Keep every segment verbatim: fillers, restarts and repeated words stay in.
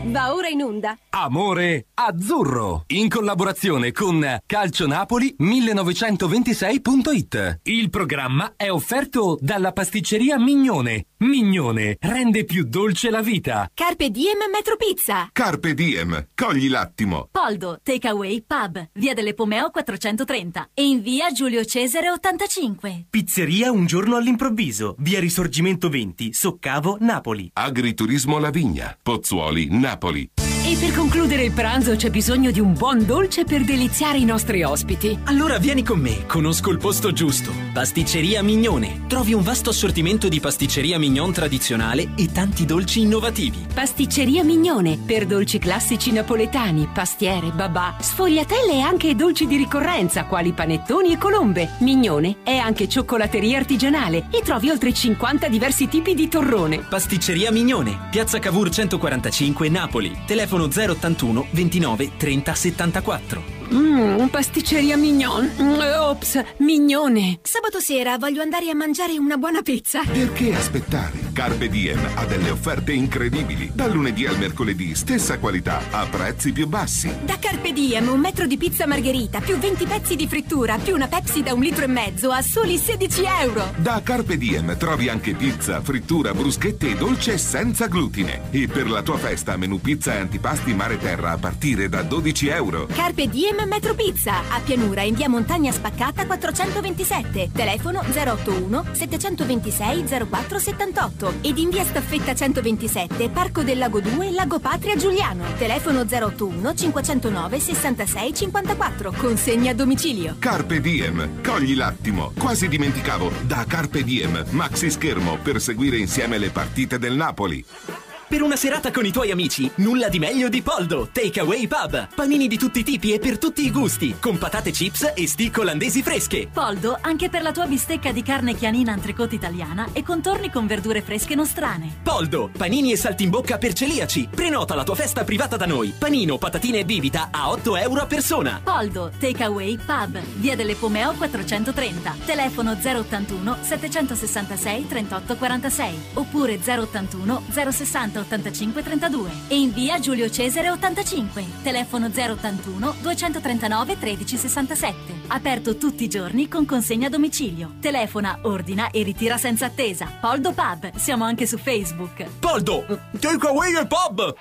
Va ora in onda Amore Azzurro, in collaborazione con calcionapoli millenovecentoventisei punto it. Il programma è offerto dalla pasticceria Mignone. Mignone rende più dolce la vita. Carpe Diem Metro Pizza. Carpe Diem, cogli l'attimo. Poldo Takeaway Pub, via delle Pomeo quattrocentotrenta e in via Giulio Cesare ottantacinque. Pizzeria Un Giorno all'Improvviso, via Risorgimento venti, Soccavo, Napoli. Agriturismo La Vigna, Pozzuoli, Napoli. E per concludere il pranzo c'è bisogno di un buon dolce per deliziare i nostri ospiti. Allora vieni con me, conosco il posto giusto. Pasticceria Mignone. Trovi un vasto assortimento di pasticceria mignon tradizionale e tanti dolci innovativi. Pasticceria Mignone, per dolci classici napoletani, pastiere, babà, sfogliatelle e anche dolci di ricorrenza, quali panettoni e colombe. Mignone è anche cioccolateria artigianale e trovi oltre cinquanta diversi tipi di torrone. Pasticceria Mignone, Piazza Cavour centoquarantacinque, Napoli. Telefono zero ottantuno ventinove trenta settantaquattro. Mmm, pasticceria Mignon. Ops, Mignone. Sabato sera voglio andare a mangiare una buona pizza. Perché aspettare? Carpe Diem ha delle offerte incredibili. Dal lunedì al mercoledì, stessa qualità, a prezzi più bassi. Da Carpe Diem un metro di pizza margherita, più venti pezzi di frittura, più una Pepsi da un litro e mezzo a soli sedici euro. Da Carpe Diem trovi anche pizza, frittura, bruschette e dolce senza glutine. E per la tua festa, menù pizza e antipasti mare terra a partire da dodici euro. Carpe Diem Metro Pizza, a Pianura in via Montagna Spaccata quattrocentoventisette, telefono zero ottantuno settecentoventisei zero quattro settantotto ed in via Staffetta centoventisette, Parco del Lago due, Lago Patria Giuliano, telefono zero ottantuno cinquecentonove sessantasei cinquantaquattro, consegna a domicilio. Carpe Diem, cogli l'attimo, quasi dimenticavo, da Carpe Diem, maxi schermo per seguire insieme le partite del Napoli. Per una serata con i tuoi amici, nulla di meglio di Poldo Takeaway Pub. Panini di tutti i tipi e per tutti i gusti, con patate chips e stick olandesi fresche. Poldo anche per la tua bistecca di carne chianina entrecôte italiana e contorni con verdure fresche nostrane. Poldo, panini e saltimbocca per celiaci. Prenota la tua festa privata da noi. Panino, patatine e bibita a otto euro a persona. Poldo Takeaway Pub, via delle Pomeo quattrocentotrenta, telefono zero ottantuno settecentosessantasei trentotto quarantasei oppure zero ottantuno zero sessanta ottantacinque trentadue e in via Giulio Cesare ottantacinque, telefono zero ottantuno duecentotrentanove tredici sessantasette. Aperto tutti i giorni con consegna a domicilio. Telefona, ordina e ritira senza attesa. Poldo Pub, siamo anche su Facebook. Poldo Takeaway al Pub.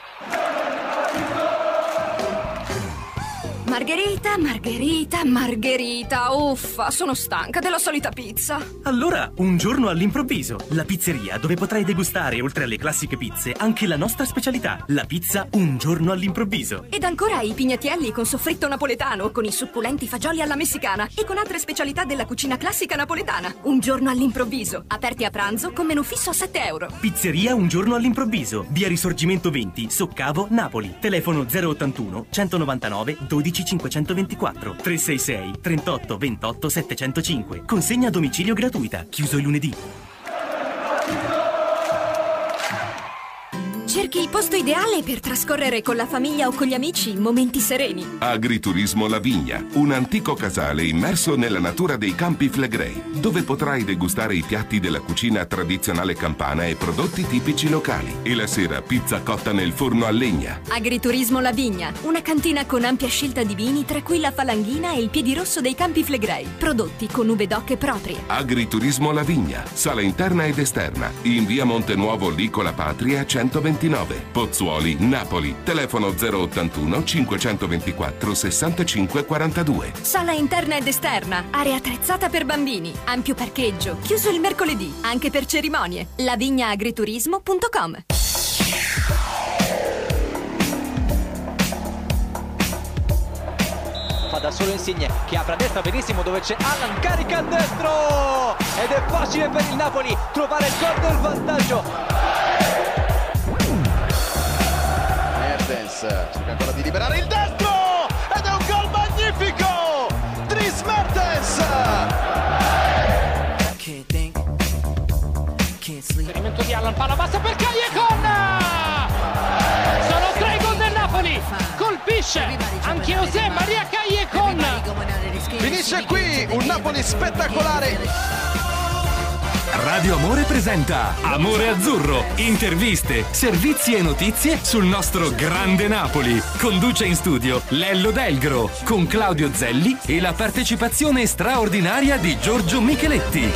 Margherita, Margherita, Margherita, uffa, sono stanca della solita pizza. Allora, Un Giorno all'Improvviso, la pizzeria dove potrai degustare, oltre alle classiche pizze, anche la nostra specialità, la pizza Un Giorno all'Improvviso. Ed ancora i pignatielli con soffritto napoletano, con i succulenti fagioli alla messicana e con altre specialità della cucina classica napoletana. Un Giorno all'Improvviso, aperti a pranzo con menù fisso a sette euro. Pizzeria Un Giorno all'Improvviso, via Risorgimento venti, Soccavo, Napoli. Telefono zero ottantuno centonovantanove dodici cinquecentoventiquattro, tre sei sei trentotto ventotto settecentocinque. Consegna a domicilio gratuita, chiuso il lunedì. Cerchi il posto ideale per trascorrere con la famiglia o con gli amici momenti sereni. Agriturismo La Vigna, un antico casale immerso nella natura dei Campi Flegrei, dove potrai degustare i piatti della cucina tradizionale campana e prodotti tipici locali. E la sera pizza cotta nel forno a legna. Agriturismo La Vigna, una cantina con ampia scelta di vini, tra cui la Falanghina e il Piedirosso dei Campi Flegrei, prodotti con uve d'oche proprie. Agriturismo La Vigna, sala interna ed esterna, in via Montenuovo Licola Patria centoventinove, Pozzuoli, Napoli. Telefono zero ottantuno cinquecentoventiquattro sessantacinque quarantadue. Sala interna ed esterna, area attrezzata per bambini, ampio parcheggio, chiuso il mercoledì, anche per cerimonie. lavignaagriturismo punto com. Fa da solo Insigne che apre a destra benissimo dove c'è Allan, carica a destro ed è facile per il Napoli trovare il gol del vantaggio. Mertens cerca ancora di liberare il destro ed è un gol magnifico. Dries Mertens. Esperimento di Allan, palla bassa per Callejon. Sono tre gol del Napoli. Colpisce anche José Maria Callejon. Finisce qui un Napoli spettacolare. Radio Amore presenta Amore Azzurro. Interviste, servizi e notizie sul nostro grande Napoli. Conduce in studio Lello Delgro con Claudio Zelli e la partecipazione straordinaria di Giorgio Micheletti.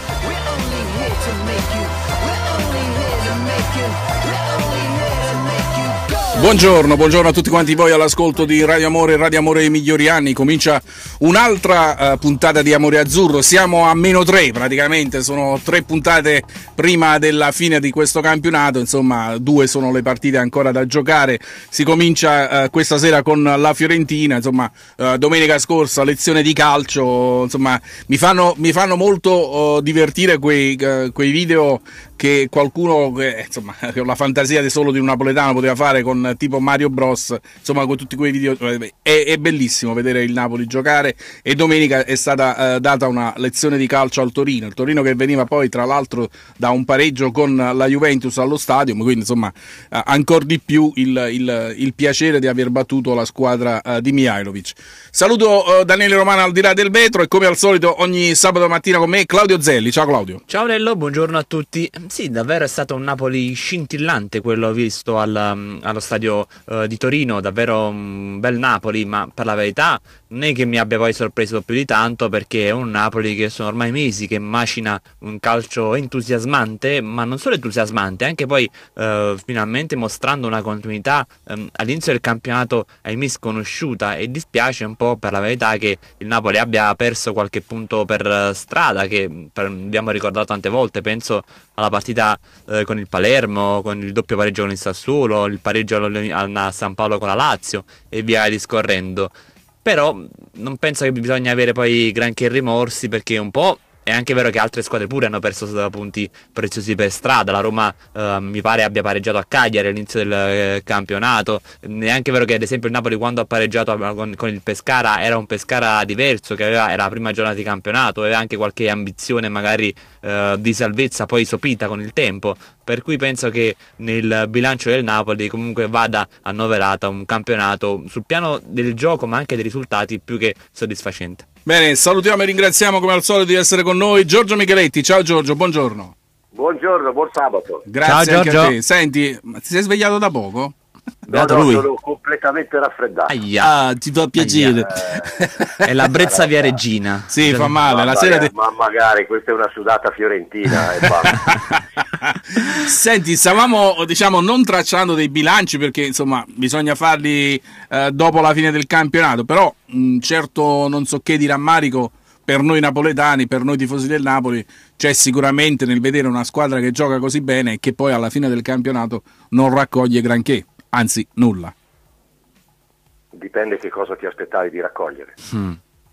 Buongiorno, buongiorno a tutti quanti voi all'ascolto di Radio Amore, Radio Amore dei migliori anni. Comincia un'altra uh, puntata di Amore Azzurro. Siamo a meno tre praticamente, sono tre puntate prima della fine di questo campionato, insomma due sono le partite ancora da giocare. Si comincia uh, questa sera con la Fiorentina, insomma uh, domenica scorsa lezione di calcio, insomma mi fanno, mi fanno molto uh, divertire quei, uh, quei video che qualcuno che, insomma, con la fantasia di solo di un napoletano poteva fare con tipo Mario Bros, insomma con tutti quei video. È, è bellissimo vedere il Napoli giocare, e domenica è stata eh, data una lezione di calcio al Torino, il Torino che veniva poi tra l'altro da un pareggio con la Juventus allo stadio, quindi insomma eh, ancora di più il, il, il piacere di aver battuto la squadra eh, di Mihajlovic. Saluto eh, Daniele Romano al di là del vetro, e come al solito ogni sabato mattina con me Claudio Zelli. Ciao Claudio. Ciao Lello, buongiorno a tutti. Sì, davvero è stato un Napoli scintillante quello visto al, allo stadio uh, di Torino, davvero un bel Napoli, ma per la verità non è che mi abbia poi sorpreso più di tanto, perché è un Napoli che sono ormai mesi che macina un calcio entusiasmante, ma non solo entusiasmante, anche poi uh, finalmente mostrando una continuità um, all'inizio del campionato ahimè sconosciuta, e dispiace un po' per la verità che il Napoli abbia perso qualche punto per uh, strada, che per, abbiamo ricordato tante volte. Penso alla partita eh, con il Palermo, con il doppio pareggio con il Sassuolo, il pareggio a San Paolo con la Lazio e via discorrendo. Però non penso che bisogna avere poi granché rimorsi, perché un po' è anche vero che altre squadre pure hanno perso punti preziosi per strada. La Roma eh, mi pare abbia pareggiato a Cagliari all'inizio del eh, campionato. È anche vero che ad esempio il Napoli, quando ha pareggiato con, con il Pescara, era un Pescara diverso, che aveva, era la prima giornata di campionato, aveva anche qualche ambizione magari eh, di salvezza poi sopita con il tempo. Per cui penso che nel bilancio del Napoli comunque vada annoverata un campionato sul piano del gioco, ma anche dei risultati, più che soddisfacente. Bene, salutiamo e ringraziamo come al solito di essere con noi Giorgio Micheletti. Ciao Giorgio, buongiorno. Buongiorno, buon sabato. Grazie. Ciao, anche Giorgio. a te. Senti, ma ti sei svegliato da poco? No, no, lui. Sono completamente raffreddato. Aia. Ah, ti fa piacere. Eh, è la brezza via Regina. Sì, fa male. Ma, la magari, sera de... ma magari questa è una sudata fiorentina. E Senti, stavamo diciamo non tracciando dei bilanci, perché insomma bisogna farli eh, dopo la fine del campionato, però un certo non so che di rammarico per noi napoletani, per noi tifosi del Napoli, c'è sicuramente nel vedere una squadra che gioca così bene e che poi alla fine del campionato non raccoglie granché, anzi nulla. Dipende che cosa ti aspettavi di raccogliere. Mm.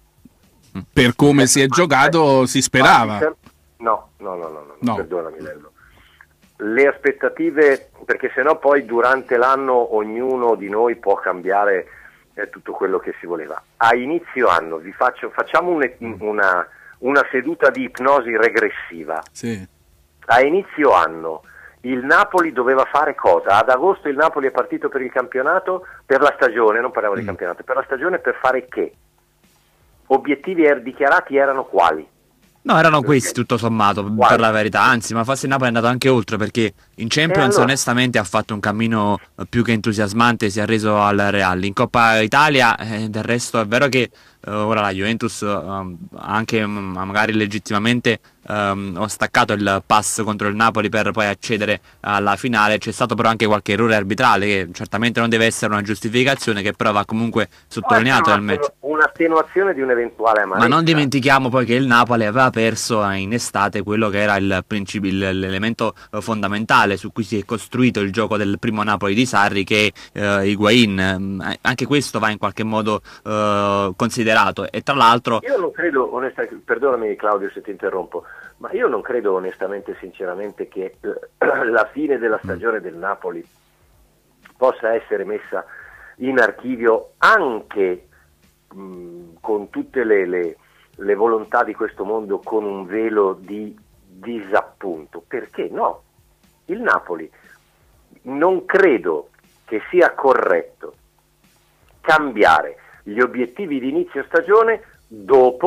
Per come si è giocato si sperava. No, no, no, no, no, no. Perdonami Lello. Le aspettative, perché sennò poi durante l'anno ognuno di noi può cambiare eh, tutto quello che si voleva. A inizio anno vi faccio, facciamo un, una, una seduta di ipnosi regressiva. Sì. A inizio anno il Napoli doveva fare cosa? Ad agosto il Napoli è partito per il campionato, per la stagione, non parliamo mm. di campionato, per la stagione per fare che? Obiettivi er- dichiarati erano quali? No, erano questi tutto sommato, Guarda. per la verità, anzi, ma forse il Napoli è andato anche oltre, perché in Champions allora? onestamente ha fatto un cammino più che entusiasmante, si è reso al Real. In Coppa Italia eh, del resto è vero che eh, ora la Juventus eh, anche m- magari legittimamente Um, ho staccato il pass contro il Napoli per poi accedere alla finale. C'è stato però anche qualche errore arbitrale, che certamente non deve essere una giustificazione, che però va comunque sottolineato nel match. Un'attenuazione di un'eventuale amarezza. Ma non dimentichiamo poi che il Napoli aveva perso in estate quello che era il principio, l'elemento fondamentale su cui si è costruito il gioco del primo Napoli di Sarri, che è uh, Higuain. Anche questo va in qualche modo uh, considerato, e tra l'altro io non credo, onestamente, perdonami Claudio se ti interrompo, ma io non credo onestamente, sinceramente, che eh, la fine della stagione del Napoli possa essere messa in archivio anche mh, con tutte le, le, le volontà di questo mondo, con un velo di disappunto. Perché no? Il Napoli non credo che sia corretto cambiare gli obiettivi di inizio stagione dopo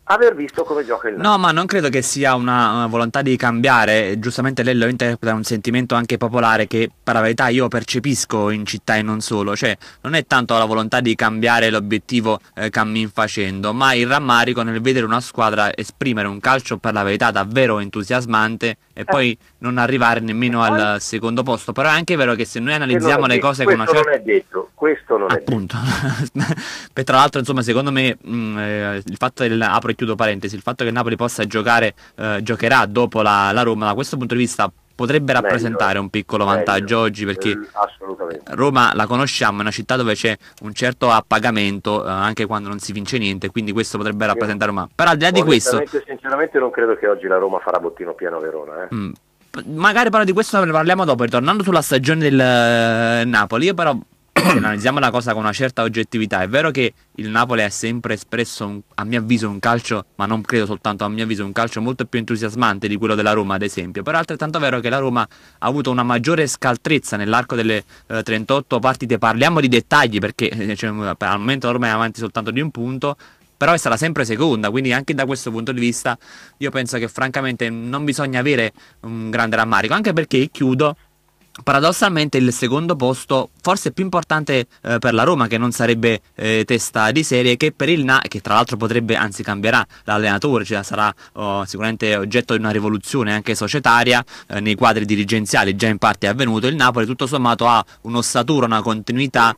aver visto come gioca il Napoli. No, ma non credo che sia una, una volontà di cambiare. Giustamente lei lo interpreta un sentimento anche popolare che per la verità io percepisco in città e non solo. Cioè non è tanto la volontà di cambiare l'obiettivo eh, cammin facendo, ma il rammarico nel vedere una squadra esprimere un calcio per la verità davvero entusiasmante e eh. poi non arrivare nemmeno poi... al secondo posto. Però è anche vero che se noi analizziamo le cose con una certa... Questo non è detto, questo non appunto. è detto. Per tra l'altro insomma secondo me mh, eh, il fatto del apro e chiudo parentesi, il fatto che il Napoli possa giocare, eh, giocherà dopo la, la Roma, da questo punto di vista potrebbe rappresentare meglio, un piccolo vantaggio meglio, oggi, perché eh, Roma la conosciamo, è una città dove c'è un certo appagamento eh, anche quando non si vince niente, quindi questo potrebbe Io, rappresentare una... Però al di là di questo sinceramente non credo che oggi la Roma farà bottino pieno a Verona, eh. mh, magari però di questo ne parliamo dopo, ritornando sulla stagione del eh, Napoli. Io però se analizziamo la cosa con una certa oggettività, è vero che il Napoli ha sempre espresso un, a mio avviso un calcio, ma non credo soltanto a mio avviso, un calcio molto più entusiasmante di quello della Roma ad esempio, però è altrettanto vero che la Roma ha avuto una maggiore scaltrezza nell'arco delle eh, trentotto partite. Parliamo di dettagli perché eh, cioè, al momento la Roma è avanti soltanto di un punto, però è stata sempre seconda, quindi anche da questo punto di vista io penso che francamente non bisogna avere un grande rammarico, anche perché, chiudo, paradossalmente il secondo posto forse è più importante eh, per la Roma, che non sarebbe eh, testa di serie, che per il Na, che tra l'altro potrebbe, anzi cambierà l'allenatore, cioè sarà oh, sicuramente oggetto di una rivoluzione anche societaria eh, nei quadri dirigenziali, già in parte è avvenuto. Il Napoli tutto sommato ha un'ossatura, una continuità,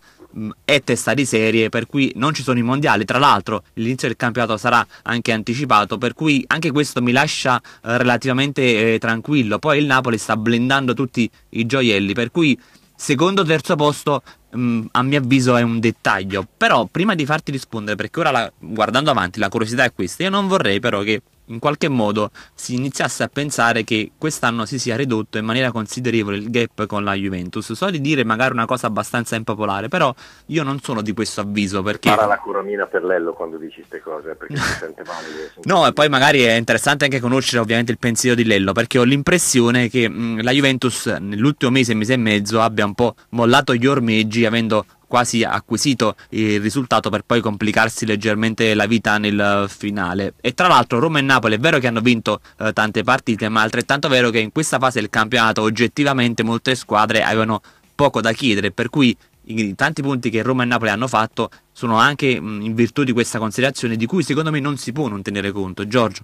è testa di serie, per cui non ci sono i mondiali, tra l'altro l'inizio del campionato sarà anche anticipato, per cui anche questo mi lascia eh, relativamente eh, tranquillo. Poi il Napoli sta blindando tutti i gioielli, per cui secondo terzo posto mh, a mio avviso è un dettaglio. Però prima di farti rispondere, perché ora la, guardando avanti la curiosità è questa, io non vorrei però che in qualche modo si iniziasse a pensare che quest'anno si sia ridotto in maniera considerevole il gap con la Juventus. So di dire magari una cosa abbastanza impopolare, però io non sono di questo avviso, perché... Para la coramina per Lello quando dici queste cose, perché si sente male. No, e poi magari è interessante anche conoscere ovviamente il pensiero di Lello, perché ho l'impressione che mh, la Juventus nell'ultimo mese, mese e mezzo abbia un po' mollato gli ormeggi, avendo quasi acquisito il risultato per poi complicarsi leggermente la vita nel finale. E tra l'altro Roma e Napoli è vero che hanno vinto eh, tante partite, ma è altrettanto vero che in questa fase del campionato oggettivamente molte squadre avevano poco da chiedere, per cui i tanti punti che Roma e Napoli hanno fatto sono anche mh, in virtù di questa considerazione, di cui secondo me non si può non tenere conto. Giorgio?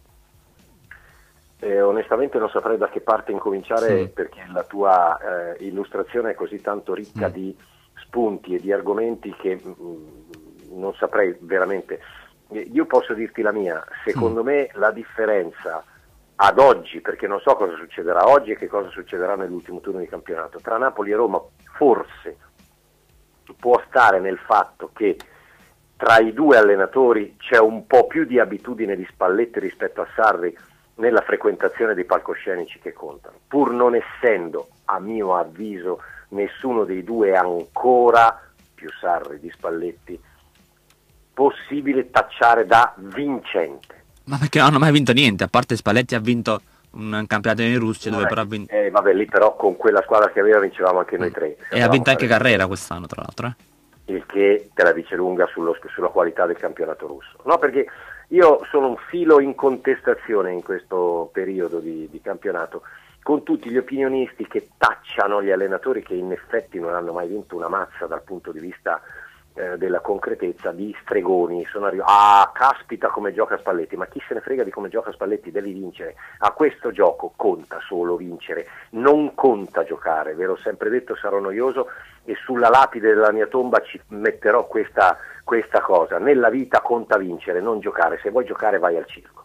Eh, onestamente non saprei da che parte incominciare, sì. Perché la tua eh, illustrazione è così tanto ricca mm. di spunti e di argomenti che mh, non saprei veramente. Io posso dirti la mia, secondo mm. me la differenza ad oggi, perché non so cosa succederà oggi e che cosa succederà nell'ultimo turno di campionato, tra Napoli e Roma forse può stare nel fatto che tra i due allenatori c'è un po' più di abitudine di Spalletti rispetto a Sarri nella frequentazione dei palcoscenici che contano, pur non essendo, a mio avviso, nessuno dei due ancora, più Sarri di Spalletti, possibile tacciare da vincente. Ma perché non hanno mai vinto niente, a parte Spalletti ha vinto un campionato in Russia dove però ha vinto... Eh, vabbè, lì però con quella squadra che aveva vincevamo anche noi tre. E ha vinto anche Carrera quest'anno, tra l'altro. Eh? Il che te la dice lunga sullo, sulla qualità del campionato russo. No, perché io sono un filo in contestazione in questo periodo di, di campionato con tutti gli opinionisti che tacciano gli allenatori che in effetti non hanno mai vinto una mazza dal punto di vista eh, della concretezza, di stregoni. Sono arrivato, ah, caspita come gioca Spalletti, ma chi se ne frega di come gioca Spalletti, devi vincere. A questo gioco conta solo vincere, non conta giocare, ve l'ho sempre detto, sarò noioso e sulla lapide della mia tomba ci metterò questa, questa cosa. Nella vita conta vincere, non giocare, se vuoi giocare vai al circo.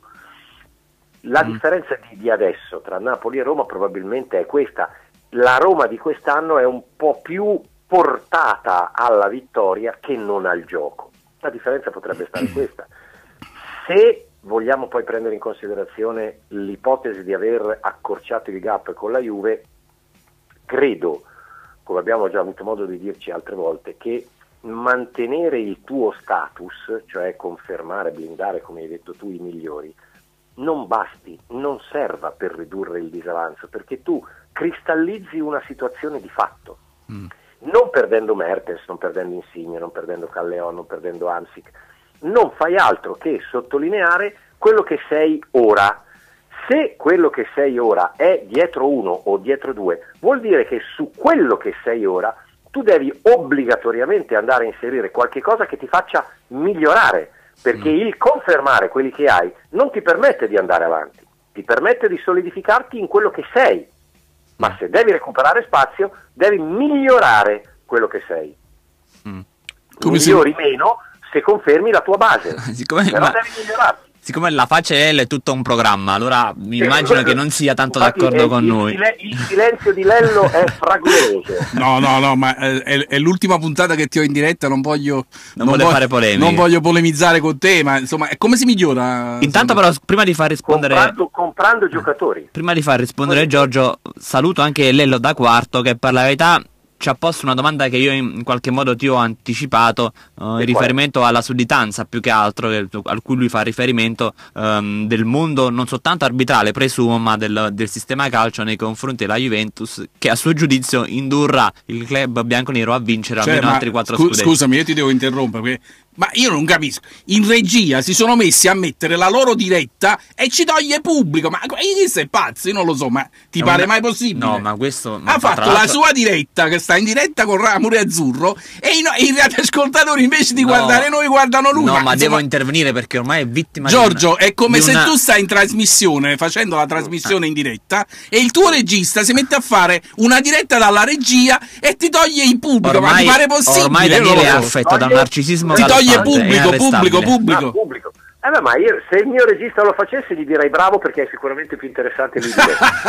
La mm. differenza di, di adesso tra Napoli e Roma probabilmente è questa: la Roma di quest'anno è un po' più portata alla vittoria che non al gioco. La differenza potrebbe stare questa. Se vogliamo poi prendere in considerazione l'ipotesi di aver accorciato il gap con la Juve, credo, come abbiamo già avuto modo di dirci altre volte, che mantenere il tuo status, cioè confermare, blindare, come hai detto tu, i migliori, non basti, non serva per ridurre il disavanzo, perché tu cristallizzi una situazione di fatto, mm. non perdendo Mertens, non perdendo Insigne, non perdendo Callejon, non perdendo Hamsik, non fai altro che sottolineare quello che sei ora. Se quello che sei ora è dietro uno o dietro due, vuol dire che su quello che sei ora tu devi obbligatoriamente andare a inserire qualche cosa che ti faccia migliorare, perché mm. il confermare quelli che hai non ti permette di andare avanti, ti permette di solidificarti in quello che sei, ma se devi recuperare spazio devi migliorare quello che sei. Mm. Migliori si... meno se confermi la tua base, Siccome però ma... devi migliorarti. Siccome la faccia è L è tutto un programma, allora mi sì, immagino che non sia tanto infatti, d'accordo è, con il, noi. Il silenzio di Lello è fragoroso. No, no, no, ma è, è l'ultima puntata che ti ho in diretta, non voglio non, non voglio fare polemiche. Non voglio polemizzare con te, ma insomma, come si migliora? Intanto però prima di far rispondere comprando, comprando giocatori. Prima di far rispondere Giorgio, saluto anche Lello da Quarto che per la verità ci ha posto una domanda che io in qualche modo ti ho anticipato uh, in riferimento alla sudditanza più che altro che, a cui lui fa riferimento um, del mondo non soltanto arbitrale presumo ma del, del sistema calcio nei confronti della Juventus che a suo giudizio indurrà il club bianconero a vincere cioè, almeno altri quattro scu- scudetti. Scusami, io ti devo interrompere perché... ma io non capisco, in regia si sono messi a mettere la loro diretta e ci toglie pubblico, ma chi sei pazzo? Io non lo so, ma ti è pare una... mai possibile? No, ma questo... Ha fatto la sua diretta, che sta in diretta con Amore Azzurro, e i, i radioascoltatori invece di no, guardare noi guardano lui. No, ma, ma insomma... devo intervenire perché ormai è vittima Giorgio, di una... è come se una... tu stai in trasmissione, facendo la trasmissione in diretta, e il tuo regista si mette a fare una diretta dalla regia e ti toglie il pubblico, ormai, ma ti pare possibile? Ormai Daniele è affetto da un narcisismo ti toglie pubblico, pubblico, pubblico. Ah, pubblico. Eh beh, ma io, se il mio regista lo facesse gli direi bravo perché è sicuramente più interessante lui.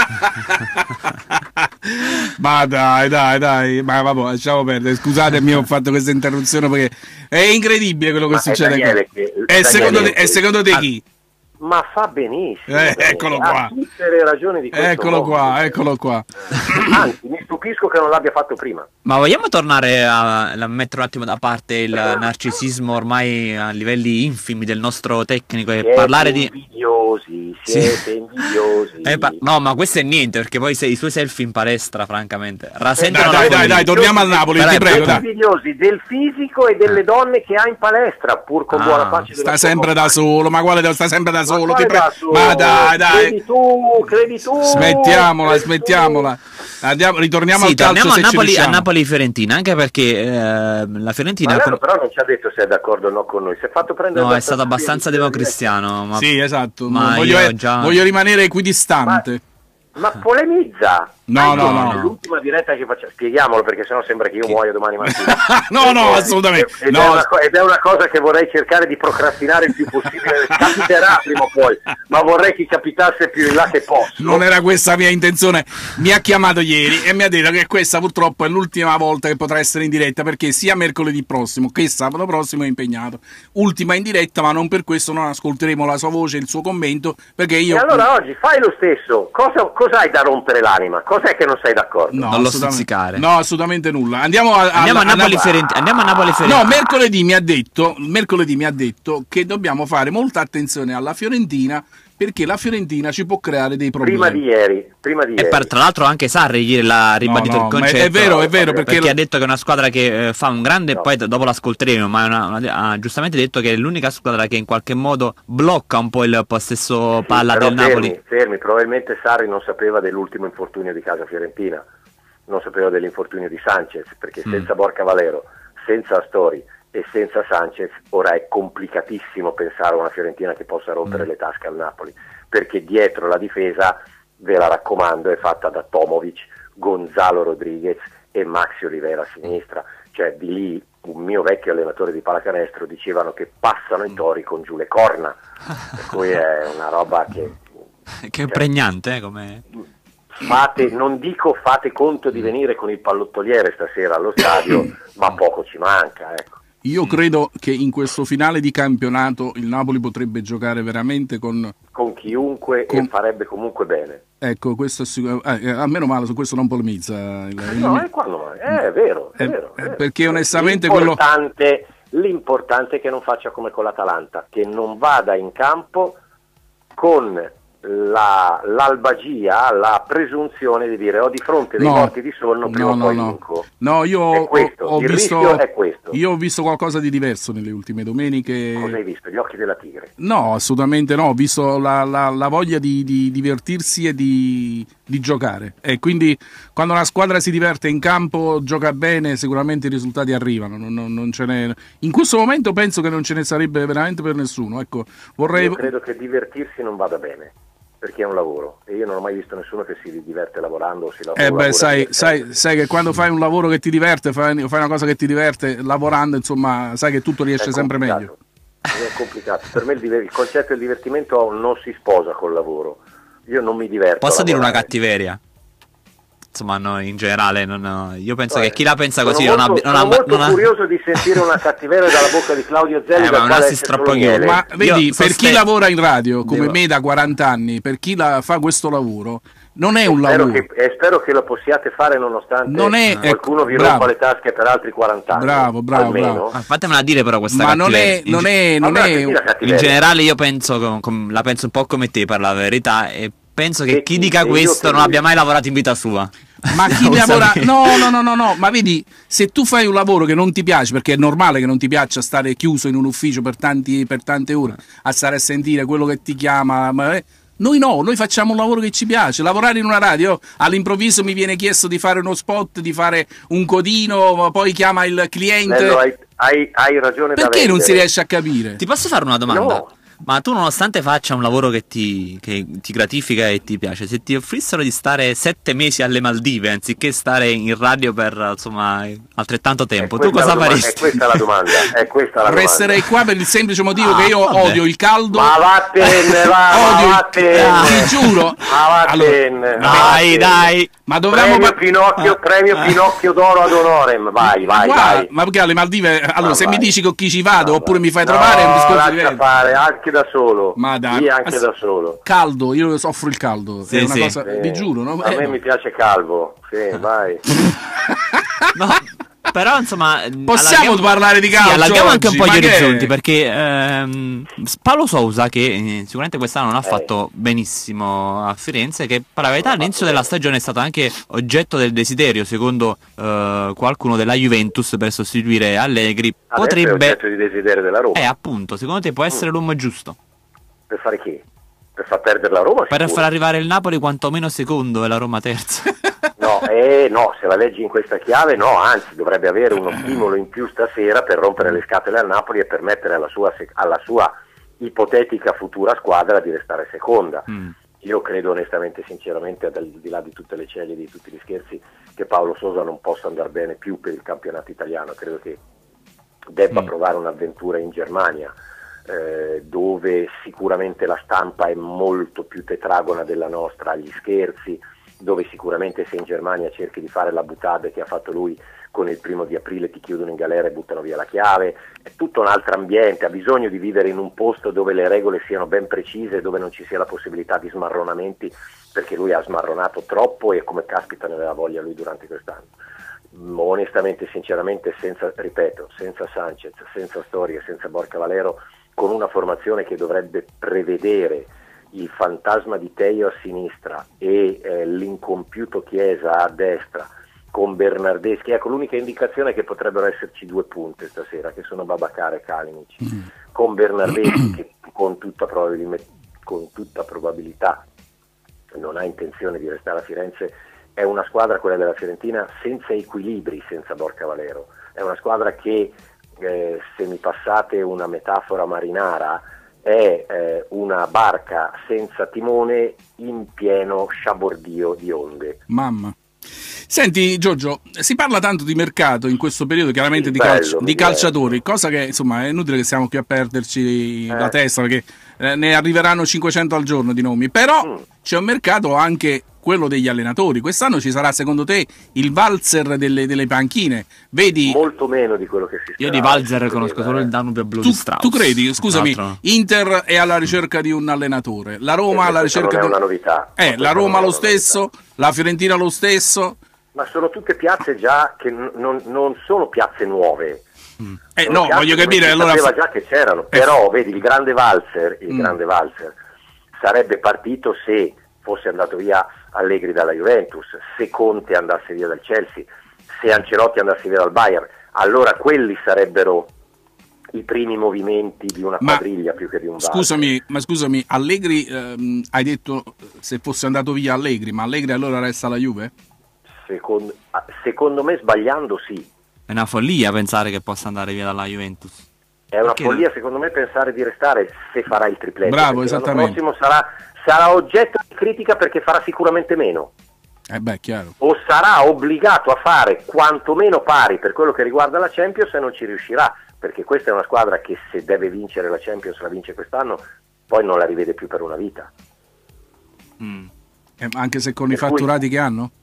Ma dai, dai, dai, ma vabbè, lasciamo perdere. Scusatemi, ho fatto questa interruzione perché è incredibile quello che ma succede. Daniele che, e secondo te, e secondo te chi? Ma fa benissimo, eh, eccolo qua. Ha tutte le ragioni di questo eccolo mondo. qua, eccolo qua. Anzi, mi stupisco che non l'abbia fatto prima. Ma vogliamo tornare a, a mettere un attimo da parte il narcisismo ormai a livelli infimi del nostro tecnico e siete parlare di invidiosi, siete sì. invidiosi. Eh, pa- no, ma questo è niente perché poi sei i suoi selfie in palestra, francamente. Rasentono eh, dai, dai, dai, dai, torniamo al Napoli, ti prego. Siete invidiosi del fisico e delle donne che ha in palestra, pur con ah, buona pace. Sta sempre da solo, ma quale sta sempre da solo? Ti prego. Solo? Ma dai, dai. Credi tu, credi tu. Smettiamola, credi smettiamola. Andiamo, ritorniamo sì, al calcio. Torniamo a Napoli, a Napoli-Fiorentina, anche perché eh, la Fiorentina. Ma però non ci ha detto se è d'accordo o no con noi. Si è fatto prendere. No, è stato abbastanza democristiano. Ma... Sì, esatto. Ma voglio, già... voglio rimanere equidistante. Ma, ma polemizza. No, no, no, no. L'ultima diretta che facciamo, spieghiamolo perché sennò sembra che io che... muoio domani mattina. no, no, assolutamente. Ed, no. È una, ed è una cosa che vorrei cercare di procrastinare il più possibile. Capiterà prima o poi, ma vorrei che capitasse più in là che posso. Non era questa mia intenzione. Mi ha chiamato ieri e mi ha detto che questa purtroppo è l'ultima volta che potrà essere in diretta perché sia mercoledì prossimo che sabato prossimo è impegnato. Ultima in diretta, ma non per questo non ascolteremo la sua voce, il suo commento. Perché io. E allora oggi fai lo stesso. Cosa, cos'hai da rompere l'anima? Cos'è che non sei d'accordo? No, non lo stuzzicare. No, assolutamente nulla. Andiamo a, andiamo a, a Napoli Fiorentina. Andiamo a Napoli Fiorentina. No, mercoledì mi ha detto, mercoledì mi ha detto che dobbiamo fare molta attenzione alla Fiorentina perché la Fiorentina ci può creare dei problemi. Prima di ieri, prima di e ieri. Per, tra l'altro anche Sarri ieri l'ha ribadito no, no, il concetto. È vero, è vero perché, perché ha detto che è una squadra che eh, fa un grande no. poi dopo l'ascolteremo, ma è una, una, ha giustamente detto che è l'unica squadra che in qualche modo blocca un po' il possesso sì, palla del fermi, Napoli. Fermi, probabilmente Sarri non sapeva dell'ultimo infortunio di casa Fiorentina. Non sapeva dell'infortunio di Sanchez perché mm. senza Borca Valero, senza Astori e senza Sanchez ora è complicatissimo pensare a una Fiorentina che possa rompere mm. le tasche al Napoli perché dietro la difesa, ve la raccomando, è fatta da Tomovic, Gonzalo Rodriguez e Maxi Olivera a sinistra, cioè di lì un mio vecchio allenatore di pallacanestro dicevano che passano i tori con giù le corna, per cui è una roba che che è pregnante eh, come Fate, non dico fate conto di venire con il pallottoliere stasera allo stadio, ma poco ci manca, ecco. Io credo che in questo finale di campionato il Napoli potrebbe giocare veramente con con chiunque con... e farebbe comunque bene. Ecco, questo è sicuro. Eh, a meno male su questo non polemizza. Il, il... No, è quando mai. Eh, è vero, è, è vero. È perché vero. onestamente l'importante, quello l'importante è che non faccia come con l'Atalanta, che non vada in campo con la, l'albagia, la presunzione di dire ho di fronte dei No. morti di sonno, prima No, o no, poi no. vinco. No, io È questo, ho, ho il visto, rischio è questo. io ho visto qualcosa di diverso nelle ultime domeniche. Cosa hai visto? Gli occhi della tigre. No, assolutamente no, ho visto la, la, la voglia di, di divertirsi e di, di giocare, e quindi quando una squadra si diverte in campo, gioca bene, sicuramente i risultati arrivano. Non, non, non ce n'è... In questo momento penso che non ce ne sarebbe veramente per nessuno. Ecco, vorrei... Io credo che divertirsi non vada bene, perché è un lavoro, e io non ho mai visto nessuno che si diverte lavorando o si lavora. Eh beh, sai, sai, sai che quando fai un lavoro che ti diverte, fai, fai una cosa che ti diverte, lavorando, insomma, sai che tutto riesce sempre meglio. È complicato. Per me il, diver- il concetto del divertimento non si sposa col lavoro. Io non mi diverto. Posso a dire una lavorare. cattiveria? Insomma, no, in generale, non, io penso Vabbè, che chi la pensa sono così molto, non ha... sono Non ha, molto non ha... curioso di sentire una cattiveria dalla bocca di Claudio Zelli, Eh, dal ma quale non si esce stroppa solo miele. Ma vedi, Io per chi sosten- lavora in radio come Devo- me da quaranta anni, per chi la, fa questo lavoro, non è un Spero lavoro. che, e spero che lo possiate fare nonostante Non è- qualcuno ecco, vi bravo. rompa le tasche per altri quaranta anni. Bravo, bravo, almeno. bravo. Ah, fatemela dire però questa Ma non cattiveria. è, non è, non Vabbè, è che chi la In cattiveria? generale io penso, com- com- la penso un po' come te, per la verità, e penso che E chi chi- dica e io questo che non lui. abbia mai lavorato in vita sua. Ma chi Lo lavora? sapevi? No, no, no, no, no. Ma vedi, se tu fai un lavoro che non ti piace, perché è normale che non ti piaccia stare chiuso in un ufficio per, tanti, per tante ore, a stare a sentire quello che ti chiama. ma- eh, Noi no, noi facciamo un lavoro che ci piace. Lavorare in una radio, all'improvviso mi viene chiesto di fare uno spot, di fare un codino, ma poi chiama il cliente. Nello, hai, hai, hai ragione da Perché non si vendere. riesce a capire? Ti posso fare una domanda? No. Ma tu, nonostante faccia un lavoro che ti, che ti gratifica e ti piace, se ti offrissero di stare sette mesi alle Maldive anziché stare in radio per insomma altrettanto tempo, tu cosa Questa è la domanda- faresti? È questa la domanda. È questa la domanda. Resterei qua per il semplice motivo che io Ah, vabbè. odio il caldo. Ma vattene, va, Odio ma il- vattene. Ti giuro. Ma vattene. Dai, vattene. dai. Ma dovremmo Premio pa- Pinocchio, Ah. premio Ah. Pinocchio d'oro ad honorem. Vai, vai, Guarda, vai. ma perché alle Maldive, allora Ma se vai. mi dici con chi ci vado Ma oppure vai. mi fai No, trovare è un discorso lascia diverso. fare, anche da solo. Ma dai, Sì, anche ma- da solo. Caldo, io soffro il caldo, Sì, è una sì. cosa, Sì. vi giuro, no? A Eh, me mi piace calvo. Sì, vai. No, però insomma Possiamo allarghiamo- parlare di calcio Sì, allarghiamo anche un oggi, po' ma gli che- orizzonti, perché ehm, Paolo Sousa, che eh, sicuramente quest'anno non ha Eh. fatto benissimo a Firenze, che per la verità all'inizio della stagione è stato anche oggetto del desiderio secondo eh, qualcuno della Juventus per sostituire Allegri, Adesso è potrebbe oggetto di desiderio della Roma. eh appunto, secondo te può essere l'uomo giusto Per fare chi? Per far perdere la Roma? per sicuro. far arrivare il Napoli quantomeno secondo e la Roma terza? No, eh, no, se la leggi in questa chiave no, anzi dovrebbe avere uno stimolo in più stasera per rompere le scatole al Napoli e permettere alla sua, sec- alla sua ipotetica futura squadra di restare seconda. Mm. Io credo onestamente, sinceramente, al di là di tutte le cieli e di tutti gli scherzi, che Paolo Sousa non possa andare bene più per il campionato italiano. Credo che debba Mm. provare un'avventura in Germania, eh, dove sicuramente la stampa è molto più tetragona della nostra agli scherzi, dove sicuramente se in Germania cerchi di fare la butade che ha fatto lui con il primo di aprile, ti chiudono in galera e buttano via la chiave, è tutto un altro ambiente, ha bisogno di vivere in un posto dove le regole siano ben precise, dove non ci sia la possibilità di smarronamenti, perché lui ha smarronato troppo e come caspita ne aveva voglia lui durante quest'anno. Mm, onestamente, sinceramente, senza, ripeto, senza Sanchez, senza Storia, senza Borca Valero, con una formazione che dovrebbe prevedere il fantasma di Teo a sinistra e eh, l'incompiuto Chiesa a destra, con Bernardeschi, ecco l'unica indicazione è che potrebbero esserci due punte stasera, che sono Babacar e Kalinic, con Bernardeschi che con tutta, probabilmente, con tutta probabilità non ha intenzione di restare a Firenze. È una squadra, quella della Fiorentina, senza equilibri, senza Borca Valero, è una squadra che eh, se mi passate una metafora marinara è eh, una barca senza timone in pieno sciabordio di onde. Mamma. Senti Giorgio, si parla tanto di mercato in questo periodo, chiaramente Sì, di, bello, calci- mi di piace. calciatori, cosa che insomma è inutile che stiamo qui a perderci Eh. la testa, perché eh, ne arriveranno cinquecento al giorno di nomi, però Mm. c'è un mercato anche quello degli allenatori. Quest'anno ci sarà secondo te il valzer delle, delle panchine? Vedi, Molto meno di quello che si Io sperava, di Valzer si conosco credeva, solo eh. il Danubio Blu tu, di Strauss. tu credi, scusami, Tra l'altro. Inter è alla ricerca di un allenatore, la Roma Eh, alla questa ricerca non è di una novità. Eh, Questa la non Roma è lo una stesso, novità. la Fiorentina lo stesso. Ma sono tutte piazze già che n- non, non sono piazze nuove. Eh, Sono no, piazze voglio dove capire, si allora sapeva già che c'erano, Eh. però vedi il grande valzer, il Mm. grande valzer sarebbe partito se fosse andato via Allegri dalla Juventus, se Conte andasse via dal Chelsea, se Ancelotti andasse via dal Bayern, allora quelli sarebbero i primi movimenti di una ma, quadriglia più che di un valzer. Scusami, ma scusami, Allegri, ehm, hai detto se fosse andato via Allegri, ma Allegri allora resta alla Juve? Secondo, secondo me sbagliando sì. È una follia pensare che possa andare via dalla Juventus. È una Perché? follia secondo me pensare di restare se farà il tripletto. Bravo, esattamente. L'anno prossimo sarà, sarà oggetto di critica perché farà sicuramente meno. Eh beh, chiaro. O sarà obbligato a fare quantomeno pari per quello che riguarda la Champions e non ci riuscirà, perché questa è una squadra che se deve vincere la Champions la vince quest'anno, poi non la rivede più per una vita. Mm. Eh, anche se con per i fatturati cui... che hanno?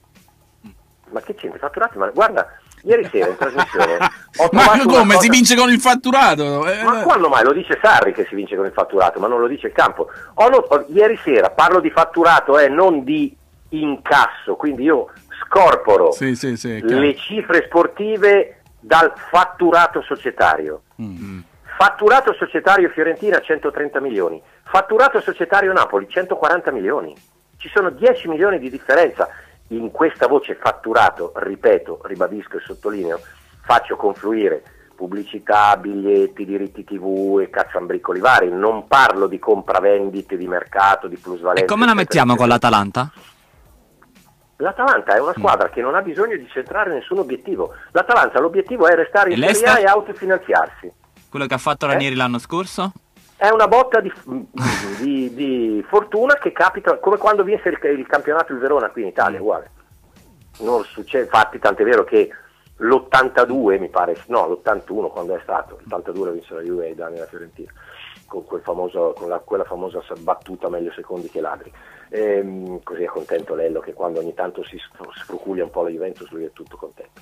Ma che c'entra? I fatturati? Ma guarda, ieri sera in trasmissione ho ma trovato come? cosa... Si vince con il fatturato? Eh... Ma quando mai? Lo dice Sarri che si vince con il fatturato, ma non lo dice il campo. Ho not... Ieri sera parlo di fatturato, eh, non di incasso, quindi io scorporo sì, sì, sì, le cifre sportive dal fatturato societario. Mm. Fatturato societario Fiorentina centotrenta milioni, fatturato societario Napoli centoquaranta milioni, ci sono dieci milioni di differenza. In questa voce fatturato, ripeto, ribadisco e sottolineo, faccio confluire pubblicità, biglietti, diritti tivù e cazzambricoli vari, non parlo di compravendite, di mercato, di plusvalenza. E come la mettiamo con l'Atalanta? L'Atalanta è una squadra mm. che non ha bisogno di centrare nessun obiettivo. L'Atalanta l'obiettivo è restare in Serie A e autofinanziarsi. Quello che ha fatto Ranieri eh? l'anno scorso? È una botta di, di, di fortuna che capita come quando vinse il, il campionato il Verona qui in Italia, uguale. Non succede, infatti tant'è vero che l'ottantadue mi pare, no l'ottantuno quando è stato, l'ottantadue lo vinse la Juve ai danni della Fiorentina, con, quel famoso, con la, quella famosa battuta meglio secondi che ladri. Ehm, così è contento Lello che quando ogni tanto si sfrucuglia un po' la Juventus lui è tutto contento.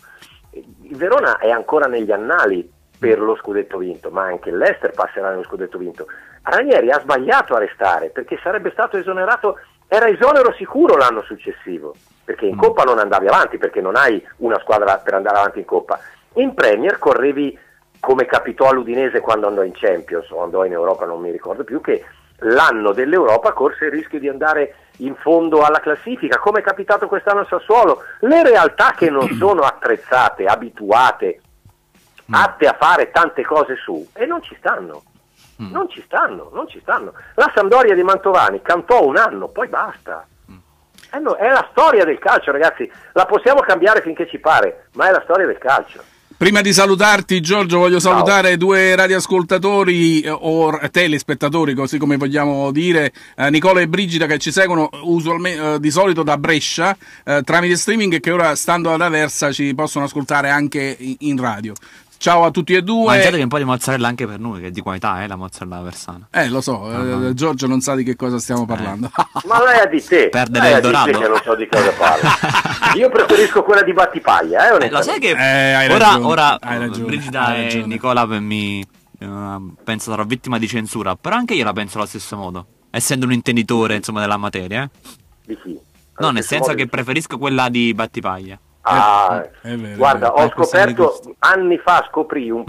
Il Verona è ancora negli annali per lo scudetto vinto, ma anche l'Ester passerà nello scudetto vinto. Ranieri ha sbagliato a restare perché sarebbe stato esonerato, era esonero sicuro l'anno successivo, perché in Coppa non andavi avanti, perché non hai una squadra per andare avanti in Coppa. In Premier correvi, come capitò all'Udinese quando andò in Champions o andò in Europa, non mi ricordo più, che l'anno dell'Europa corse il rischio di andare in fondo alla classifica, come è capitato quest'anno a Sassuolo. Le realtà che non sono attrezzate, abituate, atte a fare tante cose su, e non ci stanno, non ci stanno, non ci stanno. La Sampdoria di Mantovani cantò un anno, poi basta. Eh no, è la storia del calcio, ragazzi, la possiamo cambiare finché ci pare, ma è la storia del calcio. Prima di salutarti, Giorgio, voglio Ciao. salutare due radioascoltatori eh, o telespettatori, così come vogliamo dire, eh, Nicola e Brigida, che ci seguono usualmente, eh, di solito da Brescia, eh, tramite streaming, e che ora, stando ad Aversa, ci possono ascoltare anche in, in radio. Ciao a tutti e due. Mangiate che un po' di mozzarella anche per noi, che è di qualità, eh, la mozzarella aversana. Eh, lo so, eh, Giorgio non sa di che cosa stiamo parlando. Eh. Ma lei ha di te. Perde lei l'Eldorado. Ha di te che non so di cosa parla. Io preferisco quella di Battipaglia, eh, eh Lo sai che eh, hai ora, ragione, ora hai ragione, Brigida hai e ragione. Nicola mi uh, penso sarò vittima di censura, però anche io la penso allo stesso modo, essendo un intenditore, insomma, della materia, eh. Di chi? No, nel senso che di... preferisco quella di Battipaglia. Ah, è vero, guarda, è vero, ho scoperto anni fa, scoprì un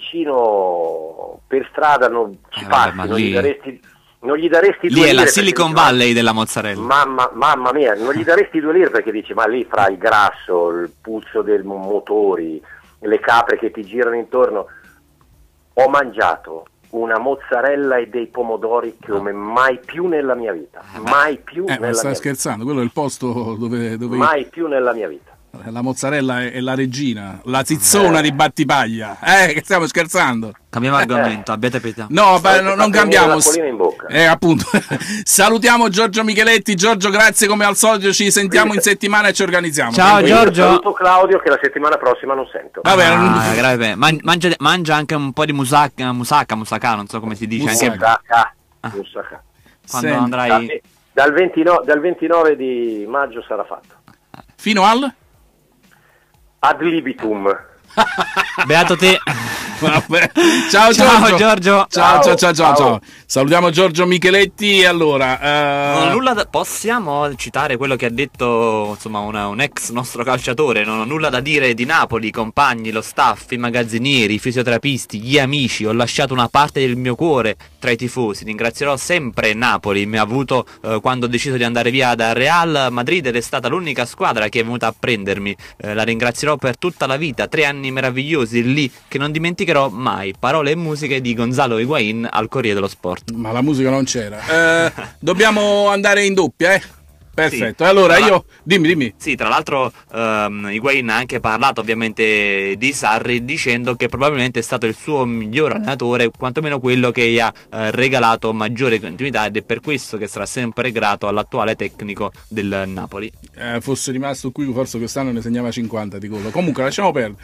posticino per strada, non ci eh, passi, vabbè, non, lì... gli daresti, non gli daresti lì due lire. Lì è la lire Silicon dici, Valley della mozzarella. Mamma, mamma mia, non gli daresti due lire perché dici, ma lì fra il grasso, il puzzo dei motori, le capre che ti girano intorno, ho mangiato una mozzarella e dei pomodori come mai più nella mia vita, mai più eh, nella ma stai mia scherzando, quello è il posto dove... dove... mai più nella mia vita. La mozzarella è la regina, la zizzona eh. di Battipaglia. Eh, che stiamo scherzando. Cambiamo argomento, abbiate pietà. No, beh, no, non cambiamo. In bocca. Eh, appunto. Salutiamo Giorgio Micheletti. Giorgio, grazie come al solito. Ci sentiamo in settimana e ci organizziamo. Ciao Giorgio. Saluto Claudio che la settimana prossima non sento. Vabbè, ah, grave. Man- mangia, mangia anche un po' di musacca, musacca, musacca, non so come si dice. Musacca. Anche... Ah. Musacca. Quando Senti. andrai... Dal ventinove, dal ventinove di maggio sarà fatto. Fino al? Ad libitum. Beato te. Vabbè. Ciao, ciao Giorgio. Giorgio. Ciao, ciao, ciao, ciao, ciao. Salutiamo Giorgio Micheletti. Allora, uh... non ho nulla da... possiamo citare quello che ha detto insomma una, un ex nostro calciatore. Non ho nulla da dire di Napoli, i compagni, lo staff, i magazzinieri, i fisioterapisti, gli amici. Ho lasciato una parte del mio cuore tra i tifosi. Ringrazierò sempre Napoli. Mi ha avuto eh, quando ho deciso di andare via da Real Madrid ed è stata l'unica squadra che è venuta a prendermi. Eh, la ringrazierò per tutta la vita. Tre anni meravigliosi lì che non dimenticherò mai. Parole e musiche di Gonzalo Higuaín al Corriere dello Sport. Ma la musica non c'era. Eh, dobbiamo andare in doppia, eh? Perfetto, sì. Allora io, dimmi, dimmi. Sì, tra l'altro um, Higuaín ha anche parlato ovviamente di Sarri dicendo che probabilmente è stato il suo miglior allenatore, quantomeno quello che gli ha uh, regalato maggiore continuità, ed è per questo che sarà sempre grato all'attuale tecnico del Napoli. Eh, fosse rimasto qui forse quest'anno ne segnava cinquanta di gol. Comunque lasciamo perdere.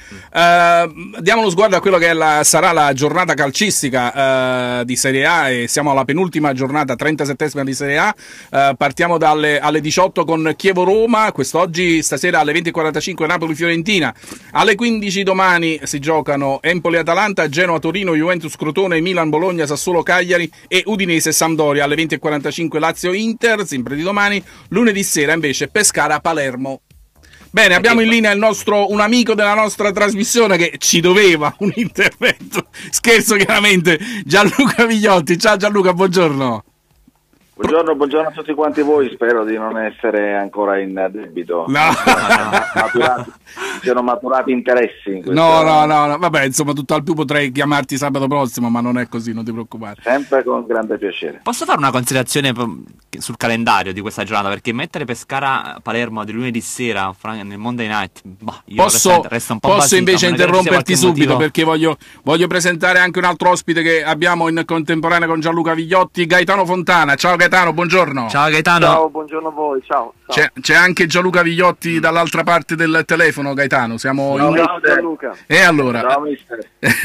Uh, diamo uno sguardo a quello che è la, sarà la giornata calcistica uh, di Serie A, e siamo alla penultima giornata, trentasettesima di Serie A. Uh, partiamo dalle alle diciotto con Chievo-Roma, quest'oggi stasera alle venti e quarantacinque Napoli-Fiorentina, alle quindici domani si giocano Empoli-Atalanta, Genoa-Torino, Juventus-Crotone, Milan-Bologna, Sassuolo-Cagliari e Udinese-Sampdoria, alle venti e quarantacinque Lazio-Inter, sempre di domani. Lunedì sera invece Pescara-Palermo. Bene, abbiamo in linea il nostro, un amico della nostra trasmissione che ci doveva un intervento, scherzo chiaramente, Gianluca Vigliotti. Ciao Gianluca, buongiorno. Buongiorno, buongiorno a tutti quanti voi, spero di non essere ancora in debito. No. Maturati, siano maturati interessi in no, no, no, no, vabbè, insomma, tutto al più potrei chiamarti sabato prossimo, ma non è così, non ti preoccupare. Sempre con grande piacere. Posso fare una considerazione sul calendario di questa giornata? Perché mettere Pescara-Palermo di lunedì sera nel Monday Night, bah, io posso, resto, resto un po' posso basito, invece interromperti subito, motivo. Perché voglio, voglio presentare anche un altro ospite che abbiamo in contemporanea con Gianluca Vigliotti, Gaetano Fontana. Ciao Gaetano, buongiorno. Ciao Gaetano. Ciao, buongiorno a voi, ciao. ciao. C'è, c'è anche Gianluca Vigliotti dall'altra parte del telefono, Gaetano. Siamo ciao, in... ciao Gianluca. E allora, ciao, mister.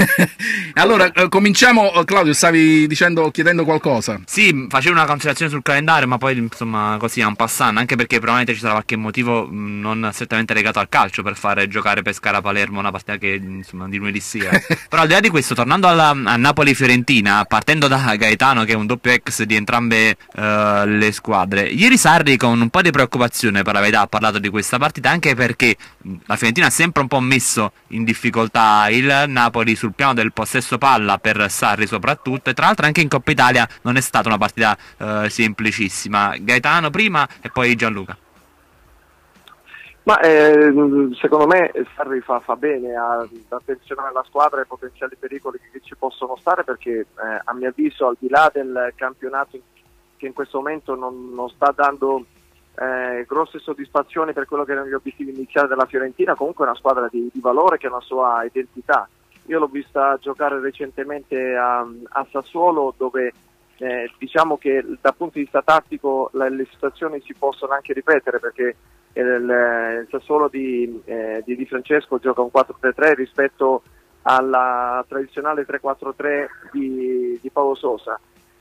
allora eh, cominciamo. Claudio, stavi dicendo, chiedendo qualcosa? Sì, facevo una considerazione sul calendario, ma poi insomma così a un passant, anche perché probabilmente ci sarà qualche motivo mh, non strettamente legato al calcio per fare giocare Pescara-Palermo, una partita che insomma di lunedì sera. Però al di là di questo, tornando alla, a Napoli-Fiorentina, partendo da Gaetano che è un doppio ex di entrambe uh, le squadre, ieri Sarri con un po' di preoccupazione per la verità ha parlato di questa partita, anche perché la Fiorentina ha sempre un po' messo in difficoltà il Napoli sul piano del possesso palla, per Sarri soprattutto, e tra l'altro anche in Coppa Italia non è stata una partita uh, semplicissima. Gaetano prima e poi Gianluca. Ma eh, secondo me Sarri fa, fa bene ad attenzionare la squadra ai potenziali pericoli che ci possono stare, perché eh, a mio avviso, al di là del campionato che in questo momento non, non sta dando eh, grosse soddisfazioni per quello che erano gli obiettivi iniziali della Fiorentina, comunque è una squadra di, di valore che ha una sua identità. Io l'ho vista giocare recentemente a, a Sassuolo, dove eh, diciamo che dal punto di vista tattico le, le situazioni si possono anche ripetere, perché il, il Sassuolo di, eh, di Di Francesco gioca un quattro tre tre rispetto alla tradizionale tre quattro tre di, di Paolo Sosa.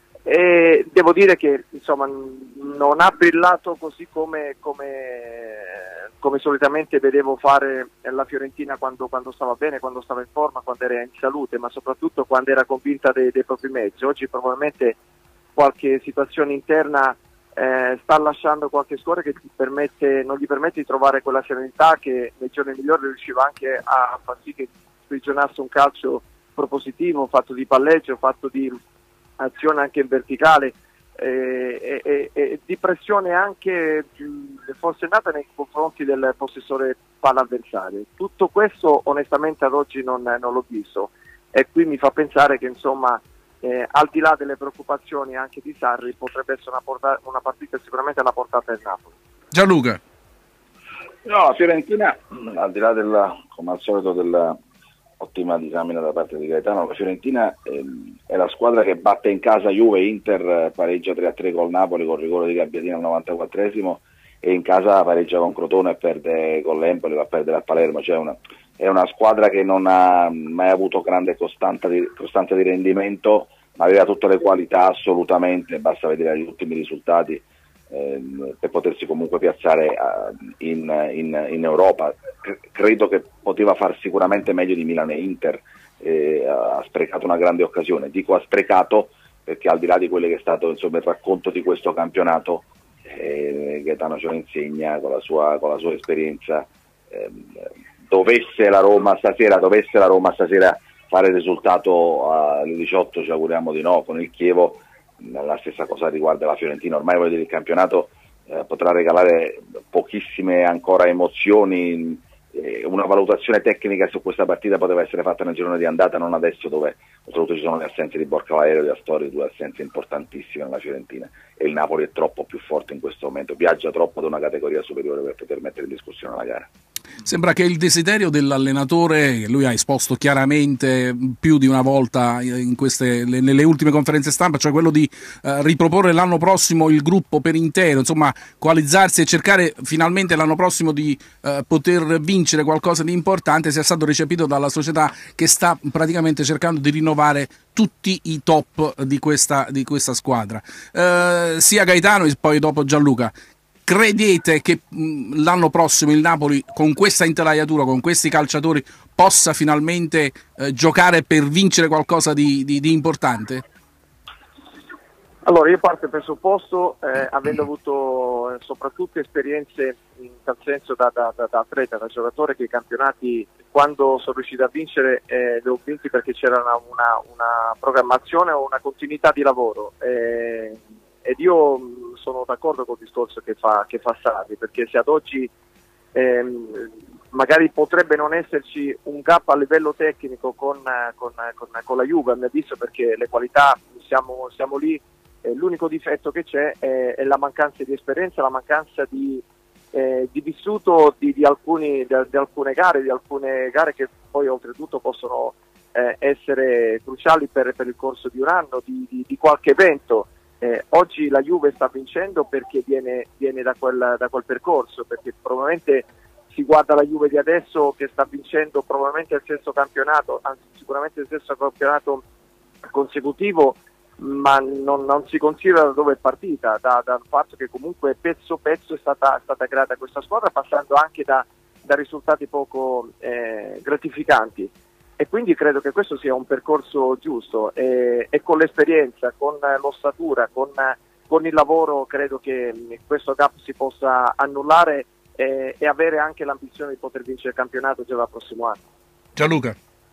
E devo dire che insomma non ha brillato così come, come, come solitamente vedevo fare la Fiorentina quando, quando stava bene, quando stava in forma, quando era in salute, ma soprattutto quando era convinta dei, dei propri mezzi. Oggi probabilmente qualche situazione interna eh, sta lasciando qualche scuola che ti permette, non gli permette di trovare quella serenità che nei giorni migliori riusciva anche a far sì che sprigionasse un calcio propositivo, fatto di palleggio, fatto di azione anche in verticale, eh, e, e di pressione anche mh, forsennata nei confronti del possessore palla avversario. Tutto questo onestamente ad oggi non, non l'ho visto, e qui mi fa pensare che insomma eh, al di là delle preoccupazioni anche di Sarri potrebbe essere una, porta- una partita sicuramente alla portata del Napoli. Gianluca. No, la Fiorentina, al di là della, come al solito, della ottima disamina da parte di Gaetano, la Fiorentina ehm, è la squadra che batte in casa Juve, Inter pareggia tre a tre col Napoli con rigore di Gabbiadini al novantaquattresimo, e in casa pareggia con Crotone e perde con l'Empoli, va a perdere a Palermo. Cioè una, è una squadra che non ha mai avuto grande costanza di, costanza di rendimento, ma aveva tutte le qualità assolutamente, basta vedere gli ultimi risultati, ehm, per potersi comunque piazzare uh, in, in, in Europa. C- credo che poteva far sicuramente meglio di Milan e Inter, eh, ha sprecato una grande occasione. Dico ha sprecato perché al di là di quello che è stato insomma il racconto di questo campionato, eh, Gaetano ce lo insegna con la sua, con la sua esperienza. Eh, dovesse la Roma stasera dovesse la Roma stasera fare il risultato alle diciotto, ci auguriamo di no, con il Chievo, la stessa cosa riguarda la Fiorentina. Ormai voglio dire, il campionato eh, potrà regalare pochissime ancora emozioni. Eh, una valutazione tecnica su questa partita poteva essere fatta nel girone di andata, non adesso, dove oltretutto ci sono le assenze di Borca Valero e di Astori, due assenze importantissime nella Fiorentina, e il Napoli è troppo più forte in questo momento, viaggia troppo ad una categoria superiore per poter mettere in discussione la gara. Sembra che il desiderio dell'allenatore, che lui ha esposto chiaramente più di una volta in queste, nelle ultime conferenze stampa, cioè quello di eh, riproporre l'anno prossimo il gruppo per intero, insomma coalizzarsi e cercare finalmente l'anno prossimo di eh, poter vincere qualcosa di importante, sia stato recepito dalla società, che sta praticamente cercando di rinnovare tutti i top di questa, di questa squadra. Eh, sia Gaetano e poi dopo Gianluca. Credete che mh, l'anno prossimo il Napoli, con questa intelaiatura, con questi calciatori, possa finalmente eh, giocare per vincere qualcosa di, di, di importante? Allora, io parto dal presupposto, eh, avendo avuto eh, soprattutto esperienze in tal senso da, da, da, da atleta, da giocatore, che i campionati, quando sono riuscito a vincere, eh, li ho vinti perché c'era una, una, una programmazione o una continuità di lavoro. Eh, ed io mh, sono d'accordo col discorso che fa, che fa Sarri, perché se ad oggi ehm, magari potrebbe non esserci un gap a livello tecnico con, con, con, con la Juve, a mio avviso, perché le qualità siamo, siamo lì, eh, l'unico difetto che c'è è, è la mancanza di esperienza, la mancanza di, eh, di vissuto di, di, alcuni, di, di alcune gare, di alcune gare che poi oltretutto possono eh, essere cruciali per, per il corso di un anno, di, di, di qualche evento. Eh, oggi la Juve sta vincendo perché viene, viene da, quel, da quel percorso, perché probabilmente si guarda la Juve di adesso che sta vincendo probabilmente il sesto campionato, anzi sicuramente il sesto campionato consecutivo, ma non, non si considera da dove è partita, da, dal fatto che comunque pezzo pezzo è stata, è stata creata questa squadra, passando anche da, da risultati poco eh, gratificanti. E quindi credo che questo sia un percorso giusto, e, e con l'esperienza, con l'ossatura, con, con il lavoro credo che questo gap si possa annullare e, e avere anche l'ambizione di poter vincere il campionato già dal prossimo anno. Gianluca.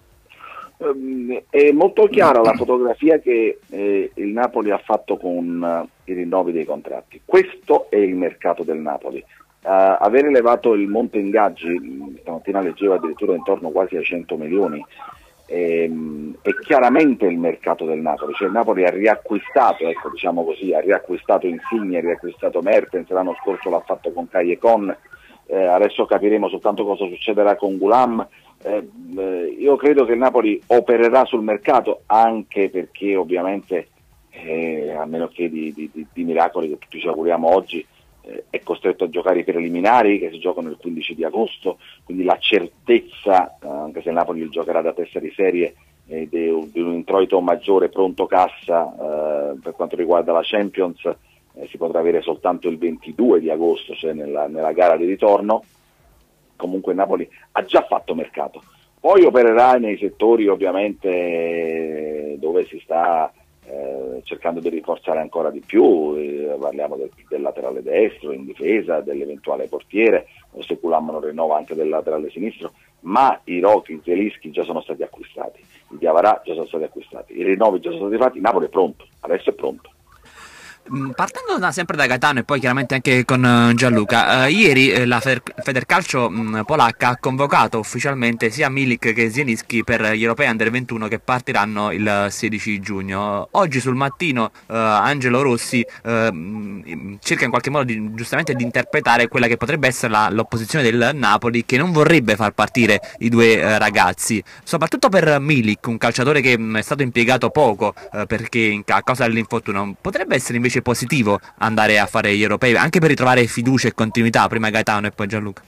Um, è molto chiara la fotografia che eh, il Napoli ha fatto con uh, i rinnovi dei contratti. Questo è il mercato del Napoli. Uh, aver elevato il monte ingaggi, stamattina leggevo addirittura intorno quasi ai cento milioni, ehm, è chiaramente il mercato del Napoli, cioè il Napoli ha riacquistato, ecco, diciamo così, ha riacquistato Insigne, ha riacquistato Mertens, l'anno scorso l'ha fatto con Callecon, eh, adesso capiremo soltanto cosa succederà con Gulam. Eh, eh, io credo che il Napoli opererà sul mercato, anche perché ovviamente eh, a meno che di, di, di, di miracoli che tutti ci auguriamo oggi, è costretto a giocare i preliminari che si giocano il quindici di agosto, quindi la certezza, eh, anche se il Napoli giocherà da testa di serie, eh, di, di un introito maggiore pronto cassa eh, per quanto riguarda la Champions, eh, si potrà avere soltanto il ventidue di agosto, cioè nella, nella gara di ritorno. Comunque il Napoli ha già fatto mercato, poi opererà nei settori ovviamente dove si sta Eh, cercando di rinforzare ancora di più, eh, parliamo del, del laterale destro in difesa, dell'eventuale portiere, o se Gulam non rinnova anche del laterale sinistro, ma i Rochi, i Zelischi già sono stati acquistati, i Diavarà già sono stati acquistati, i rinnovi già sono stati fatti, Napoli è pronto, adesso è pronto. Partendo da, sempre da Gaetano e poi chiaramente anche con uh, Gianluca, uh, ieri eh, la Feder- Federcalcio mh, polacca ha convocato ufficialmente sia Milik che Zielinski per gli europei under ventuno che partiranno il sedici giugno. Oggi sul mattino uh, Angelo Rossi uh, mh, cerca in qualche modo di, giustamente di interpretare quella che potrebbe essere la, l'opposizione del Napoli, che non vorrebbe far partire i due uh, ragazzi, soprattutto per Milik, un calciatore che mh, è stato impiegato poco uh, perché in, a causa dell'infortunio. Potrebbe essere invece positivo andare a fare gli europei, anche per ritrovare fiducia e continuità, prima Gaetano e poi Gianluca.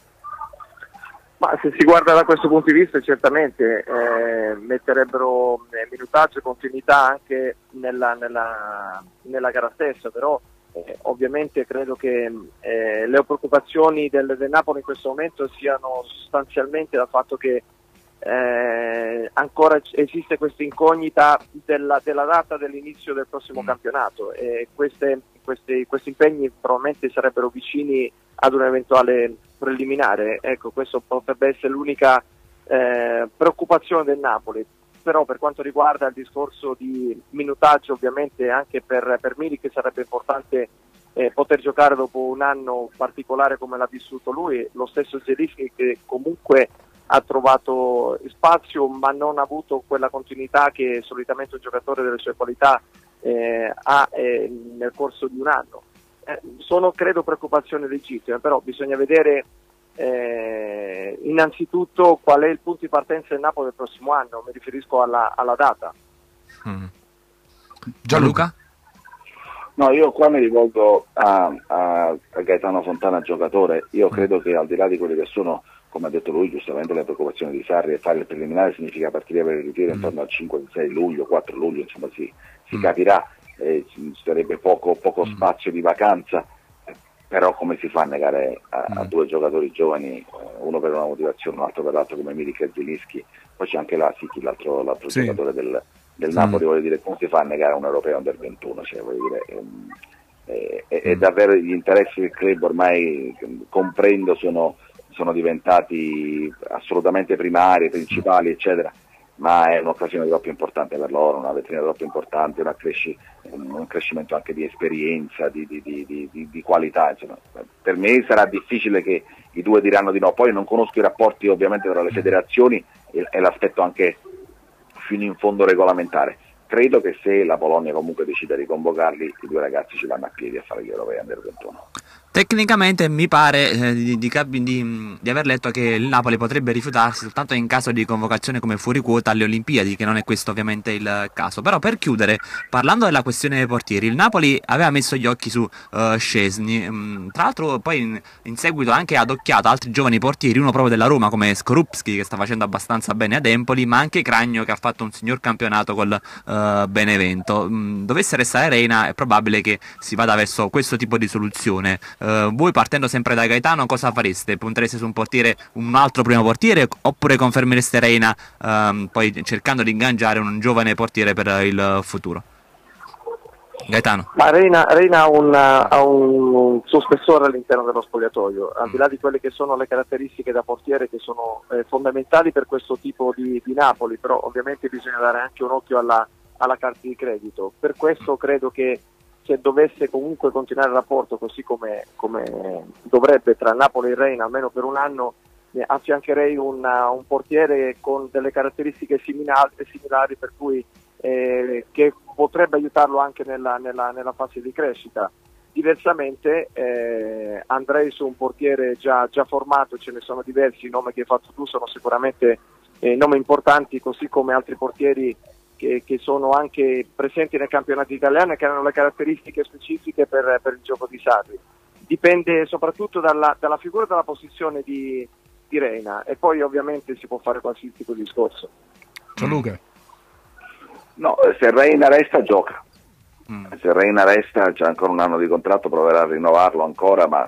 Ma se si guarda da questo punto di vista certamente eh, metterebbero eh, minutaggio e continuità anche nella, nella, nella gara stessa, però eh, ovviamente credo che eh, le preoccupazioni del, del Napoli in questo momento siano sostanzialmente dal fatto che eh, ancora esiste questa incognita della, della data dell'inizio del prossimo mm. campionato, e queste, questi, questi impegni probabilmente sarebbero vicini ad un eventuale preliminare. Ecco, questo potrebbe essere l'unica eh, preoccupazione del Napoli. Però per quanto riguarda il discorso di minutaggio, ovviamente anche per, per Milik sarebbe importante eh, poter giocare dopo un anno particolare come l'ha vissuto lui, lo stesso Zielinski, che comunque ha trovato spazio ma non ha avuto quella continuità che solitamente un giocatore delle sue qualità eh, ha eh, nel corso di un anno. Eh, sono credo preoccupazioni legittime, però bisogna vedere eh, innanzitutto qual è il punto di partenza del Napoli del prossimo anno, mi riferisco alla, alla data. Mm. Gianluca? No, io qua mi rivolgo a, a, a Gaetano Fontana, giocatore. Io credo che al di là di quelle che sono, come ha detto lui giustamente, le preoccupazioni di Sarri, fare il preliminare significa partire per il ritiro mm. intorno al cinque sei luglio, quattro luglio, insomma si, si mm. capirà, eh, ci sarebbe poco, poco mm. spazio di vacanza, eh, però come si fa a negare a, mm. a due giocatori giovani, eh, uno per una motivazione, un altro per l'altro, come Milik e Zielinski, poi c'è anche la Siki, l'altro, l'altro sì. giocatore del, del mm. Napoli, voglio dire, come si fa a negare a un europeo under ventuno, cioè, voglio dire, ehm, eh, è, è davvero gli interessi del club ormai, comprendo, sono sono diventati assolutamente primari, principali, eccetera, ma è un'occasione troppo importante per loro, una vetrina troppo importante, una cresci, un crescimento anche di esperienza, di, di, di, di, di qualità, insomma. Per me sarà difficile che i due diranno di no. Poi non conosco i rapporti ovviamente tra le federazioni e, e l'aspetto anche fino in fondo regolamentare. Credo che se la Polonia comunque decide di convocarli, i due ragazzi ci vanno a piedi a fare gli europei under ventuno. Tecnicamente mi pare eh, di, di, di, di aver letto che il Napoli potrebbe rifiutarsi soltanto in caso di convocazione come fuori quota alle Olimpiadi, che non è questo ovviamente il caso. Però per chiudere, parlando della questione dei portieri, il Napoli aveva messo gli occhi su uh, Szczesny, um, tra l'altro poi in, in seguito ha anche adocchiato altri giovani portieri, uno proprio della Roma come Skorupski, che sta facendo abbastanza bene ad Empoli, ma anche Cragno, che ha fatto un signor campionato col uh, Benevento. Um, dovesse restare Reina, è probabile che si vada verso questo tipo di soluzione. Uh, voi, partendo sempre da Gaetano, cosa fareste? Puntereste su un portiere, un altro primo portiere, oppure confermereste Reina, um, poi cercando di ingaggiare un giovane portiere per il futuro? Gaetano. Ma Reina, Reina ha, un, ha un, un suo spessore all'interno dello spogliatoio, al di là di quelle che sono le caratteristiche da portiere, che sono eh, fondamentali per questo tipo di, di Napoli, però ovviamente bisogna dare anche un occhio alla, alla carta di credito. Per questo credo che se dovesse comunque continuare il rapporto così come, come dovrebbe tra Napoli e Reina, almeno per un anno, eh, affiancherei un, un portiere con delle caratteristiche similari, similari per cui eh, che potrebbe aiutarlo anche nella, nella, nella fase di crescita. Diversamente eh, andrei su un portiere già, già formato, ce ne sono diversi, i nomi che hai fatto tu sono sicuramente eh, nomi importanti, così come altri portieri Che, che sono anche presenti nel campionato italiano e che hanno le caratteristiche specifiche per, per il gioco di Sarri. Dipende soprattutto dalla, dalla figura e dalla posizione di, di Reina, e poi ovviamente si può fare qualsiasi tipo di discorso. Gianluca? No, se Reina resta gioca. Mm. Se Reina resta, c'è ancora un anno di contratto, proverà a rinnovarlo ancora, ma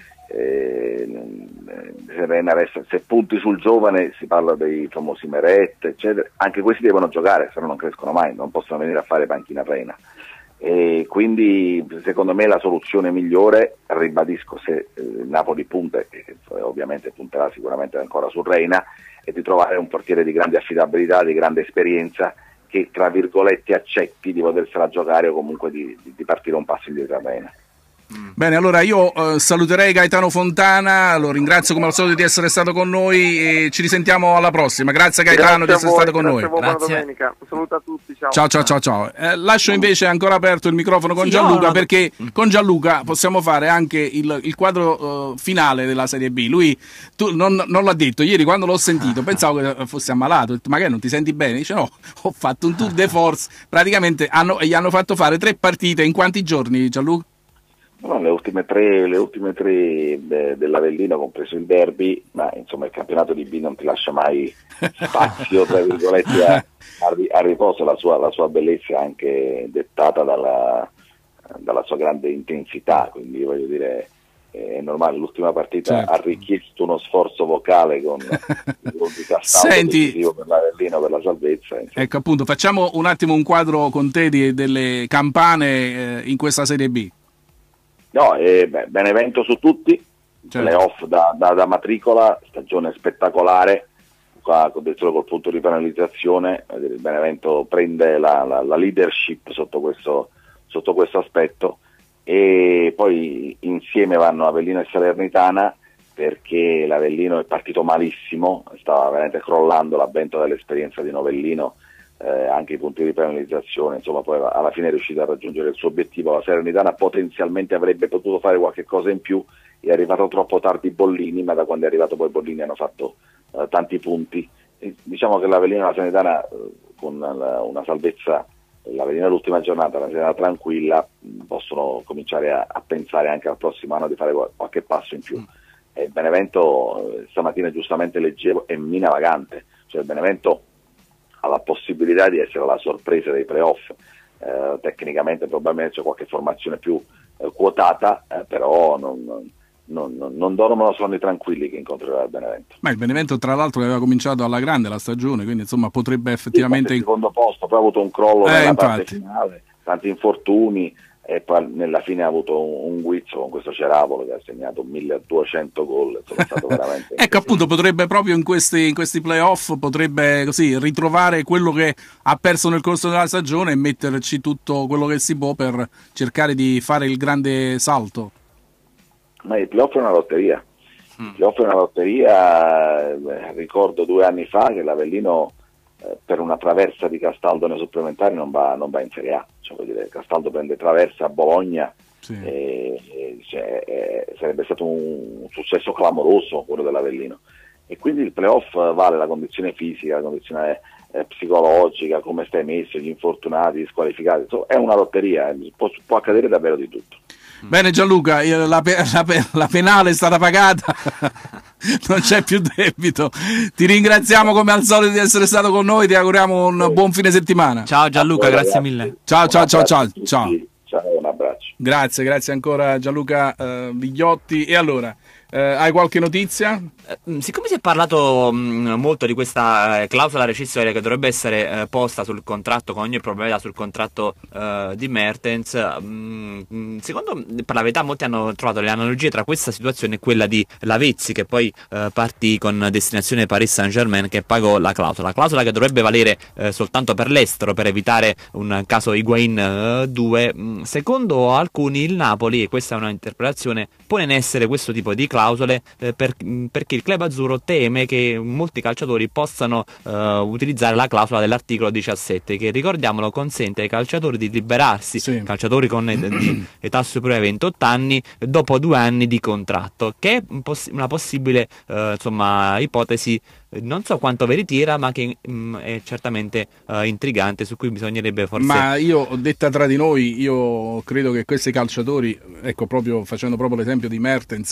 eh, se Reina resta, se punti sul giovane, si parla dei famosi Meret, eccetera, anche questi devono giocare, se no non crescono mai, non possono venire a fare panchina a Reina. E quindi secondo me la soluzione migliore, ribadisco, se eh, Napoli punta, e ovviamente punterà sicuramente ancora su Reina, è di trovare un portiere di grande affidabilità, di grande esperienza, che tra virgolette accetti di potersela giocare o comunque di, di, di partire un passo indietro a Reina. Bene, allora io uh, saluterei Gaetano Fontana, lo ringrazio come al solito di essere stato con noi e ci risentiamo alla prossima. Grazie Gaetano grazie di essere voi, stato con noi. A voi, buona domenica. Un saluto a tutti, ciao. Ciao ciao ciao ciao. Eh, lascio invece ancora aperto il microfono con sì, Gianluca, no, no, perché no. con Gianluca possiamo fare anche il, il quadro uh, finale della Serie B. Lui tu, non, non l'ha detto, ieri quando l'ho sentito pensavo che fosse ammalato, ho detto, magari non ti senti bene? Dice no, ho fatto un tour de force, praticamente hanno, gli hanno fatto fare tre partite in quanti giorni, Gianluca? No, le ultime tre, le ultime tre de, dell'Avellino, compreso il derby, ma insomma il campionato di B non ti lascia mai spazio tra virgolette a, a, a riposo, la sua, la sua bellezza è anche dettata dalla, dalla sua grande intensità, quindi voglio dire è normale, l'ultima partita certo. ha richiesto uno sforzo vocale con il gol di Castaldo decisivo per l'Avellino, per la salvezza. Insomma. Ecco, appunto, facciamo un attimo un quadro con te di, delle campane eh, in questa Serie B. No, eh, beh, Benevento su tutti, certo. Playoff da, da, da matricola, stagione spettacolare, qua solo col punto di penalizzazione, il Benevento prende la, la, la leadership sotto questo, sotto questo aspetto, e poi insieme vanno Avellino e Salernitana, perché l'Avellino è partito malissimo, stava veramente crollando l'avvento dell'esperienza di Novellino, eh, anche i punti di penalizzazione, insomma poi alla fine è riuscito a raggiungere il suo obiettivo. La Salernitana potenzialmente avrebbe potuto fare qualche cosa in più, è arrivato troppo tardi Bollini, ma da quando è arrivato poi Bollini hanno fatto eh, tanti punti. E diciamo che l'Avellino e la Salernitana eh, con la, una salvezza, l'Avellino l'ultima giornata, la Salernitana tranquilla, possono cominciare a, a pensare anche al prossimo anno di fare qualche passo in più. E il Benevento eh, stamattina giustamente leggevo è mina vagante, cioè il Benevento ha la possibilità di essere la sorpresa dei playoff, eh, tecnicamente probabilmente c'è qualche formazione più eh, quotata, eh, però non, non, non, non dormono sonni tranquilli che incontrerà il Benevento. Ma il Benevento tra l'altro aveva cominciato alla grande la stagione, quindi insomma potrebbe effettivamente... Sì, secondo posto, poi ha avuto un crollo eh, nella infatti. parte finale, tanti infortuni, e poi nella fine ha avuto un, un guizzo con questo Ceravolo che ha segnato milleduecento gol, insomma, è stato veramente ecco, appunto, potrebbe proprio in questi, in questi playoff potrebbe così ritrovare quello che ha perso nel corso della stagione e metterci tutto quello che si può per cercare di fare il grande salto. Ma il playoff è una lotteria, il playoff è una lotteria, eh, ricordo due anni fa che l'Avellino eh, per una traversa di Castaldo nei supplementari non va, non va in Serie A. Cioè, vuol dire, Castaldo prende traversa a Bologna, sì. e, e, cioè, e sarebbe stato un, un successo clamoroso quello dell'Avellino, e quindi il playoff vale la condizione fisica, la condizione eh, psicologica, come stai messo, gli infortunati, gli squalificati, insomma, è una lotteria, eh, può, può accadere davvero di tutto. Bene Gianluca, la, pe- la, pe- la penale è stata pagata, non c'è più debito. Ti ringraziamo come al solito di essere stato con noi, ti auguriamo un buon fine settimana. Ciao Gianluca, grazie mille. Ciao ciao ciao ciao. Ciao. Ciao, un abbraccio. Grazie, grazie ancora Gianluca uh, Vigliotti. E allora, uh, hai qualche notizia? Eh, siccome si è parlato mh, molto di questa eh, clausola rescissoria che dovrebbe essere eh, posta sul contratto, con ogni probabilità sul contratto eh, di Mertens, mh, secondo per la verità molti hanno trovato le analogie tra questa situazione e quella di Lavezzi, che poi eh, partì con destinazione Paris Saint-Germain, che pagò la clausola, la clausola che dovrebbe valere eh, soltanto per l'estero per evitare un caso Higuain due. Mh, secondo alcuni il Napoli, e questa è una interpretazione, pone in essere questo tipo di clausole eh, per, mh, perché il club azzurro teme che molti calciatori possano uh, utilizzare la clausola dell'articolo diciassette, che, ricordiamolo, consente ai calciatori di liberarsi, sì. calciatori con ed- di età superiore ai ventotto anni, dopo due anni di contratto, che è un poss- una possibile uh, insomma, ipotesi, non so quanto veritiera, ma che mh, è certamente uh, intrigante, su cui bisognerebbe forse... Ma io, detta tra di noi, io credo che questi calciatori, ecco, proprio facendo proprio l'esempio di Mertens,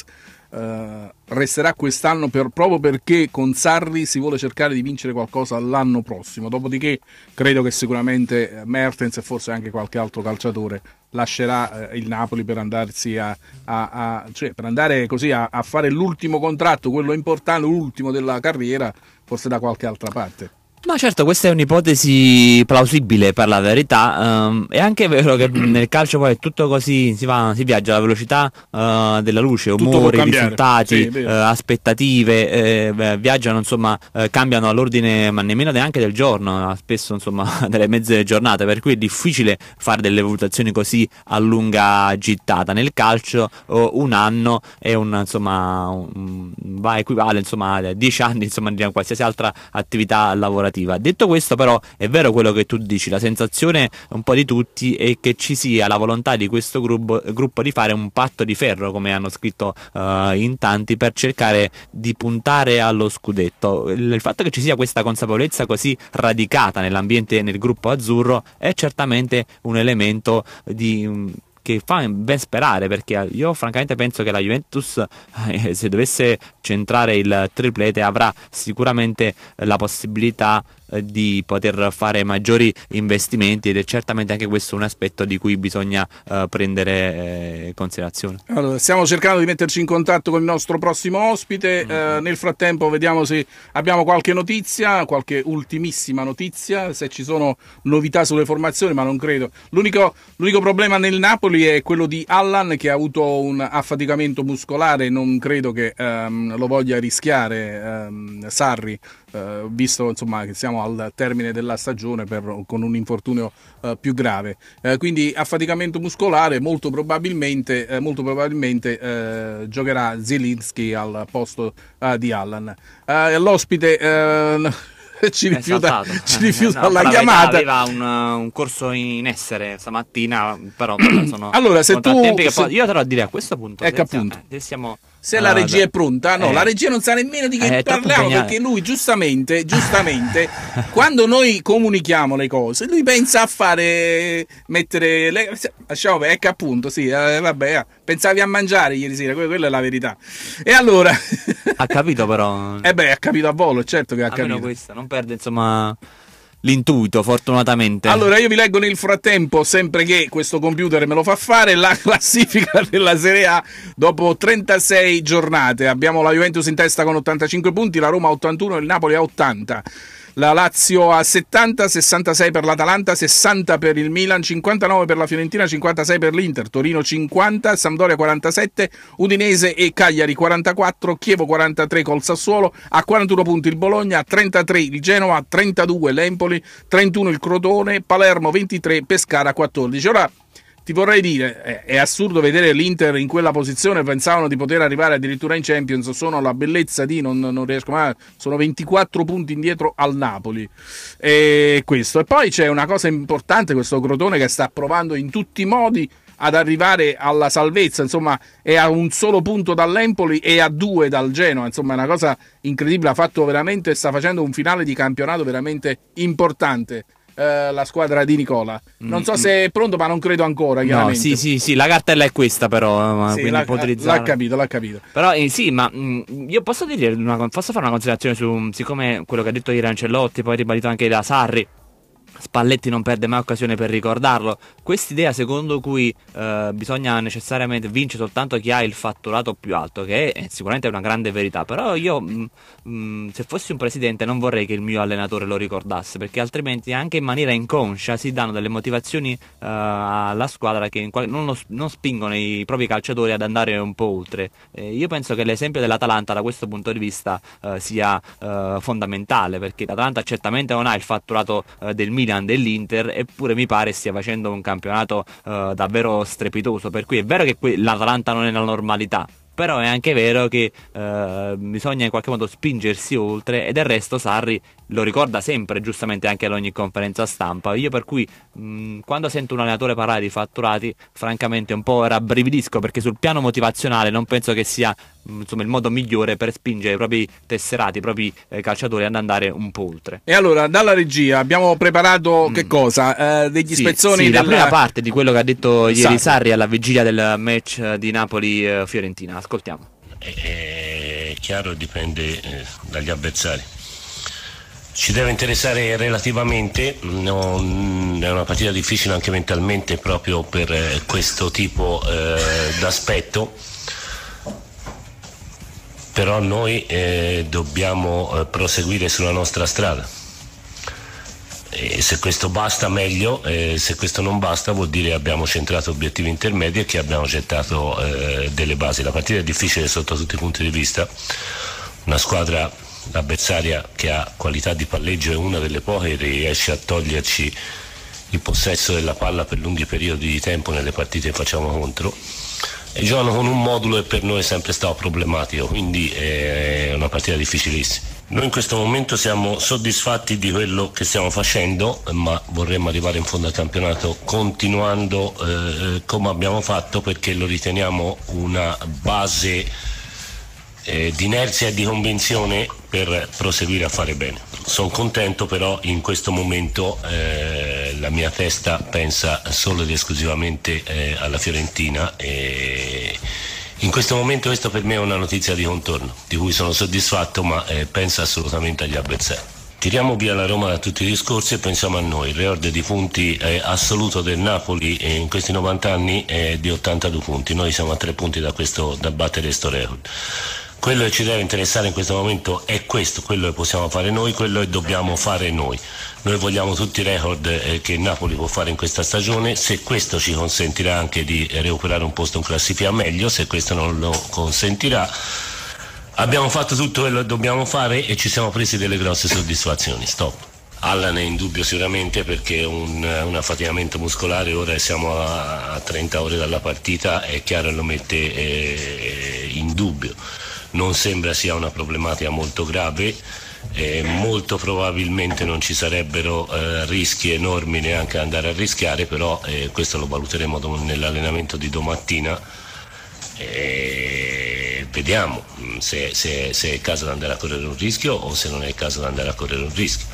Uh, resterà quest'anno per, proprio perché con Sarri si vuole cercare di vincere qualcosa l'anno prossimo. Dopodiché credo che sicuramente Mertens e forse anche qualche altro calciatore lascerà uh, il Napoli per andarsi a, a, a cioè per andare così a, a fare l'ultimo contratto, quello importante, l'ultimo della carriera, forse da qualche altra parte. Ma certo, questa è un'ipotesi plausibile per la verità. Um, è anche vero che nel calcio poi è tutto così, si, va, si viaggia alla velocità uh, della luce, umori, risultati, sì, uh, aspettative, eh, viaggiano, insomma, uh, cambiano all'ordine, ma nemmeno neanche del giorno, spesso insomma delle mezze giornate, per cui è difficile fare delle valutazioni così a lunga gittata. Nel calcio uh, un anno è un, insomma, un, va equivale insomma a dieci anni, insomma, di qualsiasi altra attività lavorativa. Detto questo, però, è vero quello che tu dici, la sensazione un po' di tutti è che ci sia la volontà di questo gruppo, gruppo di fare un patto di ferro, come hanno scritto uh, in tanti, per cercare di puntare allo scudetto. Il, il fatto che ci sia questa consapevolezza così radicata nell'ambiente, nel gruppo azzurro, è certamente un elemento di... Um, che fa ben sperare, perché io francamente penso che la Juventus, eh, se dovesse centrare il triplete, avrà sicuramente la possibilità eh, di poter fare maggiori investimenti, ed è certamente anche questo un aspetto di cui bisogna eh, prendere eh, considerazione. Allora, stiamo cercando di metterci in contatto con il nostro prossimo ospite. Mm-hmm. eh, nel frattempo vediamo se abbiamo qualche notizia, qualche ultimissima notizia, se ci sono novità sulle formazioni, ma non credo. L'unico, l'unico problema nel Napoli è quello di Allan, che ha avuto un affaticamento muscolare. Non credo che ehm, lo voglia rischiare ehm, Sarri, eh, visto insomma che siamo al termine della stagione per, con un infortunio eh, più grave. Eh, quindi affaticamento muscolare, molto probabilmente, eh, molto probabilmente eh, giocherà Zielinski al posto eh, di Allan. Eh, l'ospite eh, ci rifiuta, ci rifiuta no, la chiamata. Aveva un, un corso in essere stamattina, però sono allora, se tu, che se... poi, io te lo direi a questo punto. Ecco, appunto. Eh, siamo Se la regia è pronta, no, eh. la regia non sa nemmeno di che Eh, parliamo, perché lui giustamente, giustamente, quando noi comunichiamo le cose, lui pensa a fare, mettere, le, lasciamo, ecco appunto, sì, eh, vabbè, eh, pensavi a mangiare ieri sera, quella, quella è la verità. E allora... Ha capito però. Eh beh, ha capito a volo, certo che ha Almeno capito. Questa, non perde insomma... l'intuito, fortunatamente. Allora io vi leggo nel frattempo, sempre che questo computer me lo fa fare, la classifica della Serie A dopo trentasei giornate. Abbiamo la Juventus in testa con ottantacinque punti, la Roma ottantuno e il Napoli a ottanta. La Lazio a settanta, sessantasei per l'Atalanta, sessanta per il Milan, cinquantanove per la Fiorentina, cinquantasei per l'Inter, Torino cinquanta, Sampdoria quarantasette, Udinese e Cagliari quarantaquattro, Chievo quarantatré col Sassuolo, a quarantuno punti il Bologna, a trentatré il Genova, a trentadue l'Empoli, trentuno il Crotone, Palermo ventitré, Pescara quattordici. Ora ti vorrei dire, è assurdo vedere l'Inter in quella posizione, pensavano di poter arrivare addirittura in Champions, sono la bellezza di, non, non riesco mai, sono ventiquattro punti indietro al Napoli, e questo. E poi c'è una cosa importante, questo Crotone che sta provando in tutti i modi ad arrivare alla salvezza, insomma è a un solo punto dall'Empoli e a due dal Genoa, insomma è una cosa incredibile, ha fatto veramente, sta facendo un finale di campionato veramente importante. Uh, la squadra di Nicola, non so se è pronto, ma non credo ancora. No, sì, sì, sì, la cartella è questa, però. Sì, quindi l'ha, può utilizzare. l'ha capito, l'ha capito. Però eh, sì, ma mh, io posso dire una, posso fare una considerazione su, siccome quello che ha detto ieri Ancelotti, poi ribadito anche da Sarri. Spalletti non perde mai occasione per ricordarlo. Quest'idea secondo cui eh, bisogna necessariamente vincere soltanto chi ha il fatturato più alto, che è, è sicuramente una grande verità, però io mh, mh, se fossi un presidente non vorrei che il mio allenatore lo ricordasse, perché altrimenti anche in maniera inconscia si danno delle motivazioni eh, alla squadra che in qual- non, lo, non spingono i propri calciatori ad andare un po' oltre. Eh, io penso che l'esempio dell'Atalanta da questo punto di vista eh, sia eh, fondamentale, perché l'Atalanta certamente non ha il fatturato eh, del Milan, dell'Inter, eppure mi pare stia facendo un campionato uh, davvero strepitoso, per cui è vero che que- l'Atalanta non è la normalità, però è anche vero che uh, bisogna in qualche modo spingersi oltre, e del resto Sarri lo ricorda sempre, giustamente anche ad ogni conferenza stampa. Io per cui mh, quando sento un allenatore parlare di fatturati, francamente un po' rabbrividisco, perché sul piano motivazionale non penso che sia mh, insomma, il modo migliore per spingere i propri tesserati, i propri eh, calciatori ad andare un po' oltre. E allora dalla regia abbiamo preparato mm. che cosa? Eh, degli sì, spezzoni sì, della... la prima parte di quello che ha detto ieri Sarri, Sarri alla vigilia del match di Napoli-Fiorentina. Ascoltiamo. È chiaro, dipende eh, dagli avversari. Ci deve interessare relativamente, non, è una partita difficile anche mentalmente proprio per eh, questo tipo eh, d'aspetto, però noi eh, dobbiamo eh, proseguire sulla nostra strada. E se questo basta meglio, eh, se questo non basta vuol dire che abbiamo centrato obiettivi intermedi e che abbiamo gettato eh, delle basi. La partita è difficile sotto tutti i punti di vista, una squadra, l'avversaria, che ha qualità di palleggio, è una delle poche che riesce a toglierci il possesso della palla per lunghi periodi di tempo nelle partite che facciamo contro, e giocano con un modulo che per noi è sempre stato problematico, quindi è una partita difficilissima. Noi in questo momento siamo soddisfatti di quello che stiamo facendo, ma vorremmo arrivare in fondo al campionato continuando eh, come abbiamo fatto, perché lo riteniamo una base eh, di inerzia e di convinzione per proseguire a fare bene. Sono contento, però in questo momento eh, la mia testa pensa solo ed esclusivamente eh, alla Fiorentina, e in questo momento questo per me è una notizia di contorno, di cui sono soddisfatto, ma eh, penso assolutamente agli avversari. Tiriamo via la Roma da tutti i discorsi e pensiamo a noi. Il record di punti eh, assoluto del Napoli eh, in questi novanta anni è di ottantadue punti. Noi siamo a tre punti da, questo, da battere questo record. Quello che ci deve interessare in questo momento è questo, quello che possiamo fare noi, quello che dobbiamo fare noi. Noi vogliamo tutti i record eh, che il Napoli può fare in questa stagione. Se questo ci consentirà anche di recuperare un posto in classifica, meglio. Se questo non lo consentirà, abbiamo fatto tutto quello che dobbiamo fare e ci siamo presi delle grosse soddisfazioni. Stop. Allan è in dubbio sicuramente perché un, un affaticamento muscolare, ora siamo a, a trenta ore dalla partita, è chiaro che lo mette eh, in dubbio. Non sembra sia una problematica molto grave, eh, molto probabilmente non ci sarebbero eh, rischi enormi neanche ad andare a rischiare, però eh, questo lo valuteremo dom- nell'allenamento di domattina. E vediamo se, se, se è il caso di andare a correre un rischio o se non è il caso di andare a correre un rischio.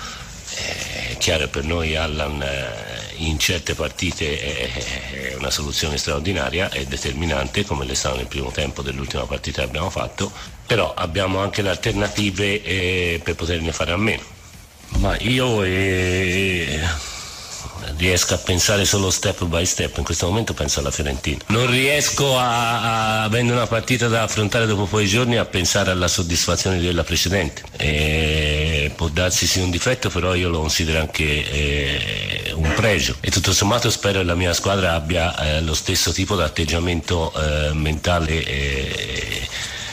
È chiaro che per noi Allan in certe partite è una soluzione straordinaria, è determinante come l'è stato nel primo tempo dell'ultima partita che abbiamo fatto, però abbiamo anche le alternative eh, per poterne fare a meno. Ma io eh, riesco a pensare solo step by step, in questo momento penso alla Fiorentina. Non riesco a, a avendo una partita da affrontare dopo pochi giorni, a pensare alla soddisfazione di quella precedente. E può darsi sia un difetto, però io lo considero anche eh, un pregio e tutto sommato spero che la mia squadra abbia eh, lo stesso tipo di atteggiamento eh, mentale eh,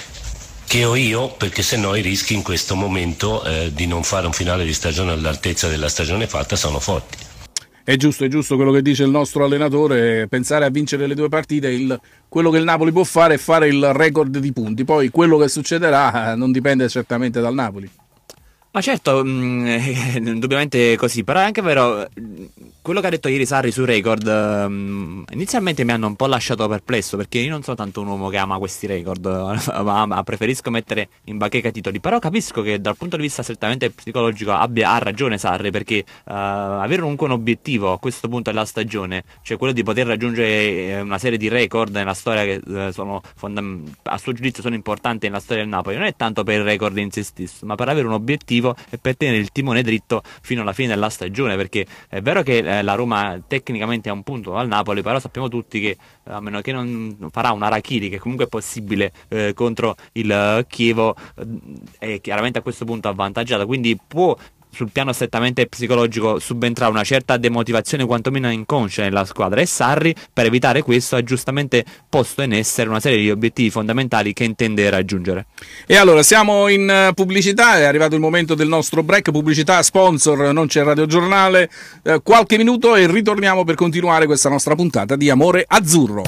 che ho io, perché se no i rischi in questo momento eh, di non fare un finale di stagione all'altezza della stagione fatta sono forti. È giusto, è giusto quello che dice il nostro allenatore, pensare a vincere le due partite, il, quello che il Napoli può fare è fare il record di punti, poi quello che succederà non dipende certamente dal Napoli. Ma certo, mh, indubbiamente così, però è anche vero, quello che ha detto ieri Sarri sul record, mh, inizialmente mi hanno un po' lasciato perplesso, perché io non sono tanto un uomo che ama questi record, ma, ma preferisco mettere in bacheca titoli, però capisco che dal punto di vista strettamente psicologico abbia, ha ragione Sarri, perché uh, avere comunque un obiettivo a questo punto della stagione, cioè quello di poter raggiungere una serie di record nella storia che uh, sono fondam- a suo giudizio sono importanti nella storia del Napoli, non è tanto per il record in se stesso, ma per avere un obiettivo e per tenere il timone dritto fino alla fine della stagione, perché è vero che eh, la Roma tecnicamente ha un punto al Napoli, però sappiamo tutti che a meno che non farà un Harakiri, che comunque è possibile eh, contro il uh, Chievo, eh, è chiaramente a questo punto avvantaggiata, quindi può sul piano strettamente psicologico subentrare una certa demotivazione quantomeno inconscia nella squadra, e Sarri per evitare questo ha giustamente posto in essere una serie di obiettivi fondamentali che intende raggiungere. E allora siamo in pubblicità, è arrivato il momento del nostro break, pubblicità, sponsor, non c'è radiogiornale, eh, qualche minuto e ritorniamo per continuare questa nostra puntata di Amore Azzurro.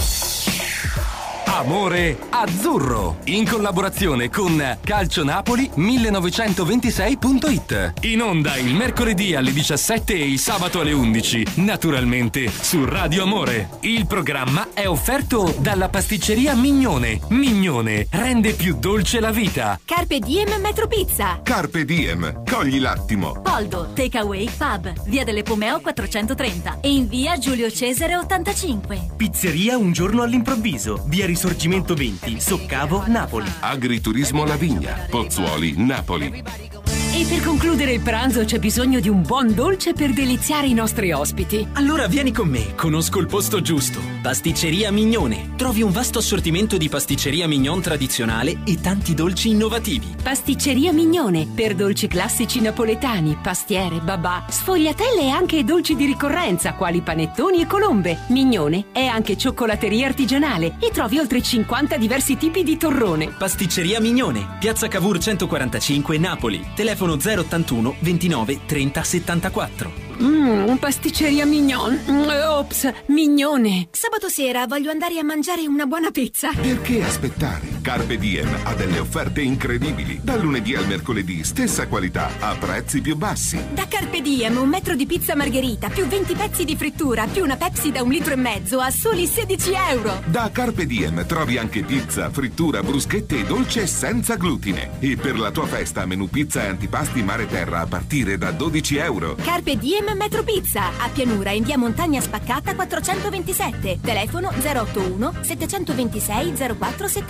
Amore Azzurro, in collaborazione con calcionapoli millenovecentoventisei punto it. In onda il mercoledì alle diciassette e il sabato alle undici, naturalmente su Radio Amore. Il programma è offerto dalla pasticceria Mignone. Mignone rende più dolce la vita. Carpe Diem Metro Pizza. Carpe Diem, cogli l'attimo. Poldo Takeaway Pub, via delle Pomeo quattrocentotrenta e in via Giulio Cesare ottantacinque. Pizzeria Un Giorno all'Improvviso, via Risorgimento venti, Soccavo, Napoli. Agriturismo La Vigna, Pozzuoli, Napoli. E per concludere il pranzo c'è bisogno di un buon dolce per deliziare i nostri ospiti. Allora vieni con me, conosco il posto giusto. Pasticceria Mignone. Trovi un vasto assortimento di pasticceria mignon tradizionale e tanti dolci innovativi. Pasticceria Mignone, per dolci classici napoletani, pastiere, babà, sfogliatelle e anche dolci di ricorrenza quali panettoni e colombe. Mignone è anche cioccolateria artigianale e trovi oltre cinquanta diversi tipi di torrone. Pasticceria Mignone, Piazza Cavour centoquarantacinque, Napoli. Telefono zero ottantuno ventinove trenta settantaquattro. Mmm, pasticceria Mignon. Ops, Mignone. Sabato sera voglio andare a mangiare una buona pizza. Perché aspettare? Carpe Diem ha delle offerte incredibili. Dal lunedì al mercoledì, stessa qualità, a prezzi più bassi. Da Carpe Diem un metro di pizza margherita, più venti pezzi di frittura, più una Pepsi da un litro e mezzo a soli sedici euro. Da Carpe Diem trovi anche pizza, frittura, bruschette e dolce senza glutine. E per la tua festa, menù pizza e antipasti mare terra a partire da dodici euro. Carpe Diem Metro Pizza, a Pianura in via Montagna Spaccata quattrocentoventisette. Telefono zero otto uno settecentoventisei zero quattro settantotto.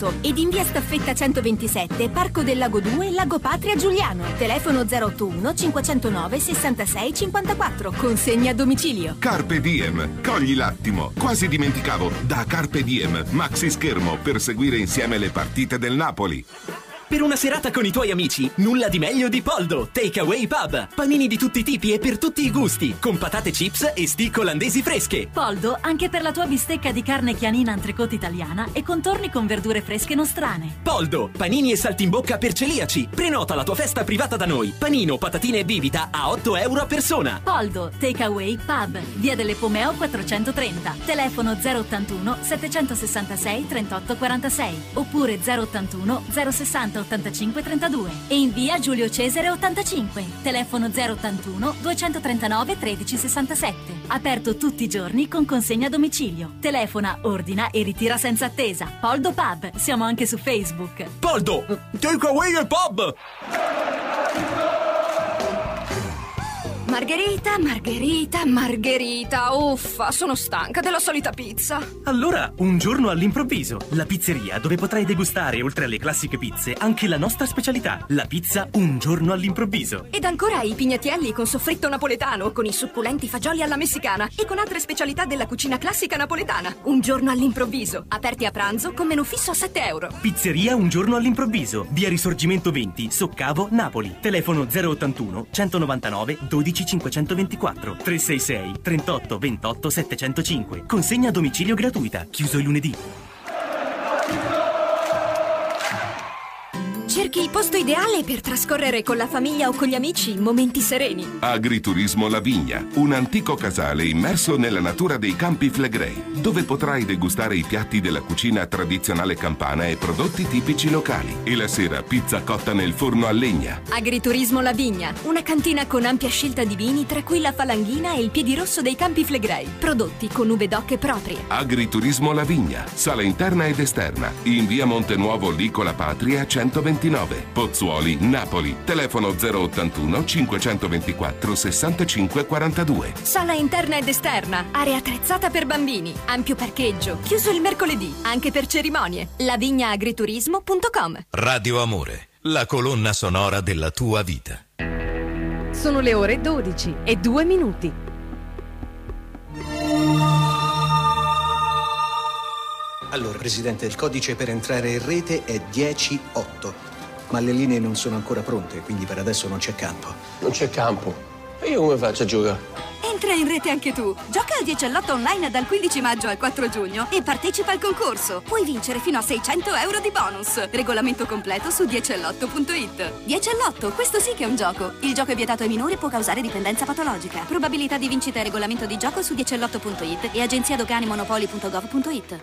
Monterosso ed in via Staffetta centoventisette, Parco del Lago due, Lago Patria Giuliano. Telefono zero otto uno cinquecentonove sessantasei cinquantaquattro. Consegna a domicilio. Carpe Diem, cogli l'attimo. Quasi dimenticavo, da Carpe Diem, maxi schermo per seguire insieme le partite del Napoli. Per una serata con i tuoi amici, nulla di meglio di Poldo, Takeaway Pub. Panini di tutti i tipi e per tutti i gusti, con patate chips e stick olandesi fresche. Poldo anche per la tua bistecca di carne chianina entrecôte italiana e contorni con verdure fresche nostrane. Poldo, panini e saltimbocca per celiaci. Prenota la tua festa privata da noi. Panino, patatine e bibita a otto euro a persona. Poldo, Takeaway Pub, via delle Pomeo quattrocentotrenta. Telefono zero ottantuno settecentosessantasei trentotto quarantasei oppure zero ottantuno zero sessanta ottantacinque trentadue e in via Giulio Cesare ottantacinque. Telefono zero ottantuno duecentotrentanove tredici sessantasette. Aperto tutti i giorni con consegna a domicilio. Telefona, ordina e ritira senza attesa. Poldo Pub, siamo anche su Facebook. Poldo, Takeaway Pub. Margherita, Margherita, Margherita. Uffa, sono stanca della solita pizza. Allora, un giorno all'improvviso, la pizzeria dove potrai degustare, oltre alle classiche pizze, anche la nostra specialità, la pizza un giorno all'improvviso. Ed ancora i pignatielli con soffritto napoletano, con i succulenti fagioli alla messicana e con altre specialità della cucina classica napoletana. Un giorno all'improvviso, aperti a pranzo con menù fisso a sette euro. Pizzeria un giorno all'improvviso, via Risorgimento venti, Soccavo, Napoli. Telefono zero ottantuno centonovantanove dodici cinquecentoventiquattro, tre sei sei trentotto ventotto settecentocinque. Consegna a domicilio gratuita, chiuso il lunedì. Cerchi il posto ideale per trascorrere con la famiglia o con gli amici momenti sereni. Agriturismo La Vigna, un antico casale immerso nella natura dei Campi Flegrei, dove potrai degustare i piatti della cucina tradizionale campana e prodotti tipici locali. E la sera pizza cotta nel forno a legna. Agriturismo La Vigna, una cantina con ampia scelta di vini, tra cui la Falanghina e il Piedirosso dei Campi Flegrei. Prodotti con ube d'oche proprie. Agriturismo La Vigna, sala interna ed esterna, in via Montenuovo Licola Patria centoventinove, Pozzuoli, Napoli. Telefono zero ottantuno cinquecentoventiquattro sessantacinque quarantadue. Sala interna ed esterna, area attrezzata per bambini, ampio parcheggio, chiuso il mercoledì, anche per cerimonie. lavignaagriturismo punto com. Radio Amore, la colonna sonora della tua vita. Sono le ore dodici e due minuti. Allora, Presidente, il codice per entrare in rete è dieci otto, ma le linee non sono ancora pronte, quindi per adesso non c'è campo. Non c'è campo? E io come faccio a giocare? Entra in rete anche tu. Gioca al dieci all'otto online dal quindici maggio al quattro giugno e partecipa al concorso. Puoi vincere fino a seicento euro di bonus. Regolamento completo su dieci all'otto punto it. dieci all'otto, questo sì che è un gioco. Il gioco è vietato ai minori e può causare dipendenza patologica. Probabilità di vincita e regolamento di gioco su dieci all'otto punto it e agenzia dogani monopoli punto gov punto it.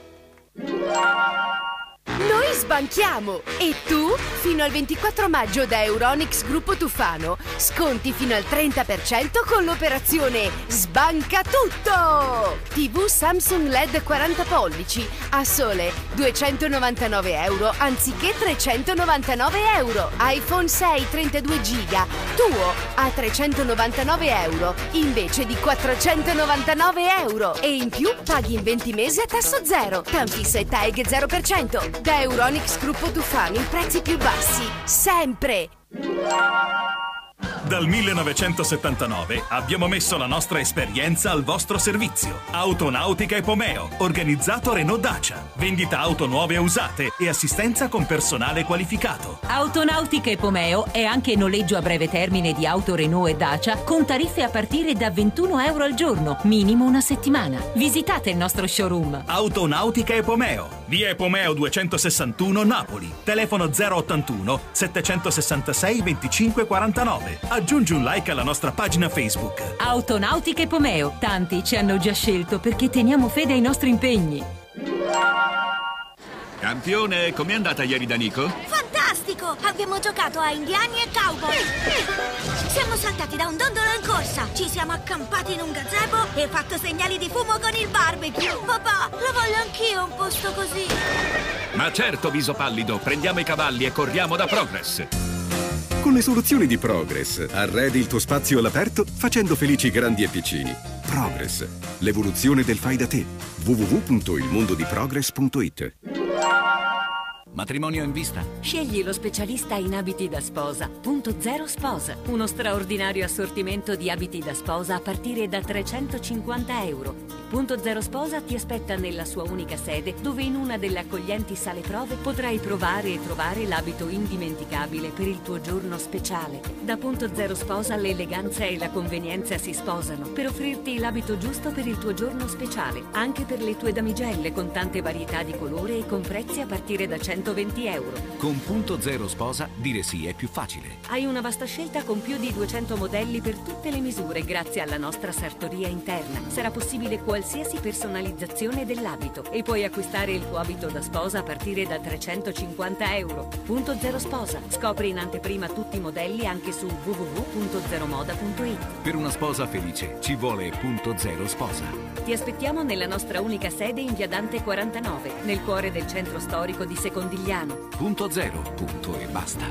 Noi sbanchiamo e tu fino al ventiquattro maggio da Euronics Gruppo Tufano sconti fino al trenta per cento con l'operazione Sbanca Tutto! tivù Samsung L E D quaranta pollici a sole duecentonovantanove euro anziché trecentonovantanove euro. iPhone sei trentadue giga tuo a trecentonovantanove euro invece di quattrocentonovantanove euro e in più paghi in venti mesi a tasso zero, Tanfissa e Taeg zero per cento. Da Euronics Gruppo Tufano i prezzi più bassi, sempre! Dal millenovecentosettantanove abbiamo messo la nostra esperienza al vostro servizio. Autonautica Epomeo, organizzato Renault Dacia. Vendita auto nuove e usate e assistenza con personale qualificato. Autonautica Epomeo è anche noleggio a breve termine di auto Renault e Dacia con tariffe a partire da ventuno euro al giorno, minimo una settimana. Visitate il nostro showroom. Autonautica Epomeo, via Epomeo duecentosessantuno Napoli. Telefono zero ottantuno settecentosessantasei venticinque quarantanove. Aggiungi un like alla nostra pagina Facebook. Autonautica Epomeo, tanti ci hanno già scelto perché teniamo fede ai nostri impegni. Campione, com'è andata ieri da Nico? Fantastico! Abbiamo giocato a indiani e cowboy. Siamo saltati da un dondolo in corsa, ci siamo accampati in un gazebo e fatto segnali di fumo con il barbecue. Papà, lo voglio anch'io un posto così. Ma certo, viso pallido, prendiamo i cavalli e corriamo da Progress. Con le soluzioni di Progress, arredi il tuo spazio all'aperto facendo felici grandi e piccini. Progress, l'evoluzione del fai da te. w w w punto il mondo di progress punto it. Matrimonio in vista? Scegli lo specialista in abiti da sposa. Punto Zero Sposa. Uno straordinario assortimento di abiti da sposa a partire da trecentocinquanta euro. Punto Zero Sposa ti aspetta nella sua unica sede, dove in una delle accoglienti sale prove potrai provare e trovare l'abito indimenticabile per il tuo giorno speciale. Da Punto Zero Sposa l'eleganza e la convenienza si sposano per offrirti l'abito giusto per il tuo giorno speciale, anche per le tue damigelle, con tante varietà di colore e con prezzi a partire da centoventi euro. Con Punto Zero Sposa dire sì è più facile. Hai una vasta scelta con più di duecento modelli per tutte le misure grazie alla nostra sartoria interna. Sarà possibile qualsiasi personalizzazione dell'abito e puoi acquistare il tuo abito da sposa a partire da trecentocinquanta euro. Punto Zero Sposa. Scopri in anteprima tutti i modelli anche su w w w punto zero moda punto it. Per una sposa felice ci vuole Punto Zero Sposa. Ti aspettiamo nella nostra unica sede in via Dante quarantanove, nel cuore del centro storico di Secondigliano. Punto zero, punto e basta.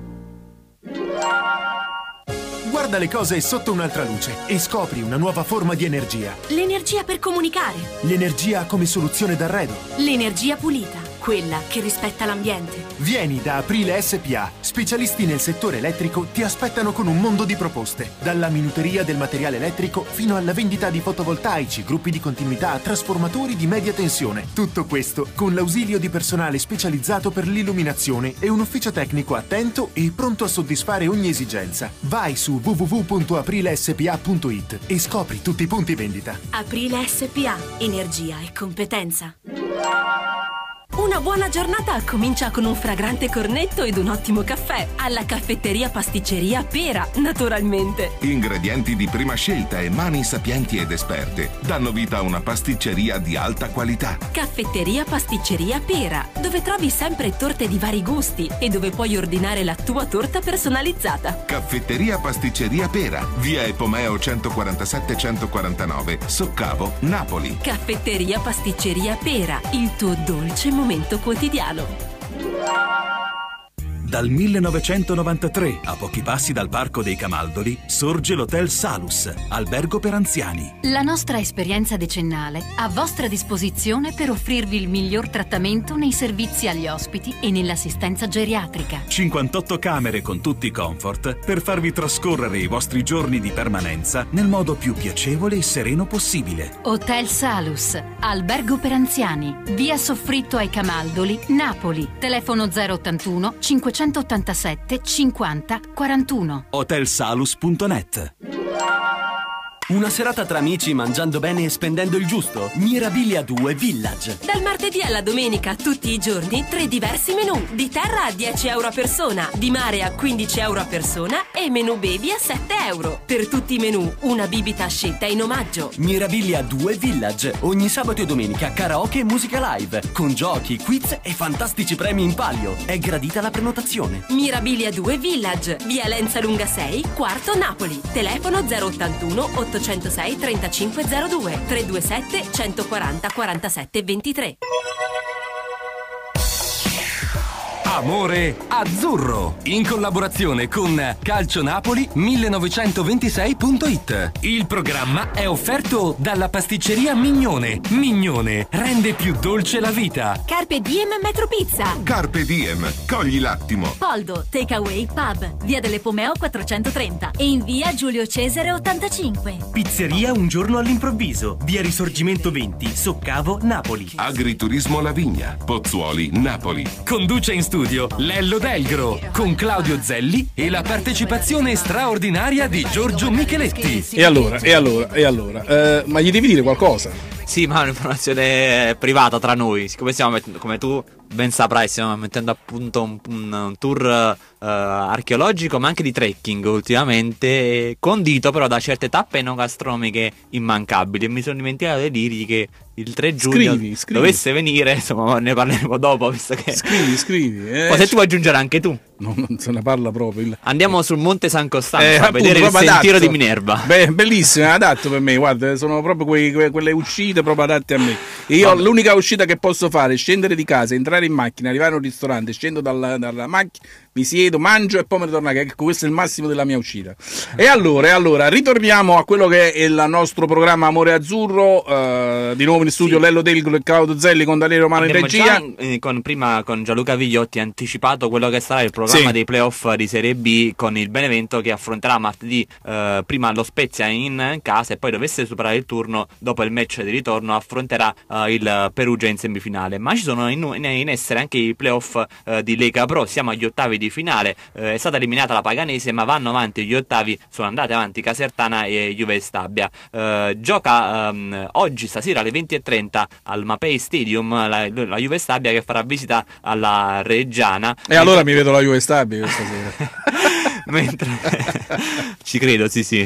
Guarda le cose sotto un'altra luce e scopri una nuova forma di energia. L'energia per comunicare. L'energia come soluzione d'arredo. L'energia pulita, quella che rispetta l'ambiente. Vieni da Aprile S P A. Specialisti nel settore elettrico ti aspettano con un mondo di proposte. Dalla minuteria del materiale elettrico fino alla vendita di fotovoltaici, gruppi di continuità, trasformatori di media tensione. Tutto questo con l'ausilio di personale specializzato per l'illuminazione e un ufficio tecnico attento e pronto a soddisfare ogni esigenza. Vai su w w w punto aprile s p a punto it e scopri tutti i punti vendita. Aprile S P A. Energia e competenza. Una buona giornata comincia con un fragrante cornetto ed un ottimo caffè alla caffetteria pasticceria Pera, naturalmente. Ingredienti di prima scelta e mani sapienti ed esperte danno vita a una pasticceria di alta qualità. Caffetteria pasticceria Pera, dove trovi sempre torte di vari gusti e dove puoi ordinare la tua torta personalizzata. Caffetteria pasticceria Pera, via Epomeo centoquarantasette centoquarantanove, Soccavo, Napoli. Caffetteria pasticceria Pera, il tuo dolce momento quotidiano. Dal millenovecentonovantatré, a pochi passi dal Parco dei Camaldoli, sorge l'Hotel Salus, albergo per anziani. La nostra esperienza decennale a vostra disposizione per offrirvi il miglior trattamento nei servizi agli ospiti e nell'assistenza geriatrica. cinquantotto camere con tutti i comfort per farvi trascorrere i vostri giorni di permanenza nel modo più piacevole e sereno possibile. Hotel Salus, albergo per anziani, via Soffritto ai Camaldoli, Napoli. Telefono zero ottantuno cinquecentottantasette cinquanta quarantuno. hotelsalus punto net. Una serata tra amici mangiando bene e spendendo il giusto? Mirabilia due Village. Dal martedì alla domenica, tutti i giorni, tre diversi menù. Di terra a dieci euro a persona, di mare a quindici euro a persona e menù baby a sette euro. Per tutti i menù, una bibita a scelta in omaggio. Mirabilia due Village. Ogni sabato e domenica karaoke e musica live, con giochi, quiz e fantastici premi in palio. È gradita la prenotazione. Mirabilia due Village, via Lenza Lunga sei, quarto Napoli. Telefono zero ottantuno ottocentosei trentacinque zero due, trecentoventisette centoquaranta quarantasette ventitré. Amore azzurro, in collaborazione con calcio napoli millenovecentoventisei punto it. Il programma è offerto dalla pasticceria Mignone. Mignone rende più dolce la vita. Carpe Diem Metro Pizza. Carpe Diem, cogli l'attimo. Poldo Takeaway Pub, via delle Pomeo quattrocentotrenta e in via Giulio Cesare ottantacinque. Pizzeria Un giorno all'improvviso, via Risorgimento venti, Soccavo, Napoli. Agriturismo La Vigna, Pozzuoli, Napoli. Conduce in studio Lello Delgro con Claudio Zelli e la partecipazione straordinaria di Giorgio Micheletti. E allora, e allora, e allora, eh, ma gli devi dire qualcosa? Sì, ma è un'informazione privata tra noi. Siccome stiamo mettendo, come tu ben saprai, stiamo mettendo appunto un, un, un tour uh, archeologico, ma anche di trekking ultimamente, condito però da certe tappe enogastronomiche immancabili. E mi sono dimenticato di dirgli che il tre giugno scrivi, scrivi. dovesse venire, insomma ne parleremo dopo, visto che... Scrivi, scrivi. Eh. Poi se tu vuoi aggiungere anche tu. No, non se ne parla proprio. Il... Andiamo sul Monte San Costanzo eh, a appunto, vedere il sentiero adatto. di Minerva. Beh, bellissimo, è adatto per me, guarda, sono proprio quei, que, quelle uscite proprio adatte a me. Io Vabbè. l'unica uscita che posso fare è scendere di casa, entrare in macchina, arrivare a un ristorante, scendo dalla, dalla macchina, mi siedo, mangio e poi me ne torno a casa. Ecco, questo è il massimo della mia uscita. E allora, e allora ritorniamo a quello che è il nostro programma Amore Azzurro, uh, di nuovo in studio sì. Lello Delgolo e Claudio Zelli con Daniele Romano in regia. Già, eh, con, prima con Gianluca Vigliotti anticipato quello che sarà il programma sì. dei playoff di Serie B con il Benevento che affronterà martedì eh, prima lo Spezia in casa e poi dovesse superare il turno dopo il match di ritorno affronterà eh, il Perugia in semifinale. Ma ci sono in, in, in essere anche i playoff eh, di Lega Pro, siamo agli ottavi di finale, eh, è stata eliminata la Paganese ma vanno avanti gli ottavi, sono andate avanti Casertana e Juve Stabia. Eh, gioca ehm, oggi stasera alle venti e trenta al Mapei Stadium la, la Juve Stabia che farà visita alla Reggiana. E allora mi vedo la Juve Stabia questa sera. Mentre ci credo, sì sì.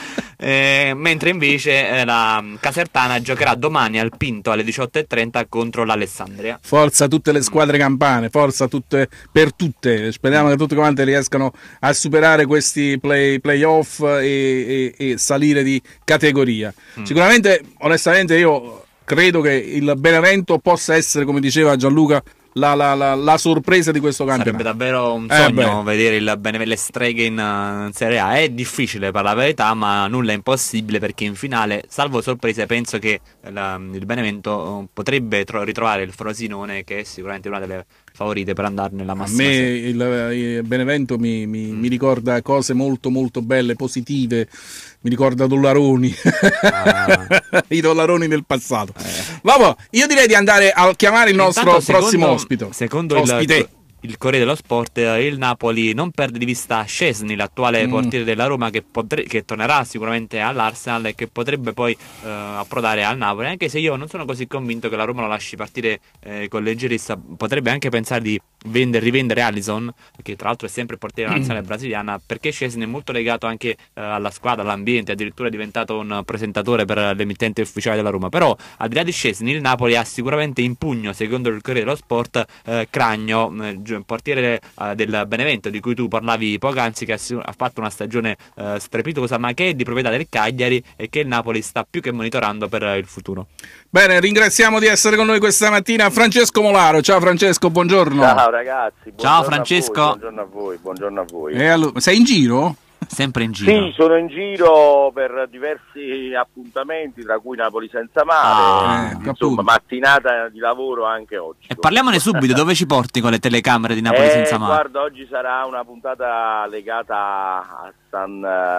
Eh, mentre invece eh, la Casertana giocherà domani al Pinto alle diciotto e trenta contro l'Alessandria. Forza tutte le squadre campane, forza tutte per tutte. Speriamo che tutte quante riescano a superare questi play, playoff e, e, e salire di categoria. Mm. Sicuramente, onestamente, io credo che il Benevento possa essere, come diceva Gianluca, La, la, la, la sorpresa di questo campionato. Sarebbe davvero un sogno eh vedere il Bene- le streghe in, uh, in Serie A. È difficile per la verità, ma nulla è impossibile perché in finale, salvo sorprese, penso che la, il Benevento uh, potrebbe tro- ritrovare il Frosinone, che è sicuramente una delle favorite per andare nella massima. A me il, il Benevento mi, mi, mm. mi ricorda cose molto molto belle, positive. Mi ricorda Dollaroni, ah. i Dollaroni del passato. Eh. Vabbè, io direi di andare a chiamare il nostro Intanto, prossimo secondo, ospite. Secondo Ospite. il, il Corriere dello Sport, il Napoli non perde di vista Szczesny, l'attuale mm. portiere della Roma, che, potre- che tornerà sicuramente all'Arsenal e che potrebbe poi eh, approdare al Napoli, anche se io non sono così convinto che la Roma lo lasci partire eh, con leggerezza. Potrebbe anche pensare di vendere, rivendere Alisson, che tra l'altro è sempre il portiere della nazionale brasiliana, perché Szczesny è molto legato anche eh, alla squadra, all'ambiente, addirittura è diventato un presentatore per l'emittente ufficiale della Roma. Però al di là di Szczesny il Napoli ha sicuramente in pugno, secondo il Corriere dello Sport, eh, Cragno, eh, portiere eh, del Benevento di cui tu parlavi poc'anzi, che ha, ha fatto una stagione eh, strepitosa, ma che è di proprietà del Cagliari e che il Napoli sta più che monitorando per eh, il futuro. Bene, ringraziamo di essere con noi questa mattina Francesco Molaro. Ciao Francesco, buongiorno. Ciao ragazzi, ciao Francesco. A voi, buongiorno a voi, buongiorno a voi. E allora, sei in giro? Sempre in giro. Sì, sono in giro per diversi appuntamenti, tra cui Napoli senza mare, ah, insomma, mattinata di lavoro anche oggi. E parliamone subito, dove ci porti con le telecamere di Napoli eh, senza mare? Guarda, oggi sarà una puntata legata a San,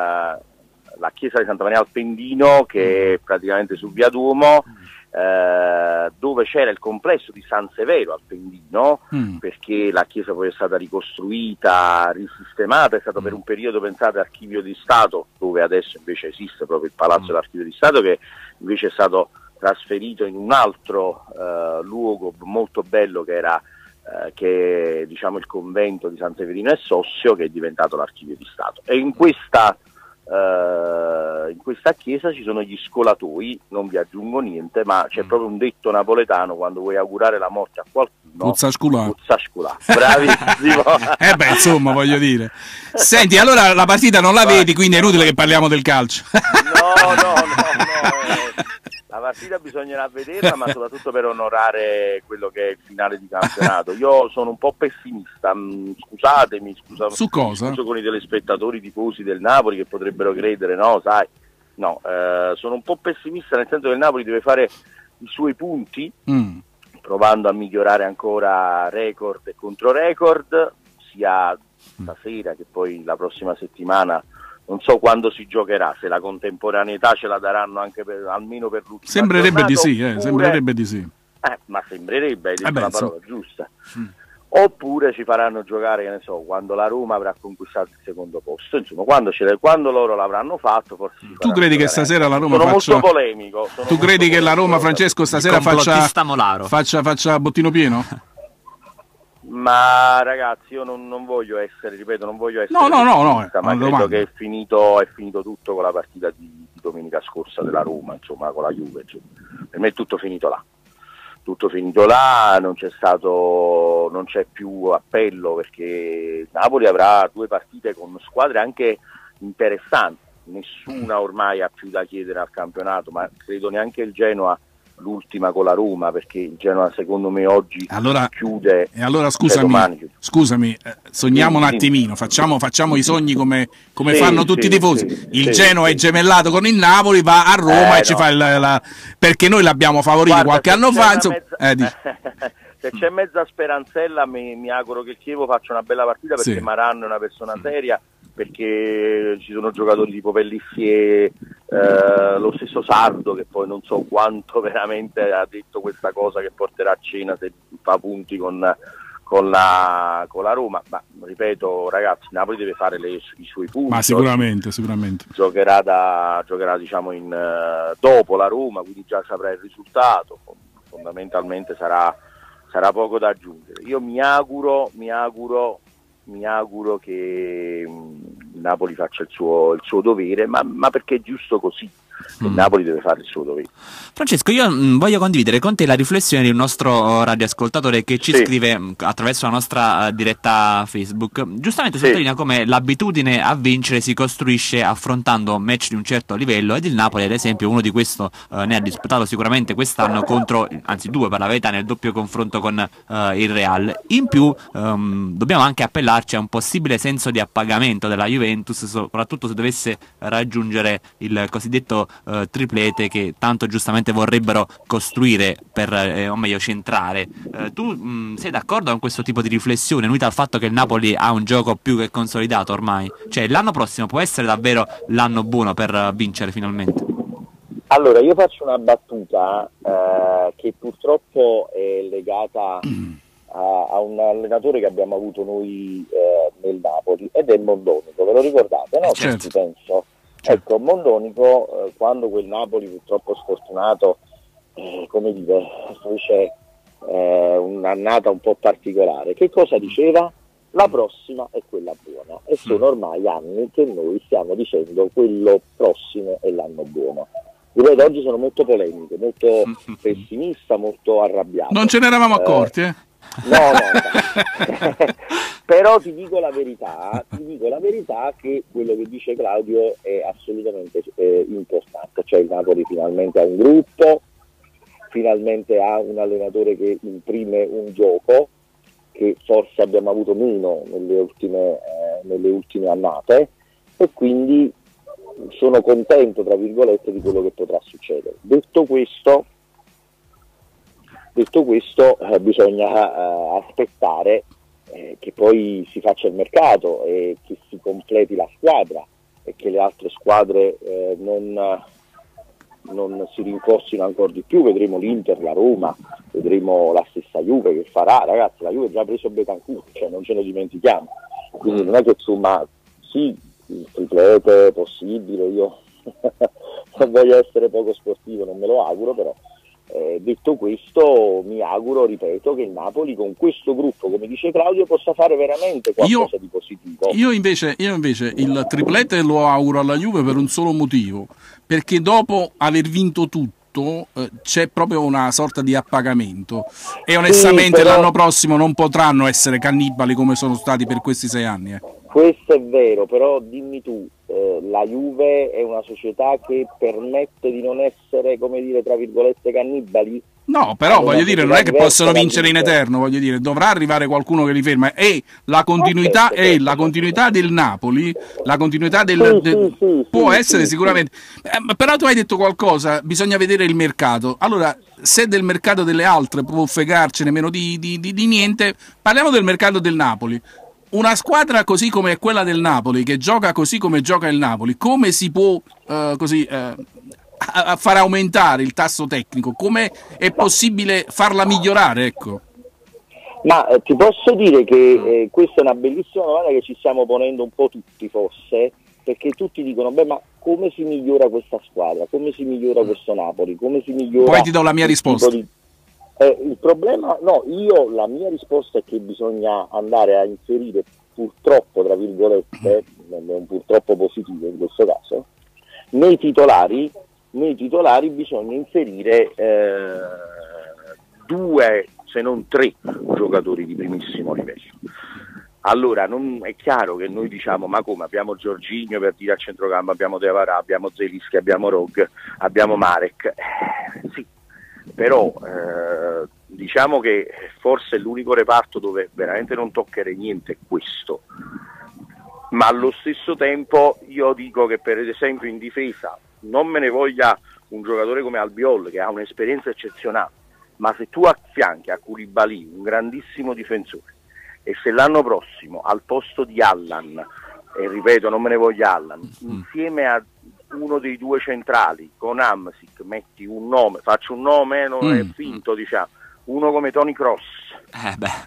uh, la chiesa di Santa Maria al Pendino, che è praticamente su Via Duomo, Uh, dove c'era il complesso di San Severo al Pendino, mm. perché la chiesa poi è stata ricostruita, risistemata, è stato mm. per un periodo pensato archivio di Stato, dove adesso invece esiste proprio il palazzo mm. dell'archivio di Stato, che invece è stato trasferito in un altro uh, luogo molto bello che era uh, che è, diciamo, il convento di San Severino e Sossio, che è diventato l'archivio di Stato. E in questa Uh, in questa chiesa ci sono gli scolatoi, non vi aggiungo niente, ma c'è mm. proprio un detto napoletano: quando vuoi augurare la morte a qualcuno, puzza sculà. Puzza sculà. Bravissimo. Eh beh, insomma, voglio dire. Senti, allora la partita non la vedi, quindi è inutile che parliamo del calcio. No, no, no, no. Eh. La partita bisognerà vederla, ma soprattutto per onorare quello che è il finale di campionato. Io sono un po' pessimista, scusatemi, scusa, su cosa? Scuso con i telespettatori tifosi del Napoli che potrebbero credere, no, sai, no, eh, sono un po' pessimista nel senso che il Napoli deve fare i suoi punti, mm. provando a migliorare ancora record e contro record, sia stasera che poi la prossima settimana. Non so quando si giocherà, se la contemporaneità ce la daranno anche per, almeno per l'ultima Sembrerebbe giornata, di sì, eh, oppure, sembrerebbe di sì. Eh, ma sembrerebbe, hai detto eh beh, la parola so. giusta. Mm. Oppure ci faranno giocare, che ne so, quando la Roma avrà conquistato il secondo posto. Insomma, quando, ce quando loro l'avranno fatto, forse ci tu credi che stasera la Roma sono faccia... molto polemico. Sono tu molto credi polemico. che la Roma, Francesco, stasera faccia... faccia faccia bottino pieno? Ma ragazzi, io non, non voglio essere, ripeto, non voglio essere no, no, no, no, ma credo domanda. che è finito, è finito tutto con la partita di, di domenica scorsa della Roma, insomma, con la Juve, insomma. Per me è tutto finito là. tutto finito là, non c'è stato, non c'è più appello, perché Napoli avrà due partite con squadre anche interessanti, nessuna ormai ha più da chiedere al campionato, ma credo neanche il Genoa, l'ultima con la Roma, perché il Genoa secondo me oggi allora, chiude. E allora scusami, scusami eh, sogniamo sì, un attimino, sì. facciamo, facciamo i sogni come, come sì, fanno tutti sì, i tifosi. Sì, il sì, Genoa sì. è gemellato con il Napoli, va a Roma eh, e no. ci fa il, la, perché noi l'abbiamo favorito Guarda, qualche anno fa. Insomma, mezza... eh, se c'è mezza speranzella, mi, mi auguro che il Chievo faccia una bella partita, perché sì. Maran è una persona seria, perché ci sono giocatori tipo Pellissier, eh, lo stesso Sardo, che poi non so quanto veramente ha detto questa cosa che porterà a cena se fa punti con, con, la, con la Roma, ma ripeto ragazzi, Napoli deve fare le, i suoi punti. Ma sicuramente, sicuramente. Giocherà, da, giocherà diciamo in, uh, dopo la Roma, quindi già saprà il risultato, fondamentalmente sarà, sarà poco da aggiungere. Io mi auguro, mi auguro mi auguro che il Napoli faccia il suo, il suo dovere, ma, ma perché è giusto così. Il mm. Napoli deve fare il suo dovere. Francesco, io mh, voglio condividere con te la riflessione di un nostro radioascoltatore che ci sì. scrive mh, attraverso la nostra uh, diretta Facebook. Giustamente sì. sottolinea come l'abitudine a vincere si costruisce affrontando match di un certo livello, ed il Napoli ad esempio uno di questo uh, ne ha disputato sicuramente quest'anno contro, anzi due per la verità, nel doppio confronto con uh, il Real. In più um, dobbiamo anche appellarci a un possibile senso di appagamento della Juventus, soprattutto se dovesse raggiungere il cosiddetto Uh, triplete che tanto giustamente vorrebbero costruire per, eh, o meglio centrare. Uh, tu mh, sei d'accordo con questo tipo di riflessione, unita al fatto che il Napoli ha un gioco più che consolidato ormai? Cioè l'anno prossimo può essere davvero l'anno buono per uh, vincere finalmente? Allora io faccio una battuta uh, che purtroppo è legata a, a un allenatore che abbiamo avuto noi uh, nel Napoli, ed è Mondonico, ve lo ricordate, no? Certo. Penso. Ecco, Mondonico, eh, quando quel Napoli purtroppo sfortunato, eh, come dire, fece eh, un'annata un po' particolare, che cosa diceva? La prossima è quella buona, e sono ormai anni che noi stiamo dicendo quello prossimo è l'anno buono. Ripeto, oggi sono molto polemico, molto pessimista, molto arrabbiato. Non ce ne eravamo accorti, eh? No, no, no. Però ti dico la verità, ti dico la verità che quello che dice Claudio è assolutamente eh, importante, cioè il Napoli finalmente ha un gruppo, finalmente ha un allenatore che imprime un gioco che forse abbiamo avuto meno nelle ultime, eh, nelle ultime annate, e quindi sono contento, tra virgolette, di quello che potrà succedere. Detto questo, detto questo eh, bisogna eh, aspettare eh, che poi si faccia il mercato e che si completi la squadra e che le altre squadre eh, non, non si rinforzino ancora di più. Vedremo l'Inter, la Roma, vedremo la stessa Juve che farà. Ragazzi, la Juve ha già preso Betancourt, cioè non ce lo dimentichiamo, quindi non è che insomma sì, il triplete è possibile, io non voglio essere poco sportivo, non me lo auguro, però eh, detto questo mi auguro, ripeto, che il Napoli con questo gruppo, come dice Claudio, possa fare veramente qualcosa io, di positivo. Io invece, io invece il triplete lo auguro alla Juve per un solo motivo, perché dopo aver vinto tutto eh, c'è proprio una sorta di appagamento, e onestamente sì, però l'anno prossimo non potranno essere cannibali come sono stati per questi sei anni. Eh. Questo è vero, però dimmi tu, eh, la Juve è una società che permette di non essere, come dire, tra virgolette, cannibali? No, però voglio dire, non è che possono vincere in eterno, voglio dire, dovrà arrivare qualcuno che li ferma, e la continuità okay, e la continuità del Napoli, la continuità del, sì, del sì, sì, può sì, essere sì, sicuramente, eh, però tu hai detto qualcosa, bisogna vedere il mercato. Allora, se del mercato delle altre può fregarcene meno di, di, di, di niente, parliamo del mercato del Napoli. Una squadra così come è quella del Napoli, che gioca così come gioca il Napoli, come si può uh, così uh, a, a far aumentare il tasso tecnico? Come è possibile farla migliorare? Ecco. Ma eh, ti posso dire che eh, questa è una bellissima domanda che ci stiamo ponendo un po' tutti, forse, perché tutti dicono, beh, ma come si migliora questa squadra? Come si migliora questo Napoli? Come si migliora? Poi ti do la mia risposta. Di... Eh, il problema, no, io la mia risposta è che bisogna andare a inserire, purtroppo, tra virgolette, non è un purtroppo positivo in questo caso, nei titolari, nei titolari bisogna inserire eh, due se non tre giocatori di primissimo livello. Allora non, è chiaro che noi diciamo ma come, abbiamo Jorginho per dire a centrocampo, abbiamo Diawara, abbiamo Zelinski, abbiamo Rog, abbiamo Marek, eh, sì, però eh, diciamo che forse l'unico reparto dove veramente non toccherei niente è questo, ma allo stesso tempo io dico che per esempio in difesa non me ne voglia un giocatore come Albiol che ha un'esperienza eccezionale, ma se tu affianchi a Koulibaly un grandissimo difensore e se l'anno prossimo al posto di Allan, e ripeto non me ne voglia Allan, insieme a uno dei due centrali con Hamsik metti un nome, faccio un nome, non mm. è finto diciamo, uno come Toni Kroos, eh beh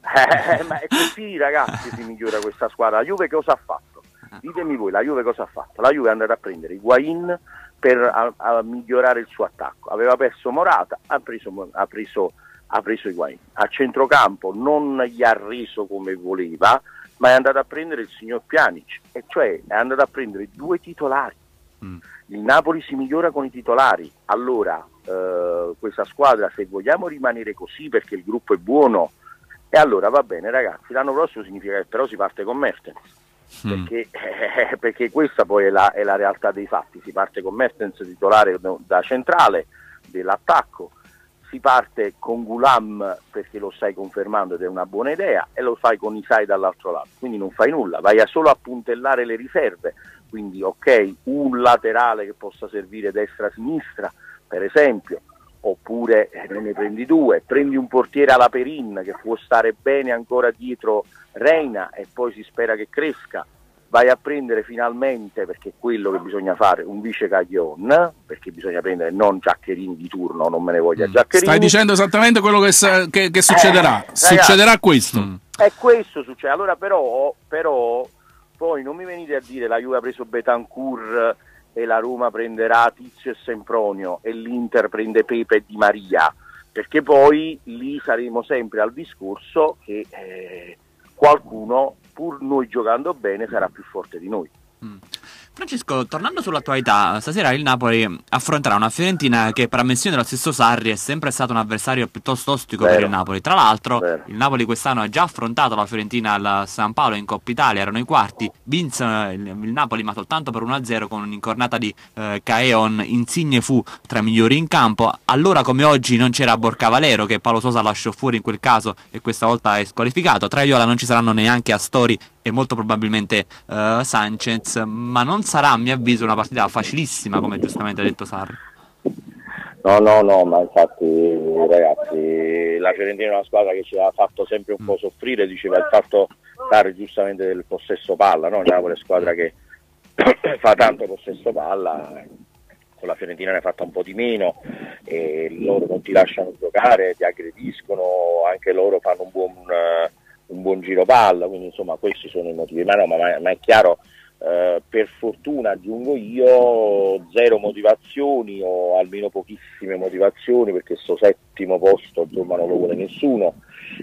eh, ma è così ragazzi si migliora questa squadra. La Juve cosa ha fatto? Ditemi voi, la Juve cosa ha fatto? La Juve è andata a prendere Higuain per a, a migliorare il suo attacco, aveva perso Morata, ha preso, ha preso ha preso Higuain, a centrocampo non gli ha reso come voleva, ma è andato a prendere il signor Pjanic, e cioè è andato a prendere due titolari. Mm. Il Napoli si migliora con i titolari, allora eh, questa squadra, se vogliamo rimanere così perché il gruppo è buono, e allora va bene ragazzi, l'anno prossimo significa che però si parte con Mertens, mm. perché, eh, perché questa poi è la, è la realtà dei fatti, si parte con Mertens titolare da centrale dell'attacco, si parte con Gulam perché lo stai confermando ed è una buona idea, e lo fai con Isai dall'altro lato, quindi non fai nulla, vai a solo a puntellare le riserve, quindi ok, un laterale che possa servire destra-sinistra per esempio, oppure eh, ne prendi due, prendi un portiere alla Perin che può stare bene ancora dietro Reina e poi si spera che cresca, vai a prendere finalmente, perché è quello che bisogna fare, un vice Caglion, perché bisogna prendere non Giaccherini di turno, non me ne voglia Giaccherini. Stai dicendo esattamente quello che, che, che succederà, eh, succederà ragazzi, questo. Mm. E questo succede, allora però, però poi non mi venite a dire la Juve ha preso Betancourt e la Roma prenderà Tizio e Sempronio e l'Inter prende Pepe e Di Maria, perché poi lì saremo sempre al discorso che eh, qualcuno, pur noi giocando bene, sarà più forte di noi. Mm. Francesco, tornando sull'attualità, stasera il Napoli affronterà una Fiorentina che per ammissione dello stesso Sarri è sempre stato un avversario piuttosto ostico Vero. per il Napoli. Tra l'altro Vero. il Napoli quest'anno ha già affrontato la Fiorentina al San Paolo in Coppa Italia, erano i quarti, vinse il, il Napoli ma soltanto per uno a zero con un'incornata di eh, Caeon. Insigne fu tra i migliori in campo, allora come oggi non c'era Borca Valero che Paolo Sosa lasciò fuori in quel caso e questa volta è squalificato, tra Iola non ci saranno neanche Astori e molto probabilmente uh, Sanchez, ma non sarà a mio avviso una partita facilissima come giustamente ha detto Sarri. No, no, no, ma infatti ragazzi la Fiorentina è una squadra che ci ha fatto sempre un po' soffrire, diceva il fatto Sarri giustamente del possesso palla, no? Napoli è una squadra che fa tanto possesso palla, con la Fiorentina ne ha fatta un po' di meno e loro non ti lasciano giocare, ti aggrediscono, anche loro fanno un buon... Uh, un buon giro palla, quindi insomma questi sono i motivi, ma no, ma, ma è chiaro, eh, per fortuna aggiungo io, zero motivazioni o almeno pochissime motivazioni, perché sto settimo posto insomma non lo vuole nessuno,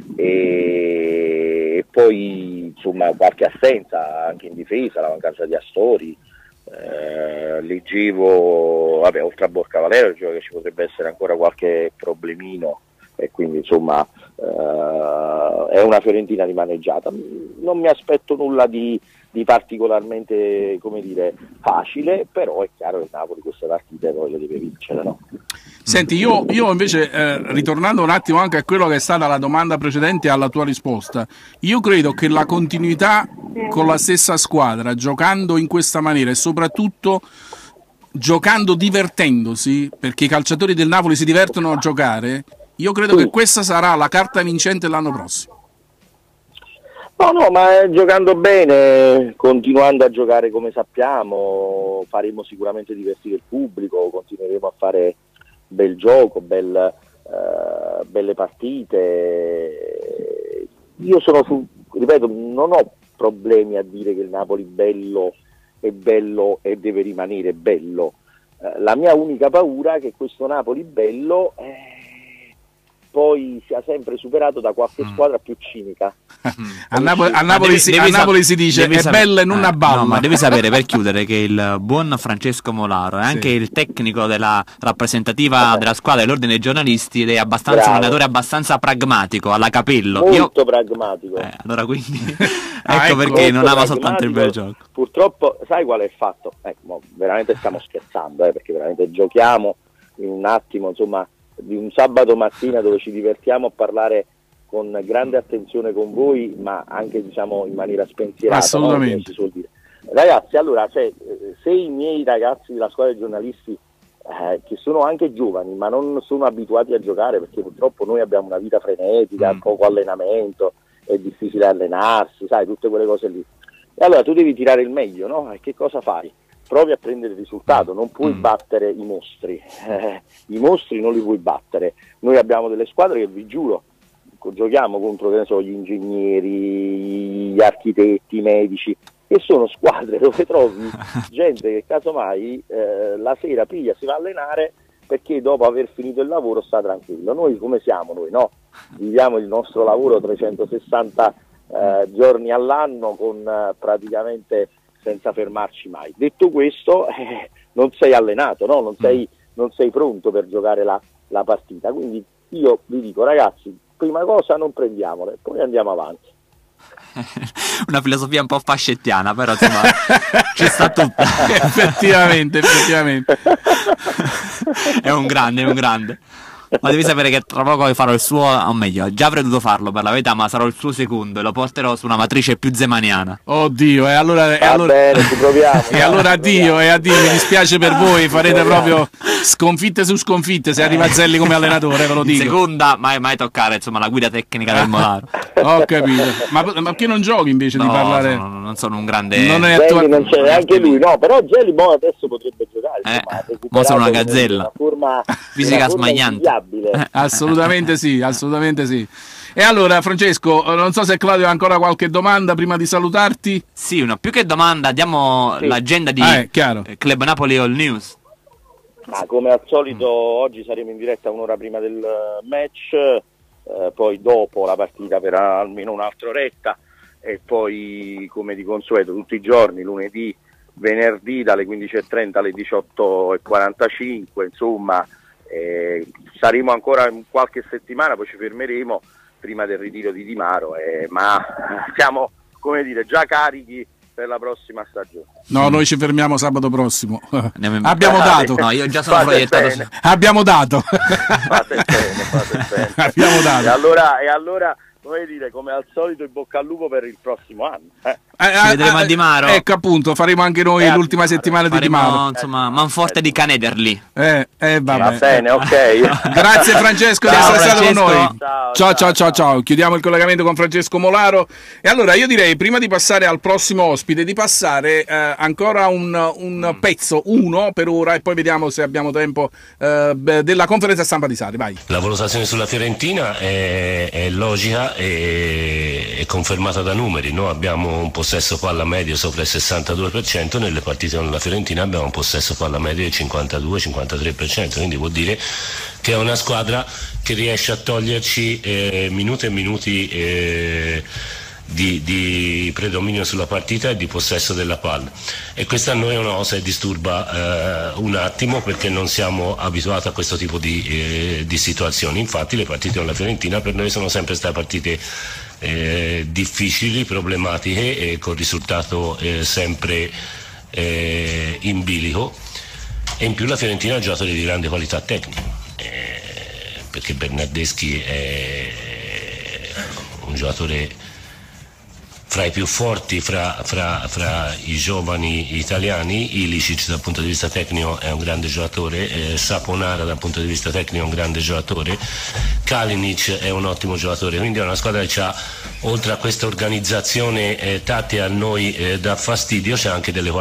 e, e poi insomma qualche assenza anche in difesa, la mancanza di Astori, eh, leggevo, vabbè, oltre a Borca Valero leggevo che ci potrebbe essere ancora qualche problemino, e quindi insomma uh, è una Fiorentina rimaneggiata. Non mi aspetto nulla di, di particolarmente, come dire, facile, però è chiaro che Napoli queste partite poi le deve vincere, no? Senti, io, io invece eh, ritornando un attimo anche a quello che è stata la domanda precedente alla tua risposta, io credo che la continuità con la stessa squadra, giocando in questa maniera e soprattutto giocando divertendosi, perché i calciatori del Napoli si divertono a giocare, io credo che questa sarà la carta vincente l'anno prossimo. No, no, ma eh, giocando bene, continuando a giocare come sappiamo, faremo sicuramente divertire il pubblico, continueremo a fare bel gioco, bel, eh, belle partite. Io sono su, ripeto, non ho problemi a dire che il Napoli bello è bello e deve rimanere bello. Eh, la mia unica paura è che questo Napoli bello... Eh, poi sia sempre superato da qualche Mm. squadra più cinica. A, Napoli, a Napoli devi- si, devi a Napoli sap- si dice devi è sap- bella e non eh, a balla. no, ma devi sapere, per chiudere, che il buon Francesco Molaro è Sì. anche il tecnico della rappresentativa della squadra dell'ordine dei giornalisti ed è abbastanza Bravo. un allenatore abbastanza pragmatico, alla Capello. Molto Io, pragmatico. eh, allora quindi Ah, ecco ecco. perché non Molto ama soltanto il bel pragmatico. gioco. Purtroppo, sai qual è il fatto? Ecco, mo, veramente stiamo scherzando, eh, perché veramente giochiamo in un attimo, insomma, di un sabato mattina dove ci divertiamo a parlare con grande attenzione con voi, ma anche, diciamo, in maniera spensierata. Assolutamente. No? Come si suol dire. Ragazzi, allora, cioè, eh, se i miei ragazzi della squadra dei giornalisti, eh, che sono anche giovani, ma non sono abituati a giocare, perché purtroppo noi abbiamo una vita frenetica, Mm. poco allenamento, è difficile allenarsi, sai, tutte quelle cose lì. E allora tu devi tirare il meglio, no? E che cosa fai? Provi a prendere il risultato, non puoi Mm. battere i mostri, eh, i mostri non li puoi battere. Noi abbiamo delle squadre che, vi giuro, co- giochiamo contro, che ne so, gli ingegneri, gli architetti, i medici, che sono squadre dove trovi gente che casomai eh, la sera piglia, si va a allenare perché dopo aver finito il lavoro sta tranquillo. Noi come siamo noi, no? Viviamo il nostro lavoro trecentosessanta eh, giorni all'anno con eh, praticamente senza fermarci mai. Detto questo, eh, non sei allenato, no? Non sei, non sei pronto per giocare la, la partita. Quindi io vi dico, ragazzi, prima cosa non prendiamole, poi andiamo avanti. Una filosofia un po' fascettiana, però insomma ci sta tutta. effettivamente, effettivamente. È un grande, è un grande. Ma devi sapere che tra poco farò il suo, o meglio, già avrei dovuto farlo per la verità, ma sarò il suo secondo e lo porterò su una matrice più zemaniana. Oddio, e allora, e Va allora, bene, ci proviamo. e allora addio, e addio, mi dispiace per voi, farete proviamo. proprio sconfitte su sconfitte se arriva Zelli come allenatore, ve lo In dico. seconda, mai, mai toccare insomma la guida tecnica del Molaro. Ho capito. Ma, ma perché non giochi invece di No, parlare? sono- non sono un grande. Non è Gelli attua- non c'è neanche lui, no, però Gelli mo adesso potrebbe giocare. Eh, insomma, ha mo sono una recuperato gazzella. Una forma, Fisica una forma smagliante. invidiabile. Eh. Assolutamente sì, assolutamente sì. E allora, Francesco, non so se Claudio ha ancora qualche domanda prima di salutarti. Sì, una più che domanda, diamo Sì. l'agenda di Ah, è chiaro. eh, Club Napoli All News. Ma come al solito oggi saremo in diretta un'ora prima del eh, match, eh, poi dopo la partita per almeno un'altra oretta e poi come di consueto tutti i giorni, lunedì, venerdì dalle quindici e trenta alle diciotto e quarantacinque, insomma eh, saremo ancora in qualche settimana, poi ci fermeremo prima del ritiro di Di Maro, eh, ma siamo, come dire, già carichi per la prossima stagione. No, noi ci fermiamo sabato prossimo. Andiamo in- Abbiamo dato. No, io già sono Fate proiettato bene. su- Abbiamo dato. Fate bene, fate bene. Abbiamo dato. E allora, e allora, come dire, come al solito in bocca al lupo per il prossimo anno. Eh. Eh, Ci eh, vedremo eh, a Di Maro. Ecco appunto, faremo anche noi Eh, a l'ultima Di Maro. settimana di Di Faremo, Maro. insomma, manforte di Canederli. Eh, eh, vabbè. Va bene, ok. Grazie Francesco di Ciao, essere stato con Francesco. noi. Ciao, Ciao, ciao, ciao, ciao, ciao. Chiudiamo il collegamento con Francesco Molaro. E allora io direi, prima di passare al prossimo ospite, di passare eh, ancora un, un pezzo, uno per ora, e poi vediamo se abbiamo tempo eh, beh, della conferenza stampa di Sarri. Vai. La valutazione sulla Fiorentina è, è logica e è confermata da numeri. Noi abbiamo un possesso palla medio sopra il sessantadue per cento, nelle partite con la Fiorentina abbiamo un possesso palla medio del cinquantadue cinquantatré per cento, quindi vuol dire che è una squadra che riesce a toglierci eh, minuti e minuti eh, di, di predominio sulla partita e di possesso della palla, e questa a noi è una cosa che disturba eh, un attimo, perché non siamo abituati a questo tipo di, eh, di situazioni. Infatti le partite con la Fiorentina per noi sono sempre state partite eh, difficili, problematiche e con risultato eh, sempre eh, in bilico, e in più la Fiorentina ha giocatori di grande qualità tecnica, eh, perché Bernardeschi è un giocatore fra i più forti fra, fra, fra i giovani italiani. Ilicic dal punto di vista tecnico è un grande giocatore, eh, Saponara dal punto di vista tecnico è un grande giocatore, Kalinic è un ottimo giocatore, quindi è una squadra che ha, oltre a questa organizzazione eh, tattica a noi eh, dà fastidio, c'è anche delle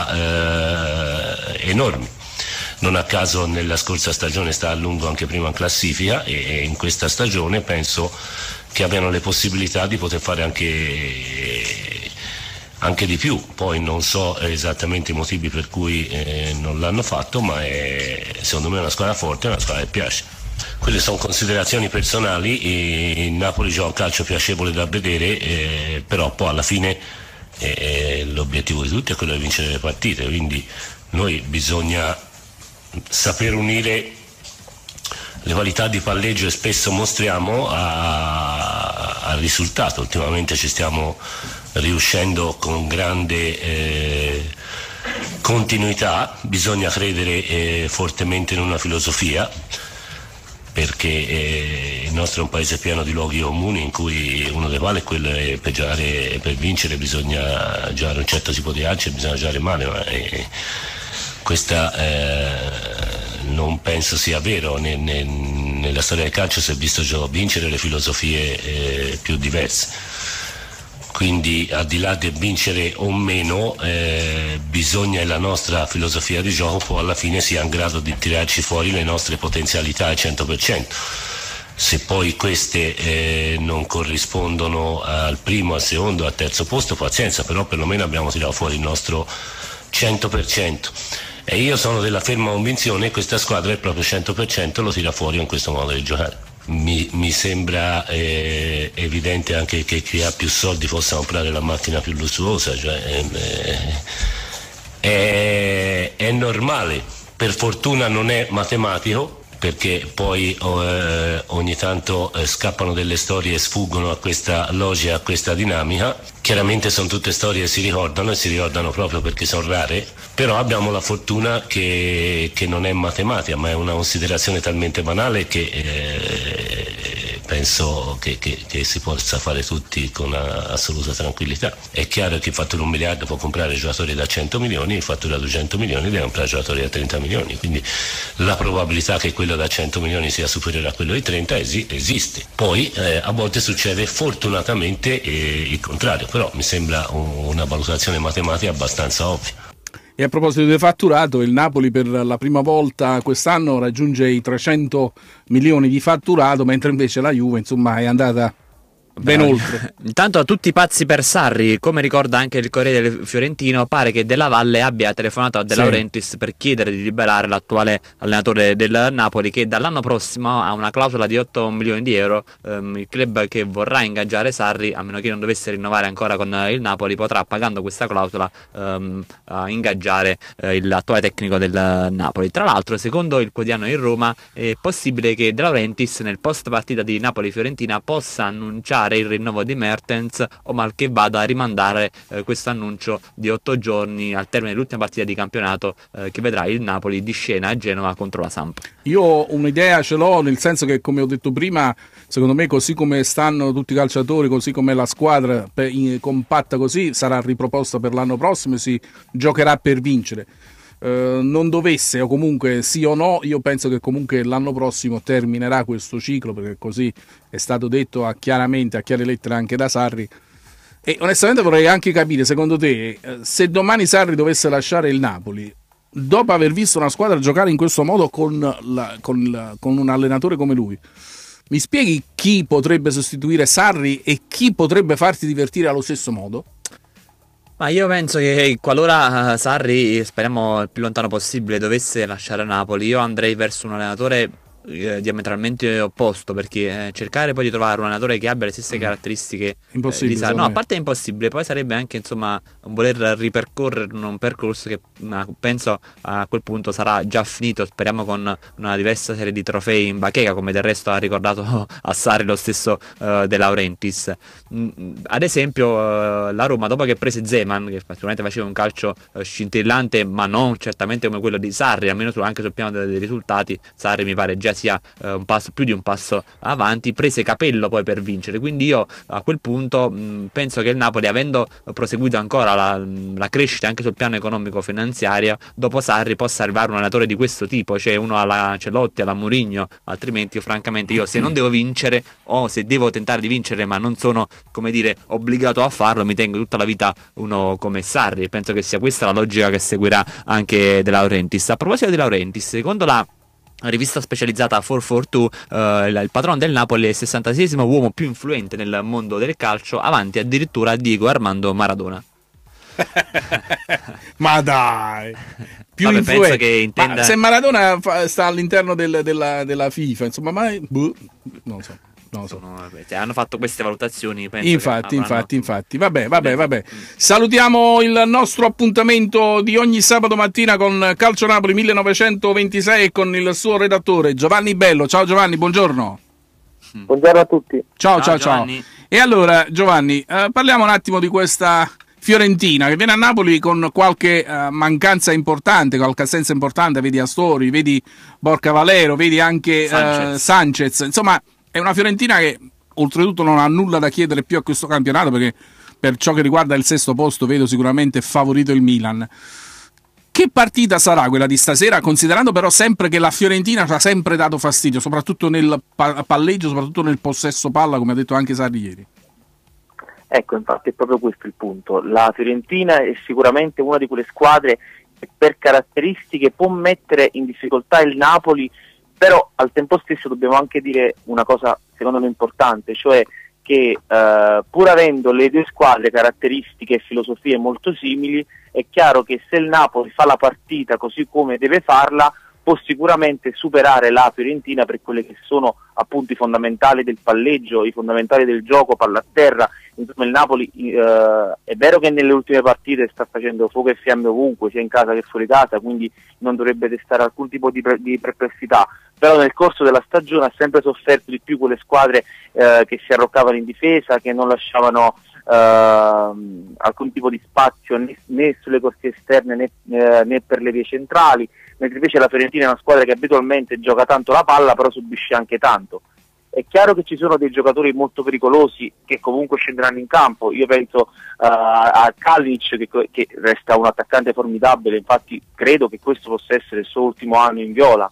qualità eh, enormi. Non a caso nella scorsa stagione sta a lungo anche prima in classifica, e, e in questa stagione penso che abbiano le possibilità di poter fare anche, anche di più. Poi non so esattamente i motivi per cui eh, non l'hanno fatto, ma è, secondo me è una squadra forte, è una squadra che piace. Quelle sono considerazioni personali, e il Napoli gioca un calcio piacevole da vedere, eh, però poi alla fine eh, l'obiettivo di tutti è quello di vincere le partite, quindi noi bisogna saper unire le qualità di palleggio che spesso mostriamo a, al risultato. Ultimamente ci stiamo riuscendo con grande eh, continuità, bisogna credere eh, fortemente in una filosofia, perché eh, il nostro è un paese pieno di luoghi comuni, in cui uno dei quali è quello che per giocare, per vincere bisogna giocare un certo tipo di calcio e bisogna giocare male, ma eh, questa eh, non penso sia vero. Ne, ne, nella storia del calcio si è visto vincere le filosofie eh, più diverse, quindi al di là di vincere o meno eh, bisogna, la nostra filosofia di gioco poi alla fine sia in grado di tirarci fuori le nostre potenzialità al cento per cento. Se poi queste eh, non corrispondono al primo, al secondo, al terzo posto, pazienza, però perlomeno abbiamo tirato fuori il nostro cento per cento. E io sono della ferma convinzione che questa squadra il proprio cento per cento lo tira fuori con questo modo di giocare. Mi, mi sembra eh, evidente anche che chi ha più soldi possa comprare la macchina più lussuosa, cioè, eh, è, è normale, per fortuna non è matematico, perché poi eh, ogni tanto eh, scappano delle storie e sfuggono a questa logica, a questa dinamica. Chiaramente sono tutte storie che si ricordano e si ricordano proprio perché sono rare, però abbiamo la fortuna che, che non è matematica, ma è una considerazione talmente banale che eh, penso che, che, che si possa fare tutti con assoluta tranquillità. È chiaro che chi fattura un miliardo può comprare giocatori da cento milioni, chi fattura duecento milioni deve comprare giocatori da trenta milioni, quindi la probabilità che quello da cento milioni sia superiore a quello di trenta esi- esiste. Poi eh, a volte succede fortunatamente eh, il contrario, però mi sembra un, una valutazione matematica abbastanza ovvia. E a proposito di fatturato, il Napoli per la prima volta quest'anno raggiunge i trecento milioni di fatturato, mentre invece la Juve, insomma, è andata ben Beh, oltre. Intanto tutti pazzi per Sarri, come ricorda anche il Corriere del Fiorentino, pare che Della Valle abbia telefonato a De Laurentiis sì. per chiedere di liberare l'attuale allenatore del Napoli, che dall'anno prossimo ha una clausola di otto milioni di euro. Um, il club che vorrà ingaggiare Sarri, a meno che non dovesse rinnovare ancora con il Napoli, potrà, pagando questa clausola, um, uh, ingaggiare uh, l'attuale tecnico del Napoli. Tra l'altro, secondo il quotidiano in Roma, è possibile che De Laurentiis nel post partita di Napoli-Fiorentina possa annunciare il rinnovo di Mertens, o mal che vada a rimandare eh, questo annuncio di otto giorni al termine dell'ultima partita di campionato eh, che vedrà il Napoli di scena a Genova contro la Samp. Io un'idea ce l'ho, nel senso che, come ho detto prima, secondo me così come stanno tutti i calciatori, così come la squadra per, in, compatta così, sarà riproposta per l'anno prossimo e si giocherà per vincere. Uh, non dovesse, o comunque sì o no, io penso che comunque l'anno prossimo terminerà questo ciclo, perché così è stato detto a chiaramente, a chiare lettere anche da Sarri. E onestamente vorrei anche capire, secondo te, se domani Sarri dovesse lasciare il Napoli, dopo aver visto una squadra giocare in questo modo con, la, con, la, con un allenatore come lui, mi spieghi chi potrebbe sostituire Sarri e chi potrebbe farti divertire allo stesso modo? Ma io penso che qualora Sarri, speriamo il più lontano possibile, dovesse lasciare Napoli, io andrei verso un allenatore eh, diametralmente opposto, perché eh, cercare poi di trovare un allenatore che abbia le stesse caratteristiche eh, di Sarri, no, a parte è impossibile, poi sarebbe anche, insomma, voler ripercorrere un percorso che ma, penso a quel punto sarà già finito, speriamo con una diversa serie di trofei in bacheca, come del resto ha ricordato a Sarri lo stesso uh, De Laurentiis. Mm, ad esempio uh, la Roma, dopo che prese Zeman, che sicuramente faceva un calcio uh, scintillante, ma non certamente come quello di Sarri, almeno su, anche sul piano dei, dei risultati, Sarri mi pare già sia uh, un passo, più di un passo avanti, prese Capello poi per vincere, quindi io a quel punto mh, penso che il Napoli, avendo proseguito ancora la, la crescita anche sul piano economico finanziario, dopo Sarri possa arrivare un allenatore di questo tipo, cioè uno alla Celotti, alla Mourinho, altrimenti io francamente, io se non devo vincere, o se devo tentare di vincere ma non sono, come dire, obbligato a farlo, mi tengo tutta la vita uno come Sarri. Penso che sia questa la logica che seguirà anche De Laurentiis. A proposito di De Laurentiis, secondo la rivista specializzata quattrocentoquarantadue, uh, il patrono del Napoli è il sessantaseiesimo uomo più influente nel mondo del calcio, avanti addirittura a Diego Armando Maradona. Ma dai, più Vabbè, influen- penso che intenda... ma se Maradona fa, sta all'interno del, della, della FIFA, insomma, mai boh, non so. Non so. Sono, cioè, hanno fatto queste valutazioni, penso Infatti, che avranno... infatti, infatti. Vabbè, vabbè, vabbè. Salutiamo il nostro appuntamento di ogni sabato mattina con Calcio Napoli millenovecentoventisei e con il suo redattore Giovanni Bello. Ciao Giovanni, buongiorno. Buongiorno a tutti. Ciao, ciao, Ciao, ciao. E allora, Giovanni, eh, parliamo un attimo di questa Fiorentina che viene a Napoli con qualche eh, mancanza importante, qualche assenza importante. Vedi Astori, vedi Borca Valero, vedi anche Sanchez. Eh, Sanchez. Insomma, è una Fiorentina che oltretutto non ha nulla da chiedere più a questo campionato, perché per ciò che riguarda il sesto posto vedo sicuramente favorito il Milan. Che partita sarà quella di stasera, considerando però sempre che la Fiorentina ci ha sempre dato fastidio, soprattutto nel palleggio, soprattutto nel possesso palla, come ha detto anche Sarri ieri? Ecco, infatti è proprio questo il punto. La Fiorentina è sicuramente una di quelle squadre che per caratteristiche può mettere in difficoltà il Napoli, però al tempo stesso dobbiamo anche dire una cosa secondo me importante, cioè che eh, pur avendo le due squadre caratteristiche e filosofie molto simili, è chiaro che se il Napoli fa la partita così come deve farla, può sicuramente superare la Fiorentina per quelle che sono appunto i fondamentali del palleggio, i fondamentali del gioco, palla a terra. Insomma, il Napoli eh, è vero che nelle ultime partite sta facendo fuoco e fiamme ovunque, sia in casa che fuori casa, quindi non dovrebbe destare alcun tipo di, pre- di perplessità, però nel corso della stagione ha sempre sofferto di più quelle squadre eh, che si arroccavano in difesa, che non lasciavano eh, alcun tipo di spazio né, né sulle corsie esterne né, eh, né per le vie centrali, mentre invece la Fiorentina è una squadra che abitualmente gioca tanto la palla, però subisce anche tanto. È chiaro che ci sono dei giocatori molto pericolosi che comunque scenderanno in campo. Io penso uh, a Kalinic che, che resta un attaccante formidabile, infatti credo che questo possa essere il suo ultimo anno in viola.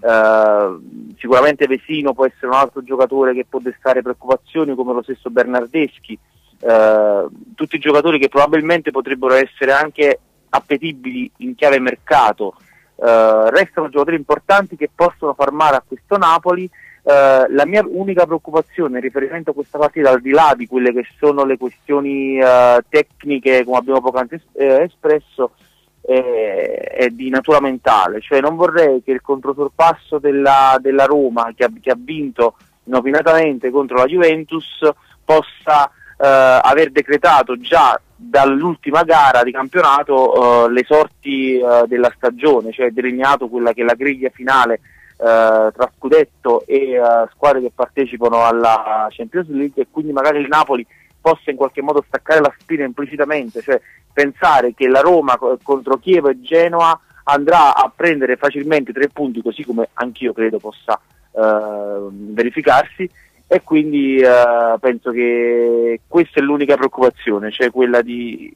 Uh, sicuramente Vesino può essere un altro giocatore che può destare preoccupazioni, come lo stesso Bernardeschi, uh, tutti giocatori che probabilmente potrebbero essere anche appetibili in chiave mercato. Uh, restano giocatori importanti che possono far male a questo Napoli. Uh, la mia unica preoccupazione in riferimento a questa partita, al di là di quelle che sono le questioni uh, tecniche, come abbiamo poc'anzi es- eh, espresso, è, è di natura mentale, cioè non vorrei che il controsorpasso della, della Roma, che ha, che ha vinto inopinatamente contro la Juventus, possa uh, aver decretato già dall'ultima gara di campionato uh, le sorti uh, della stagione, cioè delineato quella che è la griglia finale Uh, tra scudetto e uh, squadre che partecipano alla Champions League, e quindi magari il Napoli possa in qualche modo staccare la spina implicitamente, cioè pensare che la Roma co- contro Chievo e Genoa andrà a prendere facilmente tre punti, così come anch'io credo possa uh, verificarsi, e quindi uh, penso che questa è l'unica preoccupazione, cioè quella di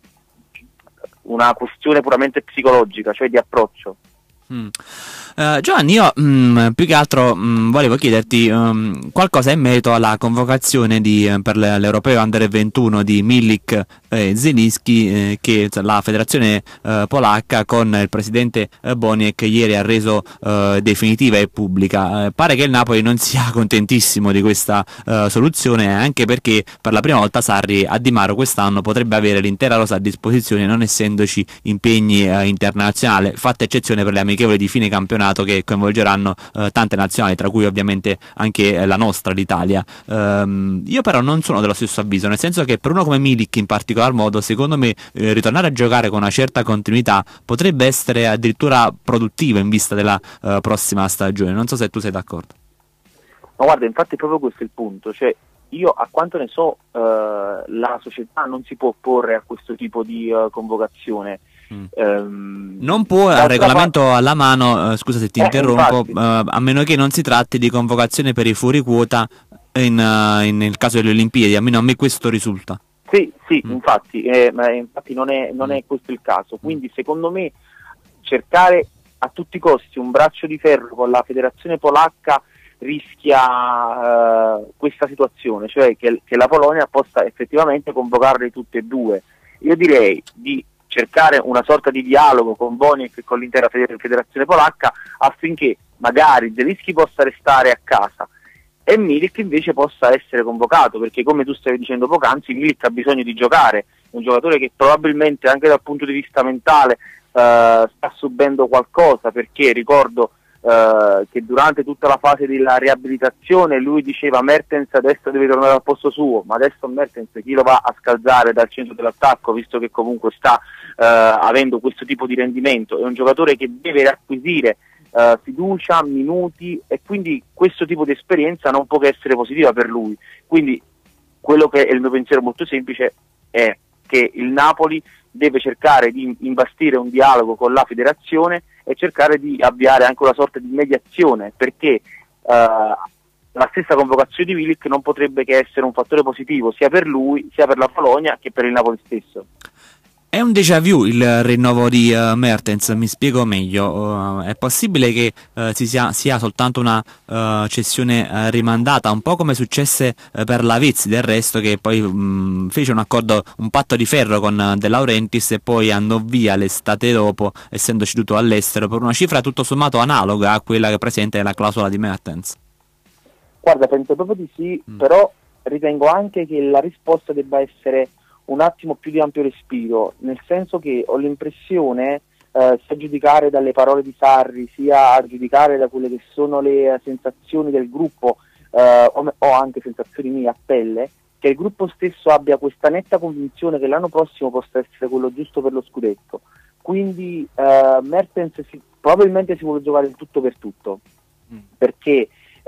una questione puramente psicologica, cioè di approccio. Mm. Uh, Giovanni, io mh, più che altro mh, volevo chiederti um, qualcosa in merito alla convocazione di, eh, per l'Europeo Under ventuno di Milik e Zielinski, eh, che la federazione eh, polacca con il presidente eh, Boniek ieri ha reso eh, definitiva e pubblica. Eh, pare che il Napoli non sia contentissimo di questa eh, soluzione, anche perché per la prima volta Sarri a Di Maro quest'anno potrebbe avere l'intera rosa a disposizione, non essendoci impegni eh, internazionali, fatta eccezione per le amichevoli di fine campionato che coinvolgeranno eh, tante nazionali, tra cui ovviamente anche eh, la nostra, l'Italia. Um, io però non sono dello stesso avviso, nel senso che per uno come Milik in particolar modo, secondo me eh, ritornare a giocare con una certa continuità potrebbe essere addirittura produttivo in vista della uh, prossima stagione. Non so se tu sei d'accordo. Ma guarda, infatti proprio questo è il punto, cioè io a quanto ne so uh, la società non si può opporre a questo tipo di uh, convocazione. Mm. Um, non può al regolamento parte... alla mano, uh, scusa se ti eh, interrompo, uh, a meno che non si tratti di convocazione per i fuori quota in, uh, in, nel caso delle Olimpiadi, almeno a me questo risulta. Sì, sì, mm. infatti, eh, ma infatti non è, non è questo il caso, quindi secondo me cercare a tutti i costi un braccio di ferro con la federazione polacca rischia uh, questa situazione, cioè che, che la Polonia possa effettivamente convocarli tutti e due. Io direi di cercare una sorta di dialogo con Boniek e con l'intera federazione polacca affinché magari Zielinski possa restare a casa e Milik invece possa essere convocato, perché come tu stavi dicendo poc'anzi Milik ha bisogno di giocare, un giocatore che probabilmente anche dal punto di vista mentale eh, sta subendo qualcosa, perché ricordo eh, che durante tutta la fase della riabilitazione lui diceva Mertens adesso deve tornare al posto suo, ma adesso Mertens chi lo va a scalzare dal centro dell'attacco, visto che comunque sta eh, avendo questo tipo di rendimento? È un giocatore che deve riacquisire Uh, fiducia, minuti, e quindi questo tipo di esperienza non può che essere positiva per lui. Quindi quello che è il mio pensiero molto semplice è che il Napoli deve cercare di imbastire un dialogo con la federazione e cercare di avviare anche una sorta di mediazione, perché uh, la stessa convocazione di Milik non potrebbe che essere un fattore positivo sia per lui, sia per la Polonia, che per il Napoli stesso. È un déjà vu il rinnovo di uh, Mertens, mi spiego meglio. Uh, è possibile che uh, si sia, sia soltanto una uh, cessione uh, rimandata, un po' come successe uh, per Lavezzi, del resto, che poi um, fece un accordo, un patto di ferro con uh, De Laurentiis e poi andò via l'estate dopo, essendo ceduto all'estero, per una cifra tutto sommato analoga a quella che presenta nella clausola di Mertens. Guarda, penso proprio di sì, mm. però ritengo anche che la risposta debba essere un attimo più di ampio respiro, nel senso che ho l'impressione, eh, sia a giudicare dalle parole di Sarri, sia a giudicare da quelle che sono le uh, sensazioni del gruppo, eh, o, o anche sensazioni mie a pelle, che il gruppo stesso abbia questa netta convinzione che l'anno prossimo possa essere quello giusto per lo scudetto. Quindi eh, Mertens si, probabilmente si vuole giocare il tutto per tutto, mm. perché Uh,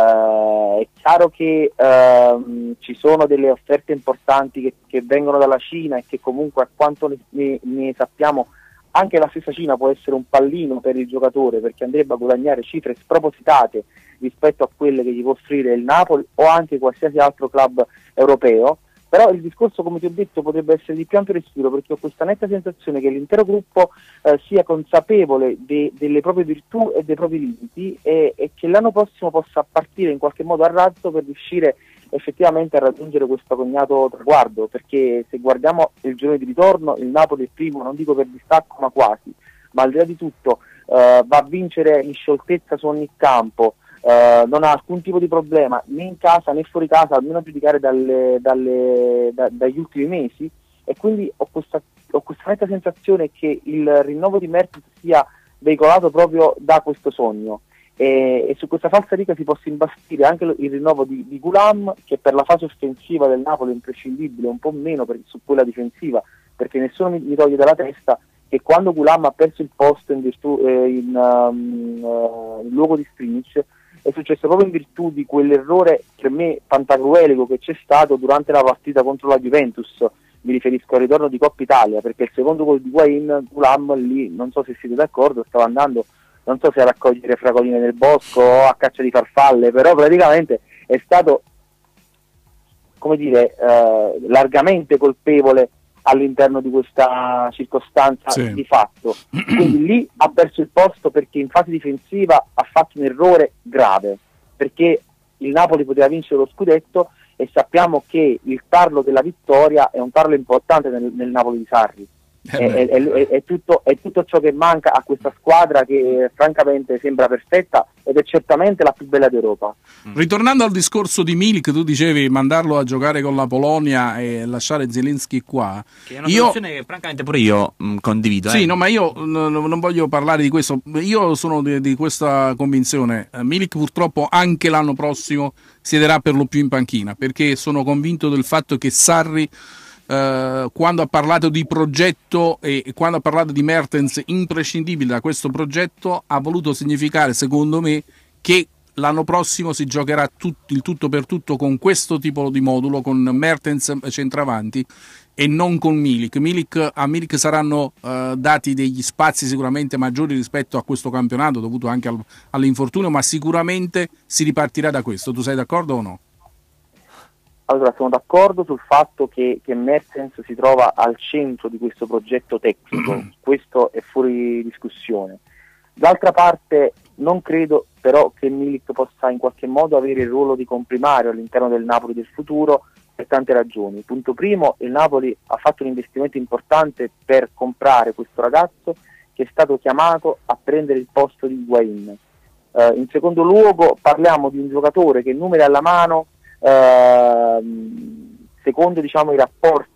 è chiaro che uh, ci sono delle offerte importanti che, che vengono dalla Cina e che comunque, a quanto ne, ne, ne sappiamo, anche la stessa Cina può essere un pallino per il giocatore, perché andrebbe a guadagnare cifre spropositate rispetto a quelle che gli può offrire il Napoli o anche qualsiasi altro club europeo. Però il discorso, come ti ho detto, potrebbe essere di più ampio respiro, perché ho questa netta sensazione che l'intero gruppo eh, sia consapevole de- delle proprie virtù e dei propri limiti, e-, e che l'anno prossimo possa partire in qualche modo a razzo per riuscire effettivamente a raggiungere questo cognato traguardo, perché se guardiamo il giorno di ritorno, il Napoli è primo, non dico per distacco ma quasi, ma al di là di tutto eh, va a vincere in scioltezza su ogni campo. Uh, non ha alcun tipo di problema né in casa né fuori casa, almeno a giudicare dalle, dalle, da, dagli ultimi mesi, e quindi ho questa, ho questa netta sensazione che il rinnovo di Mertens sia veicolato proprio da questo sogno, e, e su questa falsa riga si possa imbastire anche il rinnovo di, di Ghulam, che per la fase offensiva del Napoli è imprescindibile, un po' meno per, su quella difensiva, perché nessuno mi, mi toglie dalla testa che quando Ghulam ha perso il posto in, virtù, eh, in, um, uh, in luogo di Skriniar è successo proprio in virtù di quell'errore per me pantagruelico che c'è stato durante la partita contro la Juventus. Mi riferisco al ritorno di Coppa Italia, perché il secondo gol di Higuain, Ghulam lì, non so se siete d'accordo, stava andando, non so se a raccogliere fragoline nel bosco o a caccia di farfalle, però praticamente è stato, come dire, eh, largamente colpevole all'interno di questa circostanza, sì, di fatto. Quindi lì ha perso il posto perché in fase difensiva ha fatto un errore grave, perché il Napoli poteva vincere lo scudetto e sappiamo che il tarlo della vittoria è un tarlo importante nel, nel Napoli di Sarri. È, è, è, è, tutto, è tutto ciò che manca a questa squadra che francamente sembra perfetta ed è certamente la più bella d'Europa. Ritornando al discorso di Milik, tu dicevi mandarlo a giocare con la Polonia e lasciare Zielinski qua, che è una soluzione io... che francamente pure io mh, condivido. Sì, eh. no, ma io n- non voglio parlare di questo, io sono di, di questa convinzione. Milik purtroppo anche l'anno prossimo siederà per lo più in panchina, perché sono convinto del fatto che Sarri, Uh, quando ha parlato di progetto e, e quando ha parlato di Mertens imprescindibile da questo progetto, ha voluto significare, secondo me, che l'anno prossimo si giocherà tut, il tutto per tutto con questo tipo di modulo, con Mertens centravanti e non con Milik. Milik a Milik saranno uh, dati degli spazi sicuramente maggiori rispetto a questo campionato, dovuto anche al, all'infortunio, ma sicuramente si ripartirà da questo. Tu sei d'accordo o no? Allora, sono d'accordo sul fatto che, che Mertens si trova al centro di questo progetto tecnico, questo è fuori discussione. D'altra parte non credo però che Milik possa in qualche modo avere il ruolo di comprimario all'interno del Napoli del futuro, per tante ragioni. Punto primo, il Napoli ha fatto un investimento importante per comprare questo ragazzo che è stato chiamato a prendere il posto di Higuain. Uh, in secondo luogo parliamo di un giocatore che numeri alla mano, Uh, secondo diciamo i rapporti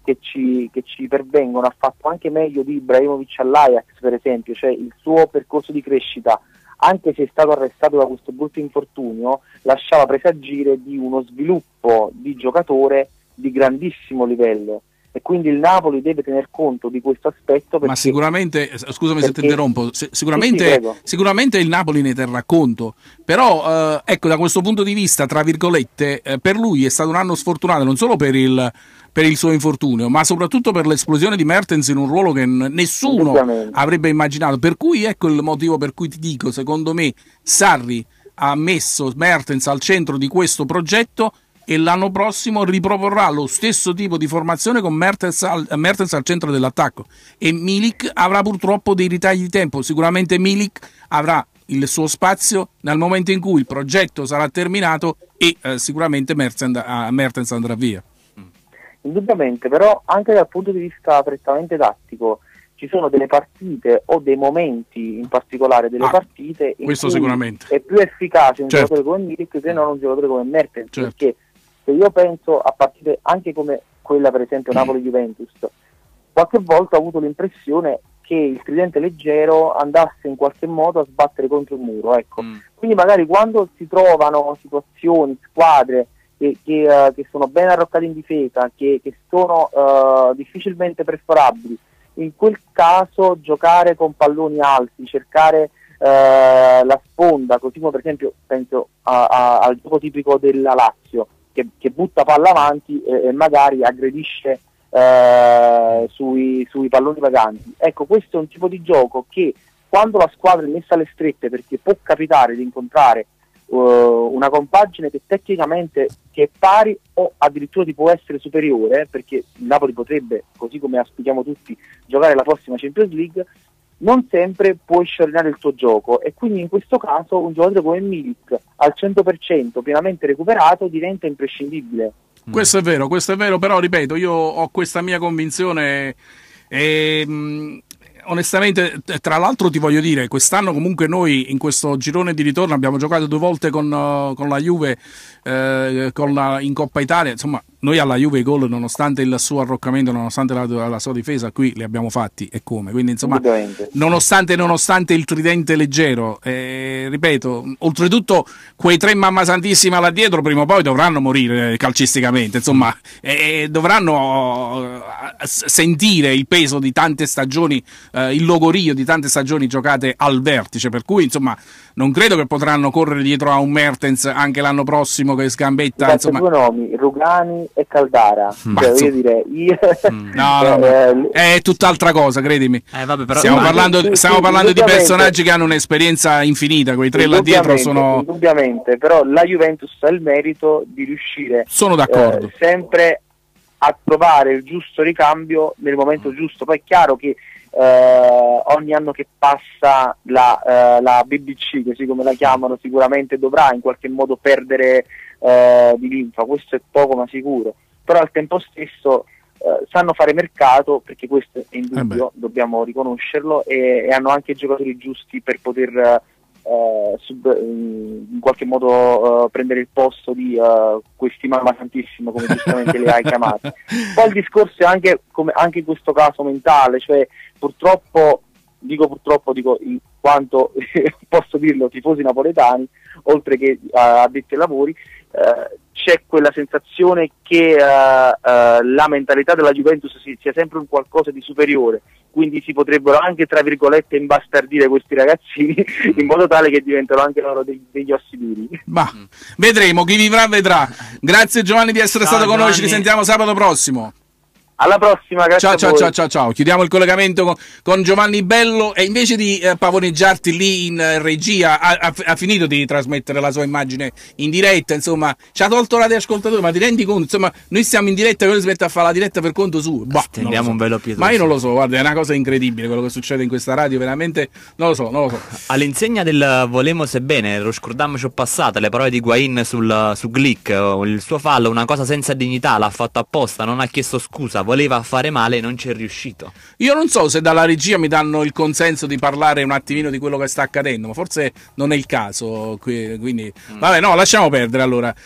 che ci, che ci pervengono, ha fatto anche meglio di Ibrahimovic all'Ajax per esempio, cioè il suo percorso di crescita, anche se è stato arrestato da questo brutto infortunio, lasciava presagire di uno sviluppo di giocatore di grandissimo livello, e quindi il Napoli deve tener conto di questo aspetto. Perché, ma sicuramente, scusami perché, se ti interrompo, sicuramente, sì, sì, sicuramente il Napoli ne terrà conto, però eh, ecco, da questo punto di vista, tra virgolette, eh, per lui è stato un anno sfortunato non solo per il, per il suo infortunio, ma soprattutto per l'esplosione di Mertens in un ruolo che n- nessuno avrebbe immaginato, per cui ecco il motivo per cui ti dico, secondo me Sarri ha messo Mertens al centro di questo progetto e l'anno prossimo riproporrà lo stesso tipo di formazione con Mertens al, Mertens al centro dell'attacco, e Milik avrà purtroppo dei ritagli di tempo. Sicuramente Milik avrà il suo spazio nel momento in cui il progetto sarà terminato e eh, sicuramente Mertens, uh, Mertens andrà via. Indubbiamente, però anche dal punto di vista prettamente tattico ci sono delle partite o dei momenti in particolare delle ah, partite in questo cui sicuramente è più efficace un certo. giocatore come Milik che non un giocatore come Mertens, certo. perché se io penso a partite anche come quella per esempio Napoli-Juventus, qualche volta ho avuto l'impressione che il tridente leggero andasse in qualche modo a sbattere contro il muro, ecco. Mm. Quindi magari quando si trovano situazioni, squadre che, che, uh, che sono ben arroccate in difesa, che, che sono uh, difficilmente perforabili, in quel caso giocare con palloni alti, cercare uh, la sponda, così come per esempio penso a, a, al gioco tipico della Lazio, che, che butta palla avanti e, e magari aggredisce uh, sui, sui palloni vaganti. Ecco, questo è un tipo di gioco che quando la squadra è messa alle strette, perché può capitare di incontrare uh, una compagine che tecnicamente che è pari o addirittura ti può essere superiore, perché il Napoli potrebbe, così come auspichiamo tutti, giocare la prossima Champions League, non sempre puoi sciorinare il tuo gioco, e quindi in questo caso un giocatore come Milik al cento per cento pienamente recuperato diventa imprescindibile. Questo è vero, questo è vero, però ripeto, io ho questa mia convinzione e mh, onestamente, tra l'altro ti voglio dire, quest'anno comunque noi in questo girone di ritorno abbiamo giocato due volte con, uh, con la Juve eh, con la, in Coppa Italia, insomma noi alla Juve i gol, nonostante il suo arroccamento, nonostante la, la sua difesa, qui li abbiamo fatti e come, quindi insomma nonostante, nonostante il tridente leggero, eh, ripeto, oltretutto quei tre mamma santissima là dietro prima o poi dovranno morire calcisticamente, insomma eh, dovranno uh, sentire il peso di tante stagioni, uh, il logorio di tante stagioni giocate al vertice, per cui insomma non credo che potranno correre dietro a un Mertens anche l'anno prossimo che sgambetta, insomma. Due nomi, Rugani e Caldara, cioè, voglio dire, io... no, no, no. È tutt'altra cosa, credimi. Eh, vabbè, però... Stiamo sì, parlando, sì, stiamo sì, parlando di personaggi che hanno un'esperienza infinita, quei tre là dietro sono... Indubbiamente, però la Juventus ha il merito di riuscire sono d'accordo. Eh, sempre a trovare il giusto ricambio nel momento giusto. Poi è chiaro che Uh, ogni anno che passa la, uh, la B B C, così come la chiamano, sicuramente dovrà in qualche modo perdere uh, di linfa, questo è poco ma sicuro, però al tempo stesso uh, sanno fare mercato, perché questo è indubbio, eh dobbiamo riconoscerlo, e, e hanno anche i giocatori giusti per poter uh, sub, in qualche modo uh, prendere il posto di uh, questi mamma santissimo, come giustamente le hai chiamate. Poi il discorso è anche, come, anche in questo caso mentale, cioè purtroppo, dico purtroppo, dico in quanto posso dirlo, tifosi napoletani, oltre che uh, addetti ai lavori, uh, c'è quella sensazione che uh, uh, la mentalità della Juventus sia sempre un qualcosa di superiore, quindi si potrebbero anche, tra virgolette, imbastardire questi ragazzini in modo tale che diventano anche loro dei, degli ossi duri. Ma vedremo, chi vivrà vedrà. Grazie Giovanni di essere Ciao, stato con Giovanni. noi, ci risentiamo sabato prossimo. Alla prossima, grazie. Ciao a ciao voi. ciao ciao ciao. Chiudiamo il collegamento con, con Giovanni Bello, e invece di eh, pavoneggiarti lì in eh, regia ha, ha, ha finito di trasmettere la sua immagine in diretta, insomma ci ha tolto la ascoltatore, ma ti rendi conto, insomma noi siamo in diretta e lui si mette a fare la diretta per conto suo. Bah, Stendiamo so. un velo pietoso. Ma io non lo so, guarda, è una cosa incredibile quello che succede in questa radio, veramente non lo so, non lo so. All'insegna del volemo sebbene, lo scordiamoci passata, le parole di Higuain sul, su Glick, il suo fallo, una cosa senza dignità, l'ha fatto apposta, non ha chiesto scusa, voleva fare male e non ci è riuscito. Io non so se dalla regia mi danno il consenso di parlare un attimino di quello che sta accadendo, ma forse non è il caso, quindi mm. vabbè, no, lasciamo perdere allora.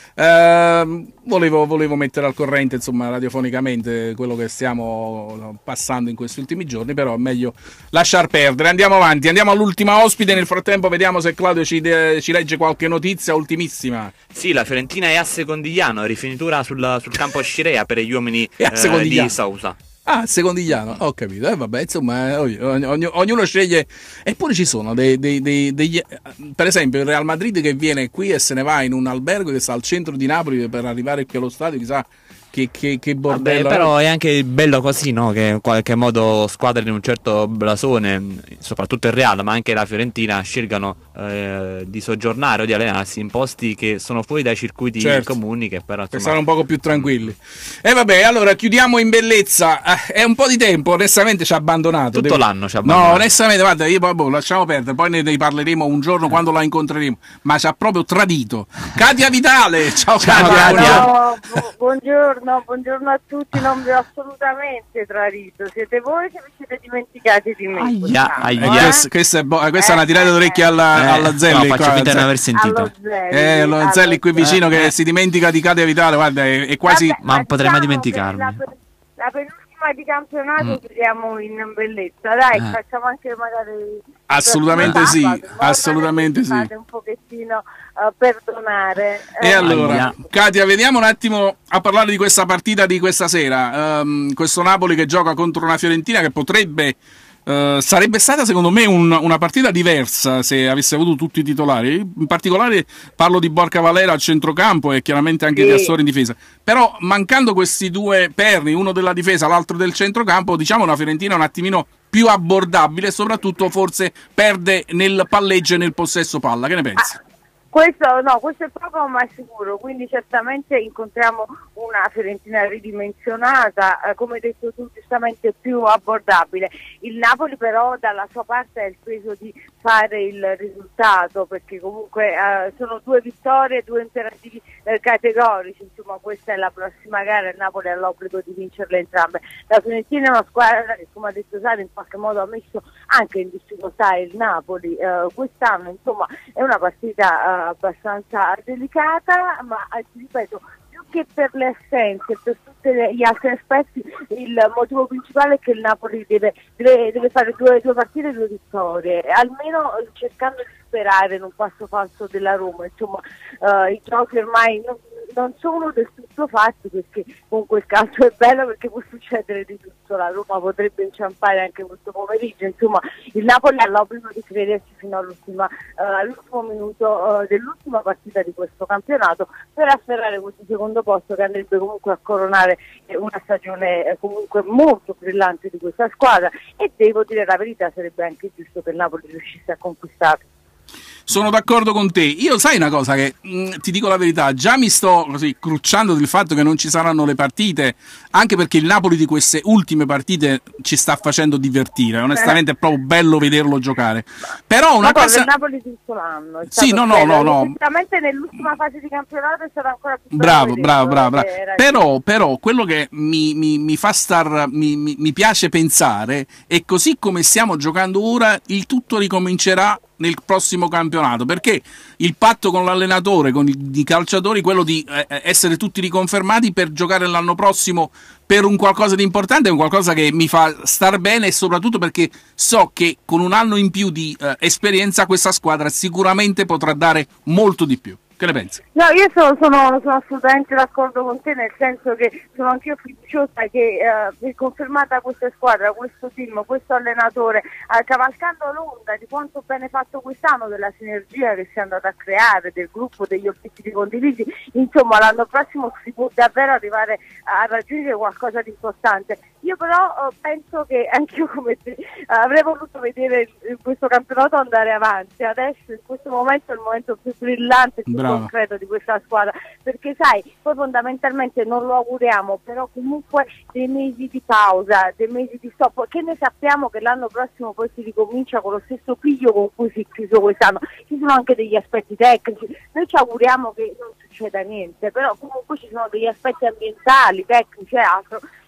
Ehm, volevo, volevo mettere al corrente, insomma, radiofonicamente quello che stiamo passando in questi ultimi giorni, però è meglio lasciar perdere. Andiamo avanti, andiamo all'ultima ospite, nel frattempo vediamo se Claudio ci, de- ci legge qualche notizia ultimissima. Sì, la Fiorentina è a Secondigliano, rifinitura sul, sul campo Scirea per gli uomini eh, di Sousa. Ah, Secondigliano, ho capito. Eh, vabbè, insomma, ogni, ogni, ognuno sceglie. Eppure ci sono dei, dei, dei, degli. Per esempio, il Real Madrid che viene qui e se ne va in un albergo che sta al centro di Napoli per arrivare qui allo stadio, chissà. Che, che, che bordello. Vabbè, però è anche bello così, no? Che in qualche modo squadre di un certo blasone, soprattutto il Real, ma anche la Fiorentina, scelgano eh, di soggiornare o di allenarsi in posti che sono fuori dai circuiti certo. comuni, che però insomma... che saranno un poco più tranquilli. E eh, vabbè, allora chiudiamo in bellezza. Eh, è un po' di tempo, onestamente ci ha abbandonato. Tutto devo... l'anno ci ha abbandonato. No, onestamente, guarda, io boh, lasciamo perdere, poi ne riparleremo un giorno eh. quando la incontreremo. Ma ci ha proprio tradito. Katia Vitale, ciao, ciao Katia. Katia. No, bu- buongiorno. No, buongiorno a tutti, non vi ho assolutamente tradito, siete voi che vi siete dimenticati di me. Aia, aia. Eh, questa, questa, è, bo- questa eh, è una tirata d'orecchie alla, eh, alla Zelli. No, faccio finta di non aver sentito. Zelli, eh, lo Zelli qui vicino eh. che si dimentica di Katia Vitale, guarda, è, è quasi... Vabbè, ma non potrei mai dimenticarmi. La, la penultima di campionato chiudiamo mm. in bellezza, dai, eh. facciamo anche magari... Assolutamente sì, assolutamente sì. Fate un pochettino uh, perdonare. E eh, allora, Katia, veniamo un attimo a parlare di questa partita di questa sera. Um, questo Napoli che gioca contro una Fiorentina che potrebbe, uh, sarebbe stata secondo me un, una partita diversa se avesse avuto tutti i titolari. In particolare parlo di Borca Valera al centrocampo e chiaramente anche sì. di Astori in difesa. Però mancando questi due perni, uno della difesa, l'altro del centrocampo, diciamo una Fiorentina un attimino più abbordabile e soprattutto forse perde nel palleggio e nel possesso palla. Che ne pensi? Ah, questo no, questo è poco ma sicuro, quindi certamente incontriamo una Fiorentina ridimensionata, eh, come hai detto tu giustamente più abbordabile. Il Napoli però dalla sua parte ha il peso di fare il risultato, perché comunque eh, sono due vittorie, due imperativi eh, categorici, insomma questa è la prossima gara, il Napoli ha l'obbligo di vincerle entrambe. La Fiorentina è una squadra che, come ha detto Sari, in qualche modo ha messo anche in difficoltà il Napoli eh, quest'anno, insomma è una partita eh, abbastanza delicata, ma eh, ti ripeto, che per le assenze, per tutti gli altri aspetti, il motivo principale è che il Napoli deve, deve, deve fare due, due partite e due vittorie, almeno cercando di sperare in un passo falso della Roma. Insomma, uh, i giochi ormai non, non sono del tutto fatti, perché comunque il calcio è bello, perché può succedere di tutto, la Roma potrebbe inciampare anche questo pomeriggio, insomma il Napoli ha l'obbligo di credersi fino all'ultima, uh, all'ultimo minuto uh, dell'ultima partita di questo campionato per afferrare questo secondo posto, che andrebbe comunque a coronare una stagione eh, comunque molto brillante di questa squadra, e devo dire la verità, sarebbe anche giusto che il Napoli riuscisse a conquistarlo. Sono d'accordo con te. Io sai una cosa che mh, ti dico la verità, già mi sto così crucciando del fatto che non ci saranno le partite, anche perché il Napoli di queste ultime partite ci sta facendo divertire, onestamente è proprio bello vederlo giocare. Però una Ma cosa... il Napoli tutto l'anno. Sì, no, no, no, no. Sicuramente nell'ultima fase di campionato è stato ancora più bravo, bravo, bravo, bravo. Però, però quello che mi, mi, mi fa star mi, mi, mi piace pensare è così come stiamo giocando ora, il tutto ricomincerà nel prossimo campionato, perché il patto con l'allenatore, con i calciatori, quello di eh, essere tutti riconfermati per giocare l'anno prossimo per un qualcosa di importante, è un qualcosa che mi fa star bene, e soprattutto perché so che con un anno in più di eh, esperienza questa squadra sicuramente potrà dare molto di più. Che ne pensi? No, io sono, sono, sono assolutamente d'accordo con te, nel senso che sono anch'io fiduciosa che eh, è confermata questa squadra, questo team, questo allenatore, eh, cavalcando l'onda di quanto bene fatto quest'anno, della sinergia che si è andata a creare, del gruppo, degli obiettivi condivisi. Insomma, l'anno prossimo si può davvero arrivare a raggiungere qualcosa di importante. Io però eh, penso che anch'io come te eh, avrei voluto vedere questo campionato andare avanti. Adesso in questo momento è il momento più brillante, più Brava. concreto di questa squadra, perché sai, poi fondamentalmente non lo auguriamo, però comunque dei mesi di pausa, dei mesi di stop, che ne sappiamo che l'anno prossimo poi si ricomincia con lo stesso piglio con cui si è chiuso quest'anno. Ci sono anche degli aspetti tecnici, noi ci auguriamo che non succeda niente, però comunque ci sono degli aspetti ambientali, tecnici e altro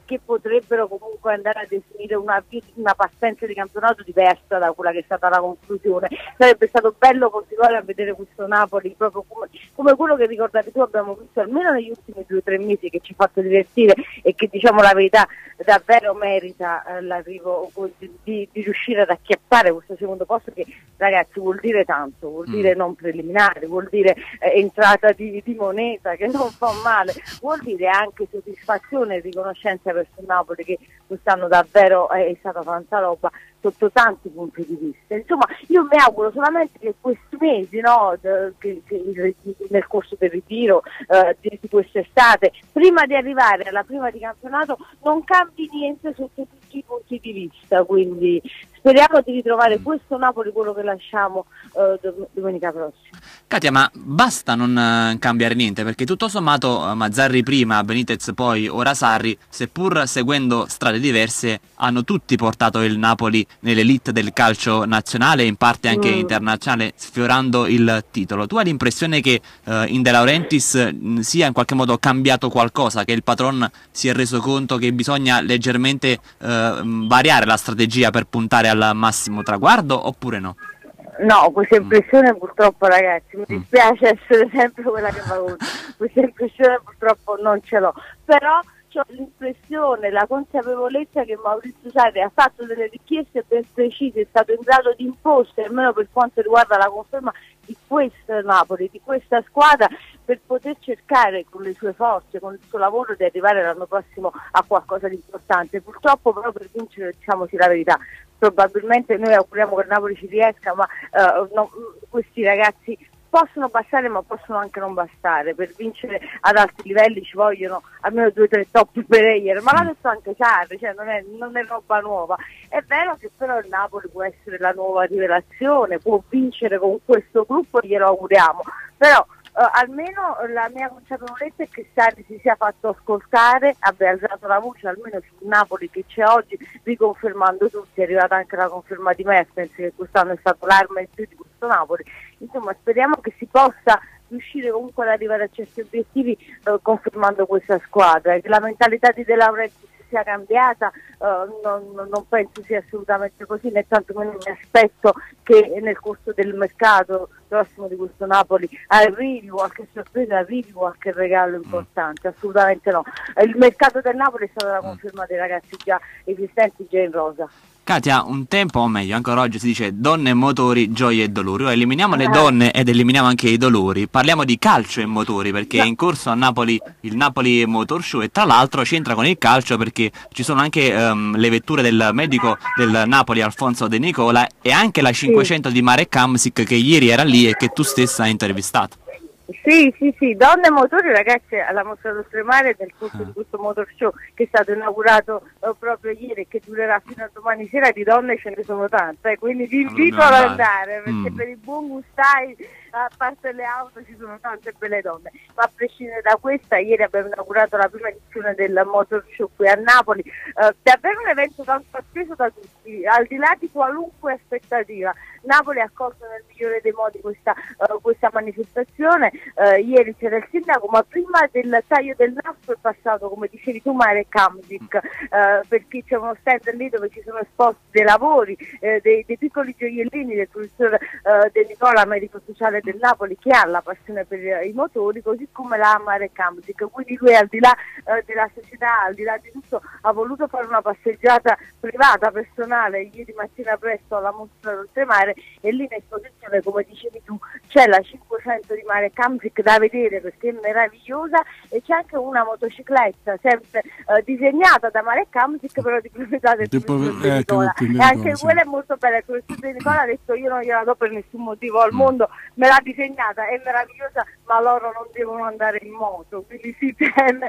che potrebbero comunque andare a definire una, una partenza di campionato diversa da quella che è stata la conclusione. Sarebbe stato bello continuare a vedere questo Napoli proprio come, come quello che ricordavi tu abbiamo visto almeno negli ultimi due o tre mesi, che ci ha fatto divertire e che, diciamo la verità, davvero merita eh, l'arrivo di, di, di riuscire ad acchiappare questo secondo posto, che ragazzi vuol dire tanto, vuol mm. dire non preliminare, vuol dire eh, entrata di, di moneta che non fa male, vuol dire anche soddisfazione e riconoscenza verso il Napoli, che quest'anno davvero è, è stata tanta roba sotto tanti punti di vista. Insomma, io mi auguro solamente che questi mesi, no, che, che nel corso del ritiro eh, di, di quest'estate, prima di arrivare alla prima di campionato, non cambi niente sotto tutti i punti di vista, quindi speriamo di ritrovare questo Napoli, quello che lasciamo eh, domenica prossima. Katia, ma basta non uh, cambiare niente, perché tutto sommato uh, Mazzarri prima, Benitez poi, ora Sarri, seppur seguendo strade diverse, hanno tutti portato il Napoli nell'elite del calcio nazionale e in parte anche mm. internazionale, sfiorando il titolo. Tu hai l'impressione che uh, in De Laurentiis mh, sia in qualche modo cambiato qualcosa, che il patron si è reso conto che bisogna leggermente uh, variare la strategia per puntare al massimo traguardo, oppure no? No, questa impressione mm. purtroppo, ragazzi, mi dispiace essere sempre quella che va avuto, questa impressione purtroppo non ce l'ho, però ho l'impressione, la consapevolezza che Maurizio Sarri ha fatto delle richieste ben precise, è stato in grado di imporsi, almeno per quanto riguarda la conferma di questo Napoli, di questa squadra, per poter cercare con le sue forze, con il suo lavoro, di arrivare l'anno prossimo a qualcosa di importante. Purtroppo però per vincere, diciamoci la verità, probabilmente noi auguriamo che il Napoli ci riesca, ma uh, no, questi ragazzi possono bastare, ma possono anche non bastare. Per vincere ad alti livelli ci vogliono almeno due o tre top player, ma l'ha detto anche Sarri, cioè non è, non è roba nuova. È vero che però il Napoli può essere la nuova rivelazione, può vincere con questo gruppo, glielo auguriamo, però Uh, almeno la mia consapevolezza è che Sarri si sia fatto ascoltare, abbia alzato la voce almeno sul Napoli che c'è oggi, riconfermando tutti. È arrivata anche la conferma di Mertens, che quest'anno è stato l'arma in più di questo Napoli. Insomma, speriamo che si possa riuscire comunque ad arrivare a certi obiettivi uh, confermando questa squadra, e che la mentalità di De Laurentiis sia cambiata, uh, non, non penso sia assolutamente così, né tantomeno mi aspetto che nel corso del mercato prossimo di questo Napoli arrivi qualche sorpresa, arrivi qualche regalo importante, assolutamente no. Il mercato del Napoli è stata la conferma dei ragazzi già esistenti, già in rosa. Katia, un tempo, o meglio, ancora oggi si dice donne e motori, gioie e dolori. Ora eliminiamo le donne ed eliminiamo anche i dolori. Parliamo di calcio e motori, perché no. è in corso a Napoli il Napoli Motor Show, e tra l'altro c'entra con il calcio perché ci sono anche um, le vetture del medico del Napoli, Alfonso De Nicola, e anche la cinquecento sì. di Marek Hamsik, che ieri era lì e che tu stessa hai intervistato. Sì, sì, sì, donne e motori, ragazzi, alla Mostra d'Oltremare nel corso ah. di questo motor show che è stato inaugurato uh, proprio ieri e che durerà fino a domani sera. Di donne ce ne sono tante, eh, quindi vi invito ad andare, perché mm. per i buon gustai, a parte le auto, ci sono tante belle donne. Ma a prescindere da questa, ieri abbiamo inaugurato la prima edizione del motor show qui a Napoli, uh, davvero un evento tanto atteso da tutti, al di là di qualunque aspettativa. Napoli ha accolto nel migliore dei modi questa, uh, questa manifestazione. Uh, ieri c'era il sindaco, ma prima del taglio del nastro è passato, come dicevi tu, Marek Hamsik, uh, perché c'è uno stand lì dove ci sono esposti dei lavori, eh, dei, dei piccoli gioiellini del professor uh, De Nicola, medico sociale del Napoli, che ha la passione per uh, i motori, così come la Marek Hamsik. Quindi lui, al di là uh, della società, al di là di tutto, ha voluto fare una passeggiata privata, personale, ieri mattina presto alla Mostra d'Oltremare, e lì in esposizione, come dicevi tu, c'è la cinquecento di Marek Hamsik da vedere perché è meravigliosa, e c'è anche una motocicletta sempre uh, disegnata da Marek Hamsik, però di proprietà del professor De Nicola, e anche sì. quella è molto bella. Il professor De Nicola ha detto: io non gliela do per nessun motivo al mondo, me l'ha disegnata, è meravigliosa, ma loro non devono andare in moto, quindi si teme.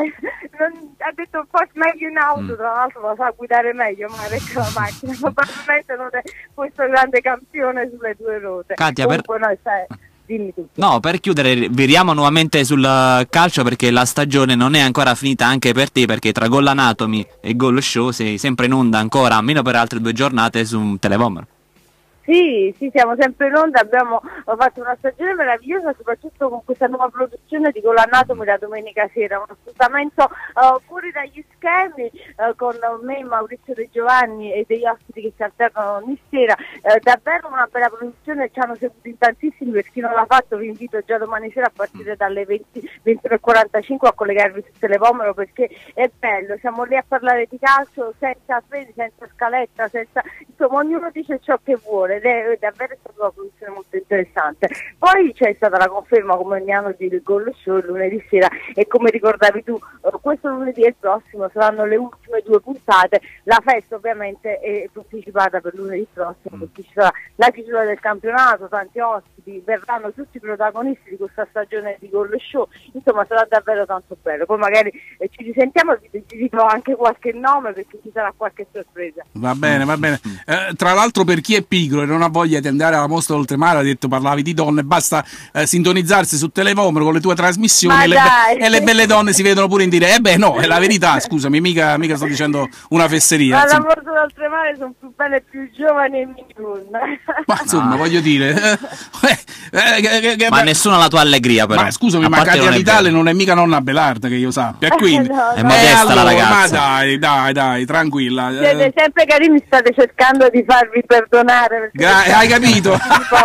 Ha detto forse meglio in auto, tra l'altro la sa guidare meglio Marek la macchina, probabilmente non è questo grande campione sulle due ruote. Katia, comunque per... noi sai, dimmi tutto. No, per chiudere viriamo nuovamente sul calcio, perché la stagione non è ancora finita anche per te, perché tra Goal Anatomy e Goal Show sei sempre in onda ancora, almeno per altre due giornate, su un televomer. Sì, sì, siamo sempre in onda, abbiamo fatto una stagione meravigliosa, soprattutto con questa nuova produzione di Gol Anatomy la domenica sera, un appuntamento uh, fuori dagli schemi, uh, con me, Maurizio De Giovanni e degli ospiti che si alternano ogni sera, uh, davvero una bella produzione, ci hanno seguito in tantissimi, per chi non l'ha fatto vi invito già domani sera a partire dalle venti, ventuno e quarantacinque a collegarvi su Televomero, perché è bello, siamo lì a parlare di calcio senza freni, senza scaletta, senza, insomma ognuno dice ciò che vuole. Ed è davvero stata una produzione molto interessante. Poi c'è stata la conferma come ogni anno di Gol Show lunedì sera, e come ricordavi tu, questo lunedì e il prossimo saranno le ultime due puntate. La festa ovviamente è posticipata per lunedì prossimo, perché ci sarà la chiusura del campionato, tanti ospiti, verranno tutti i protagonisti di questa stagione di Gol Show, insomma sarà davvero tanto bello. Poi magari eh, ci risentiamo e vi dico anche qualche nome, perché ci sarà qualche sorpresa. Va bene, va bene. Eh, tra l'altro, per chi è pigro e non ha voglia di andare alla mostra d'oltremare, ha detto, parlavi di donne, basta eh, sintonizzarsi su Televomero con le tue trasmissioni e le, be- e le belle donne si vedono pure in diretta. Eh beh no, è la verità, scusami, mica, mica sto dicendo una fesseria. Ma alla mostra d'oltremare sono più belle e più giovani e migliori. Ma insomma, ah. voglio dire eh, eh, che, ma beh, nessuna la tua allegria però. Ma scusami, ma Katia Vitale non è mica nonna Belarda, che io sappia, e quindi no, è modesta allora, la ragazza. Ma dai, dai, dai, tranquilla. Siete sempre carini, state cercando di farvi perdonare. Gra- hai capito?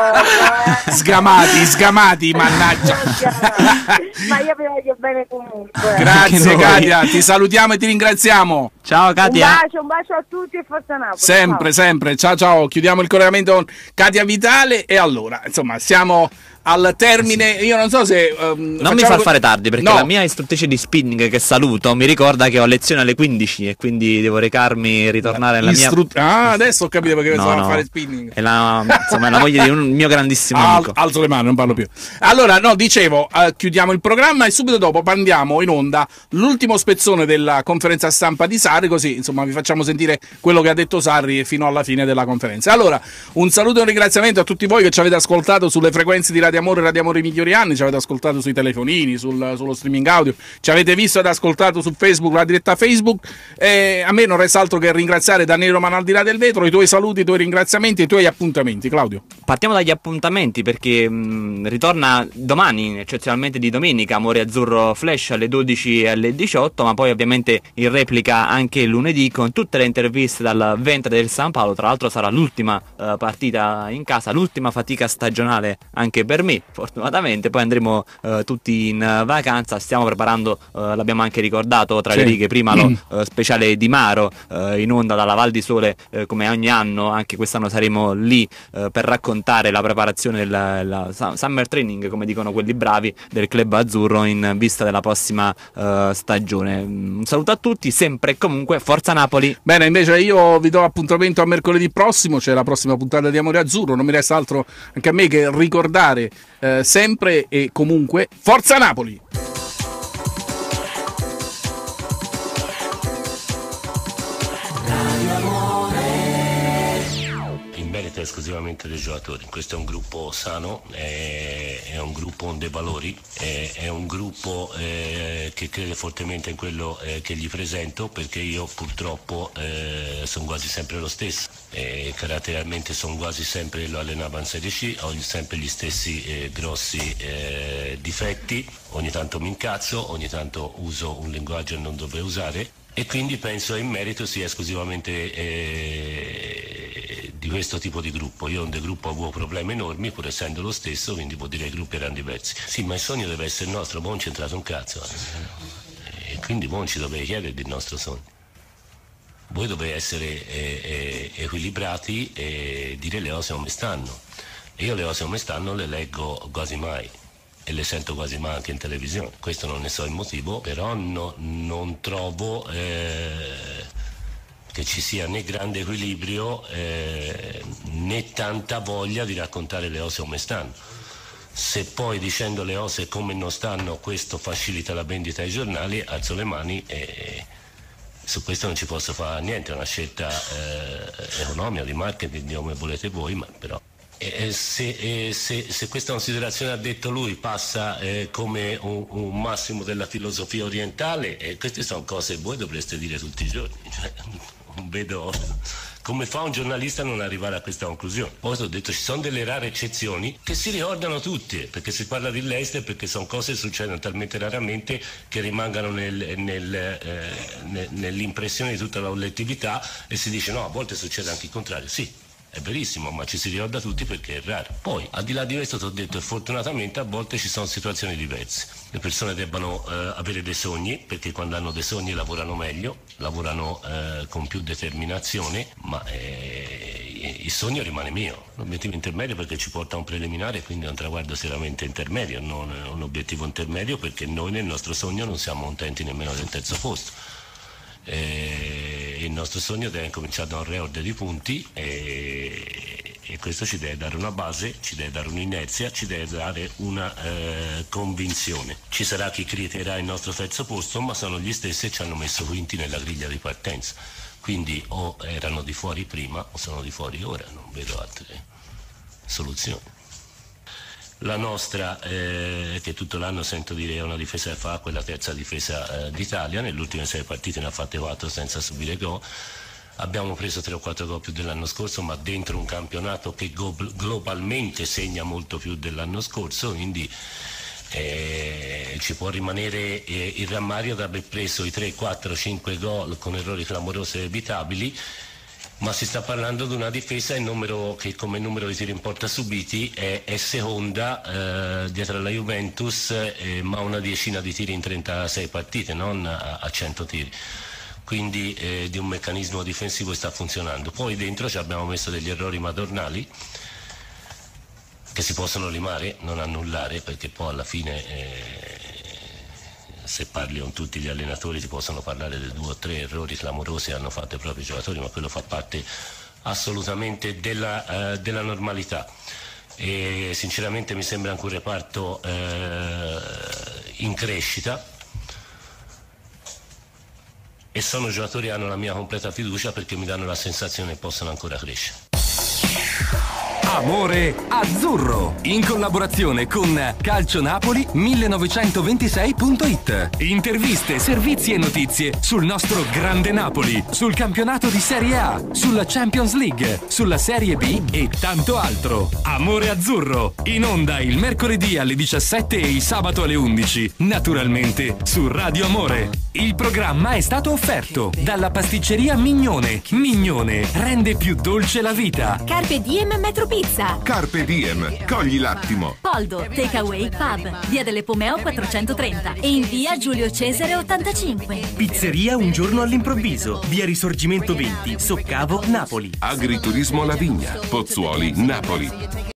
Sgamati, sgamati, mannaggia. Ma io vi voglio bene comunque. Grazie Katia, ti salutiamo e ti ringraziamo. Ciao Katia. Un bacio, un bacio a tutti e forza Napoli. Sempre, ciao. sempre. Ciao ciao, chiudiamo il collegamento con Katia Vitale e allora, insomma, siamo al termine. Io non so se um, non mi far fare tardi, perché no. la mia istruttrice di spinning, che saluto, mi ricorda che ho lezione alle quindici e quindi devo recarmi e ritornare nella Istru- mia. Ah, adesso ho capito perché no, stavo no. a fare spinning. È la, insomma, è la moglie di un mio grandissimo Al- amico. Alzo le mani, non parlo più. Allora, no, dicevo, uh, chiudiamo il programma e subito dopo andiamo in onda l'ultimo spezzone della conferenza stampa di Sarri, così insomma vi facciamo sentire quello che ha detto Sarri fino alla fine della conferenza. Allora, un saluto e un ringraziamento a tutti voi che ci avete ascoltato sulle frequenze di Radio Amore e Radio Amore Migliori Anni, ci avete ascoltato sui telefonini, sul, sullo streaming audio, ci avete visto ed ascoltato su Facebook, la diretta Facebook. E a me non resta altro che ringraziare Daniele Romano al di là del vetro, i tuoi saluti, i tuoi ringraziamenti e i tuoi appuntamenti. Claudio. Partiamo dagli appuntamenti, perché mh, ritorna domani, eccezionalmente di domenica, Amore Azzurro Flash alle dodici e alle diciotto, ma poi ovviamente in replica anche lunedì con tutte le interviste dal Ventre del San Paolo. Tra l'altro sarà l'ultima uh, partita in casa, l'ultima fatica stagionale anche per me, fortunatamente. Poi andremo uh, tutti in uh, vacanza, stiamo preparando, uh, l'abbiamo anche ricordato tra sì. le righe prima, lo uh, speciale di Maro uh, in onda dalla Val di Sole, uh, come ogni anno. Anche quest'anno saremo lì uh, per raccontare la preparazione del summer training, come dicono quelli bravi, del club azzurro in vista della prossima uh, stagione. Un saluto a tutti, sempre e comunque forza Napoli. Bene, invece io vi do appuntamento a mercoledì prossimo, c'è la prossima puntata di Amore Azzurro. Non mi resta altro anche a me che ricordare eh, sempre e comunque forza Napoli. Esclusivamente dei giocatori. Questo è un gruppo sano, è, è un gruppo con dei valori, è, è un gruppo eh, che crede fortemente in quello eh, che gli presento, perché io purtroppo eh, sono quasi sempre lo stesso, eh, caratterialmente sono quasi sempre, lo allenavo in Serie C, ho sempre gli stessi eh, grossi eh, difetti, ogni tanto mi incazzo, ogni tanto uso un linguaggio che non dovrei usare, e quindi penso in merito sia esclusivamente eh, di questo tipo di gruppo. Io in del gruppo avevo problemi enormi, pur essendo lo stesso, quindi vuol dire che i gruppi erano diversi. Sì, ma il sogno deve essere il nostro, ma non c'entrato un cazzo. Eh. E quindi voi ci dovete chiedere del nostro sogno. Voi dovete essere eh, eh, equilibrati e dire le cose come stanno. E io le cose come stanno le leggo quasi mai. E le sento quasi mai anche in televisione. Questo non ne so il motivo, però no, non trovo eh, che ci sia né grande equilibrio eh, né tanta voglia di raccontare le cose come stanno. Se poi dicendo le cose come non stanno questo facilita la vendita ai giornali, alzo le mani e su questo non ci posso fare niente, è una scelta eh, economica, di marketing, di come volete voi, ma però... Eh, se, eh, se, se questa considerazione, ha detto lui, passa eh, come un, un massimo della filosofia orientale, eh, queste sono cose che voi dovreste dire tutti i giorni, cioè, non vedo Come fa un giornalista a non arrivare a questa conclusione? Poi ho detto ci sono delle rare eccezioni che si ricordano tutte, perché si parla di Leicester, perché sono cose che succedono talmente raramente che rimangano nel, nel, eh, nel, nell'impressione di tutta la collettività, e si dice no, a volte succede anche il contrario. Sì, è verissimo, ma ci si ricorda tutti perché è raro. Poi, al di là di questo, ti ho detto, e fortunatamente a volte ci sono situazioni diverse. Le persone debbano eh, avere dei sogni, perché quando hanno dei sogni lavorano meglio, lavorano eh, con più determinazione, ma eh, il sogno rimane mio. L'obiettivo intermedio perché ci porta a un preliminare, quindi a un traguardo seriamente intermedio, non un obiettivo intermedio, perché noi nel nostro sogno non siamo contenti nemmeno del terzo posto. Eh, il nostro sogno deve cominciare da un reordine di punti e, e questo ci deve dare una base, ci deve dare un'inerzia, ci deve dare una eh, convinzione. Ci sarà chi criticherà il nostro terzo posto, ma sono gli stessi che ci hanno messo quinti nella griglia di partenza, quindi o erano di fuori prima o sono di fuori ora, non vedo altre soluzioni. La nostra, eh, che tutto l'anno sento dire è una difesa che fa, quella terza difesa eh, d'Italia, nelle ultime sei partite ne ha fatte quattro senza subire gol. Abbiamo preso tre o quattro gol più dell'anno scorso, ma dentro un campionato che globalmente segna molto più dell'anno scorso, quindi eh, ci può rimanere eh, il rammario di aver preso i tre, quattro, cinque gol con errori clamorosi e evitabili. Ma si sta parlando di una difesa il numero, che come numero di tiri in porta subiti è, è seconda eh, dietro alla Juventus, eh, ma una decina di tiri in trentasei partite, non a, a cento tiri. Quindi eh, di un meccanismo difensivo sta funzionando. Poi dentro ci abbiamo messo degli errori madornali che si possono limare, non annullare, perché poi alla fine eh, se parli con tutti gli allenatori ti possono parlare di due o tre errori clamorosi che hanno fatto i propri giocatori, ma quello fa parte assolutamente della, eh, della normalità. E sinceramente mi sembra anche un reparto eh, in crescita e sono giocatori che hanno la mia completa fiducia, perché mi danno la sensazione che possano ancora crescere. Amore Azzurro, in collaborazione con calcio napoli millenovecentoventisei punto it. Interviste, servizi e notizie sul nostro grande Napoli, sul campionato di Serie A, sulla Champions League, sulla Serie B e tanto altro. Amore Azzurro, in onda il mercoledì alle diciassette e il sabato alle undici, naturalmente su Radio Amore. Il programma è stato offerto dalla pasticceria Mignone. Mignone rende più dolce la vita. Carpe Diem Metro Pizza. Carpe Diem, cogli l'attimo. Poldo Takeaway Pub, via delle Pomeo quattrocentotrenta e in via Giulio Cesare ottantacinque. Pizzeria Un Giorno all'Improvviso, via Risorgimento venti, Soccavo, Napoli. Agriturismo La Vigna, Pozzuoli, Napoli.